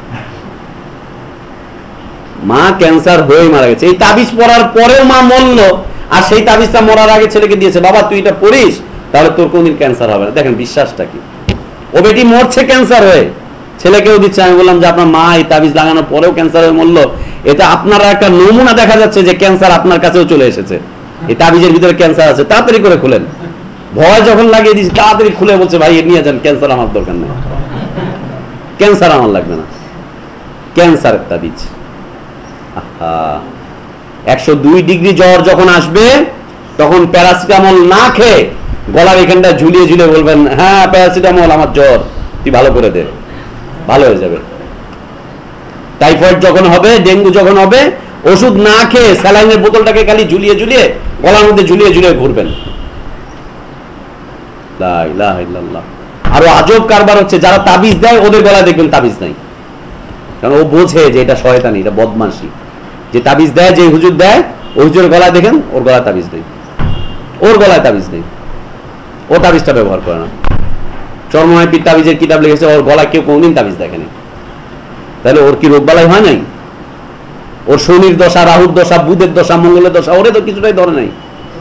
মা ক্যান্সার হয়েই মারা গেছে। এই তাবিজ পড়ার পরেও মা মরল, আর সেই তাবিজটা মরার আগে ছেলেকে দিয়েছে, বাবা তুই এটা পড়িস তাহলে তোর কোনদিন ক্যান্সার হবে না। দেখেন বিশ্বাসটা কি, ও বেটি মরছে ক্যান্সার হয়ে, ছেলেকেও দিচ্ছে। আমি বললাম যে আপনার মা এই তাবিজ লাগানোর পরেও ক্যান্সার হয়ে মরল, এটা আপনার একটা নমুনা দেখা যাচ্ছে যে ক্যান্সার আপনার কাছেও চলে এসেছে, এই তাবিজের ভিতরে ক্যান্সার আছে, তাড়াতাড়ি করে খুলেন। ভয় যখন লাগিয়ে দিয়েছি তাড়াতাড়ি খুলে বলছে ভাই নিয়ে যান, ক্যান্সার আমার দরকার নেই, ক্যান্সার আমার লাগবে না, ক্যান্সারের তাবিজ। 102 ডিগ্রি জ্বর যখন আসবে তখন প্যারাসিটামল না খেয়ে গলার এখানটা ঝুলিয়ে ঝুলিয়ে বলবেন হ্যাঁ প্যারাসিটামল আমার জ্বর, তুই ভালো করে দে, ভালো হয়ে যাবে। টাইফয়েড যখন হবে, ডেঙ্গু যখন হবে, ওষুধ না খেয়ে স্যালাইনের বোতলটাকে খালি ঝুলিয়ে ঝুলিয়ে গলার মধ্যে ঝুলিয়ে ঝুলিয়ে ঘুরবেন। লা ইলাহা ইল্লাল্লাহ। আরো আজব কারবার হচ্ছে, যারা তাবিজ দেয় ওদের গলায় দেখবেন তাবিজ নাই, কারণ ও বোঝে যে এটা শয়তানি, এটা বদমাশি। যে তাবিজ দেয়, যে হুজুর দেয়, ওই হুজুরের গলায় দেখেন ওর গলায় তাবিজ নেই, ওর গলায় তাবিজ নেই, ও তাবিজটা ব্যবহার করে না। চর্মনাইপির তাবিজের কিতাব লিখেছে, ওর গলায় কেউ কোনদিন তাবিজ দেখেনি। তাহলে ওর কি রোগ বালাই হয় নাই? ওর শনির দশা, রাহুর দশা, বুধের দশা, মঙ্গলের দশা, ওরে তো কিছুটাই ধরে নাই,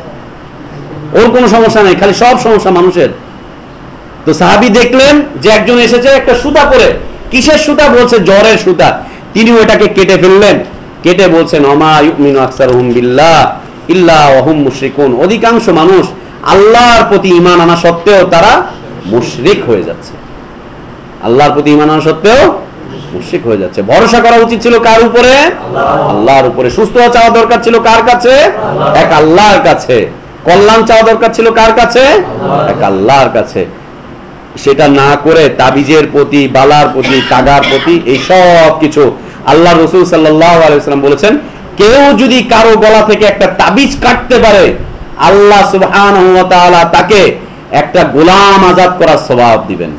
ওর কোনো সমস্যা নাই, খালি সব সমস্যা মানুষের। তো সাহাবী দেখলেন যে একজন এসেছে একটা সুতা পরে, কিসের সুতা? বলছে জ্বরের সুতা। তিনি ওটাকে কেটে ফেললেন, কেটে বলছেন ওমা ইউমিনু আকসারুহুম বিল্লাহ ইল্লা ওয়া হুম মুশরিকুন। অধিকাংশ মানুষ আল্লাহর প্রতি ঈমান আনা সত্ত্বেও তারা মুশরিক হয়ে যাচ্ছে, আল্লাহর প্রতি ঈমান আনা সত্ত্বেও মুশরিক হয়ে যাচ্ছে। ভরসা করা উচিত ছিল কার উপরে? আল্লাহর উপরে। সুস্থ হওয়া চাওয়া দরকার ছিল কার কাছে? এক আল্লাহর কাছে। কল্যাণ চাওয়া দরকার ছিল কার কাছে? এক আল্লাহর কাছে। সেটা না করে তাবিজের প্রতি, বালার প্রতি, তাগার প্রতি, এই সব কিছু আল্লাহ রাসূল সাল্লাল্লাহু আলাইহি ওয়াসাল্লাম বলেছেন, কেউ যদি কারো গলা থেকে একটা তাবিজ কাটতে পারে আল্লাহ সুবহানাহু ওয়া তাআলা তাকে একটা গোলাম আজাদ করার সওয়াব দিবেন।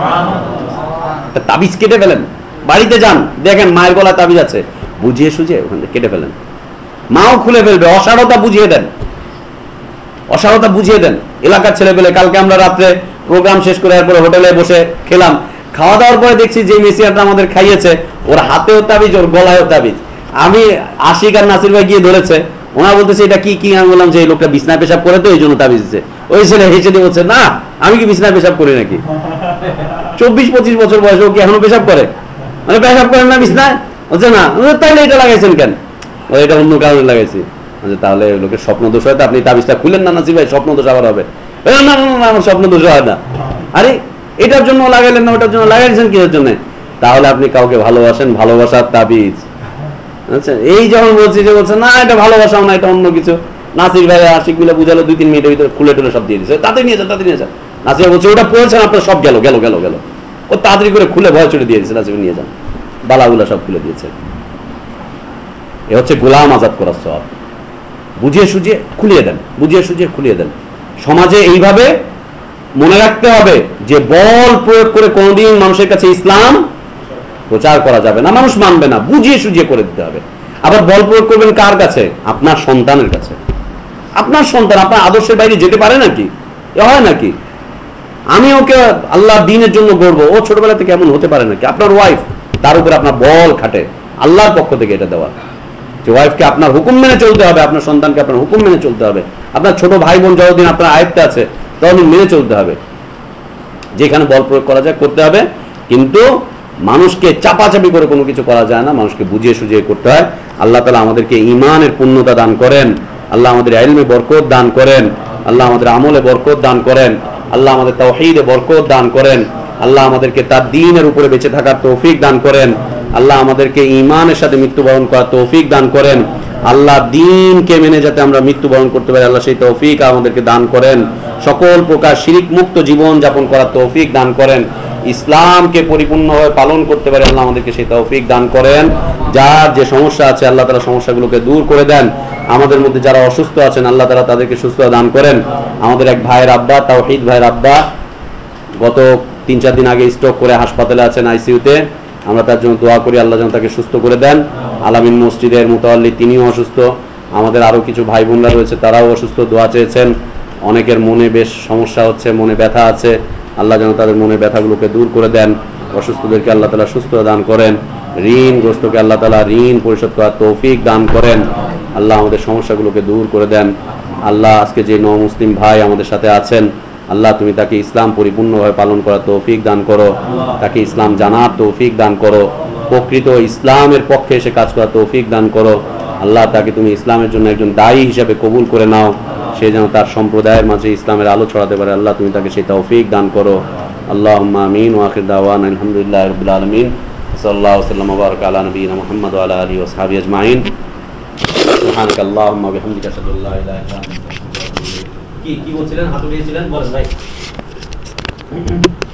একটা তাবিজ কেটে ফেলেন, বাড়িতে যান দেখেন মায়ের গলা তাবিজ আছে, বুঝিয়ে সুঝিয়ে ওখান থেকে কেটে ফেলেন। মাও খুলে ফেলবে, অসারতা বুঝিয়ে দেন, অসারতা বুঝিয়ে দেন। এলাকার ছেলে পেলে, কালকে আমরা রাত্রে প্রোগ্রাম শেষ করে এরপরে হোটেলে বসে খেলাম, খাওয়া দাওয়ার পরে দেখছি যে মেসিয়ারটা আমাদের খাইয়েছে ওর হাতেও তাবিজ, ওর গলায়ও তাবিজ। আমি আশিক আর নাসির ভাই গিয়ে ধরেছে, ওনারা বলতেছে এটা কি কি? আমি বললাম যে এই লোকটা বিছনায় পেশাব করে তো এই জন্য তাবিজ দিচ্ছে। ওই ছেলে হেসে দিয়ে বলছে না আমি কি বিছনায় পেশাব করি নাকি? 24-25 বছর বয়সে ও কি এখনো পেশাব করে? মানে পেশাব করেন না বিছনায়? বলছে না। তাহলে এটা লাগাইছেন কেন? এটা অন্য কারণে লাগাইছি। তাহলে লোকের স্বপ্ন দোষ হয়, আপনি তাবিজটা খুললেন না নাসির ভাই, স্বপ্ন দোষ আবার হবে। না না না, আমার স্বপ্ন দোষ হয় না। আরে এটার জন্য লাগাইলেন না, ওটার জন্য লাগাইছেন কিসের জন্য? তাহলে আপনি কাউকে ভালোবাসেন, ভালোবাসার তাবিজ। আচ্ছা, এই যখন বলছি যে বলছে না এটা ভালোবাসাও না, এটা অন্য কিছু। নাসির ভাই আশিক মিলে বুঝালো, 2-3 মিনিটের ভিতরে খুলে টুলে সব দিয়ে দিচ্ছে, তাতে নিয়ে যান, তাতে নিয়ে যান। নাসির বলছে ওটা পড়েছেন আপনার, সব গেল গেল গেল গেল। ও তাড়াতাড়ি করে খুলে ভয় চলে দিয়ে দিচ্ছে, নাসির নিয়ে যান, বালাগুলা সব খুলে দিয়েছে। এ হচ্ছে গোলাম আজাদ করার সওয়াব। বুঝিয়ে সুঝিয়ে খুলিয়ে দেন, বুঝিয়ে সুঝিয়ে খুলিয়ে দেন। সমাজে এইভাবে মনে রাখতে হবে যে বল প্রয়োগ করে কোনোদিন মানুষের কাছে ইসলাম প্রচার করা যাবে না, মানুষ মানবে না। বুঝিয়ে সুঝিয়ে করে দিতে হবে। আবার বল প্রয়োগ করবেন কার কাছে? আপনার সন্তানের কাছে। আপনার সন্তান আপনার আদর্শের বাইরে যেতে পারে নাকি? হয় নাকি? আমি ওকে আল্লাহ দ্বীনের জন্য গড়বো, ও ছোটবেলা থেকে এমন হতে পারে নাকি? আপনার ওয়াইফ, তার উপরে আপনার বল খাটে আল্লাহর পক্ষ থেকে এটা দেওয়া যে ওয়াইফকে আপনার হুকুম মেনে চলতে হবে, আপনার সন্তানকে আপনার হুকুম মেনে চলতে হবে, আপনার ছোট ভাই বোন যতদিন আপনার আয়ত্তে আছে ততদিন মেনে চলতে হবে। যেখানে বল প্রয়োগ করা যায় করতে হবে, কিন্তু মানুষকে চাপাচাপি করে কোনো কিছু করা যায় না, মানুষকে বুঝিয়ে সুঝিয়ে করতে হয়। আল্লাহ তাআলা আমাদেরকে ঈমানের পূর্ণতা দান করেন, আল্লাহ আমাদের ইলমে বরকত দান করেন, আল্লাহ আমাদের আমলে বরকত দান করেন, আল্লাহ আমাদের তাওহীদে বরকত দান করেন, আল্লাহ আমাদেরকে তার দ্বীনের উপরে বেঁচে থাকার তৌফিক দান করেন, আল্লাহ আমাদেরকে ঈমানের সাথে মৃত্যুবরণ করার তৌফিক দান করেন, আল্লাহ দ্বীনকে মেনে যাতে আমরা মৃত্যুবরণ করতে পারি আল্লাহ সেই তৌফিক আমাদেরকে দান করেন, সকল প্রকার শিরিক মুক্ত জীবন যাপন করার তৌফিক দান করেন। ইসলামকে পরিপূর্ণভাবে পালন করতে পারি, আল্লাহ আমাদেরকে সেই তৌফিক দান করেন। যার যে সমস্যা আছে আল্লাহ তাআলা সমস্যাগুলোকে দূর করে দেন। আমাদের মধ্যে যারা অসুস্থ আছেন আল্লাহ তাআলা তাদেরকে সুস্থতা দান করেন। আমাদের এক ভাইয়ের আব্বা, তাওহীদ ভাইয়ের আব্বা, গত 3-4 দিন আগে স্ট্রোক করে হাসপাতালে আছেন, আইসিইউতে। আমরা তার জন্য দোয়া করি, আল্লাহ যেন তাকে সুস্থ করে দেন। আলামিন মসজিদের মুতাওয়াল্লি তিনিও অসুস্থ। আমাদের আরও কিছু ভাই বোনরা রয়েছে, তারাও অসুস্থ, দোয়া চেয়েছেন। অনেকের মনে বেশ সমস্যা হচ্ছে, মনে ব্যথা আছে, আল্লাহ যেন তাদের মনে ব্যথাগুলোকে দূর করে দেন। অসুস্থদেরকে আল্লাহ তাআলা সুস্থতা দান করেন। ঋণগ্রস্তকে আল্লাহ তাআলা ঋণ পরিশোধ করার তৌফিক দান করেন। আল্লাহ আমাদের সমস্যাগুলোকে দূর করে দেন। আল্লাহ আজকে যে মুসলিম ভাই আমাদের সাথে আছেন, আল্লাহ তুমি তাকে ইসলাম পরিপূর্ণভাবে পালন করার তৌফিক দান করো, তাকে ইসলাম জানার তৌফিক দান করো, প্রকৃত ইসলামের পক্ষে এসে কাজ করার তৌফিক দান করো। আল্লাহ তাকে তুমি ইসলামের জন্য একজন দায়ী হিসাবে কবুল করে নাও, সে যেন তার সম্প্রদায়ের মাঝে ইসলামের আলো ছড়াতে পারে। আল্লাহ তুমি তাকে সেই তৌফিক দান করো। আল্লাহুম্মা আমিন ওয়া আখির দাওয়ানা আলহামদুলিল্লাহি রাব্বিল আলামিন। সাল্লাল্লাহু আলাইহি ওয়া সাল্লাম ওয়া বারাকা আলা নবিয়িনা মুহাম্মদ ওয়া আলা আলিহি ওয়া সাহবিহি আজমাইন। সুবহানাকাল্লাহুম্মা ওয়া বিহামদিকা আশহাদু আল্লা ইলাহা ইল্লা আনতা আস্তাগফিরুকা ওয়া আতুবু ইলাইক। কি বলছিলেন? হাত উঠিয়েছিলেন, বলেন ভাই।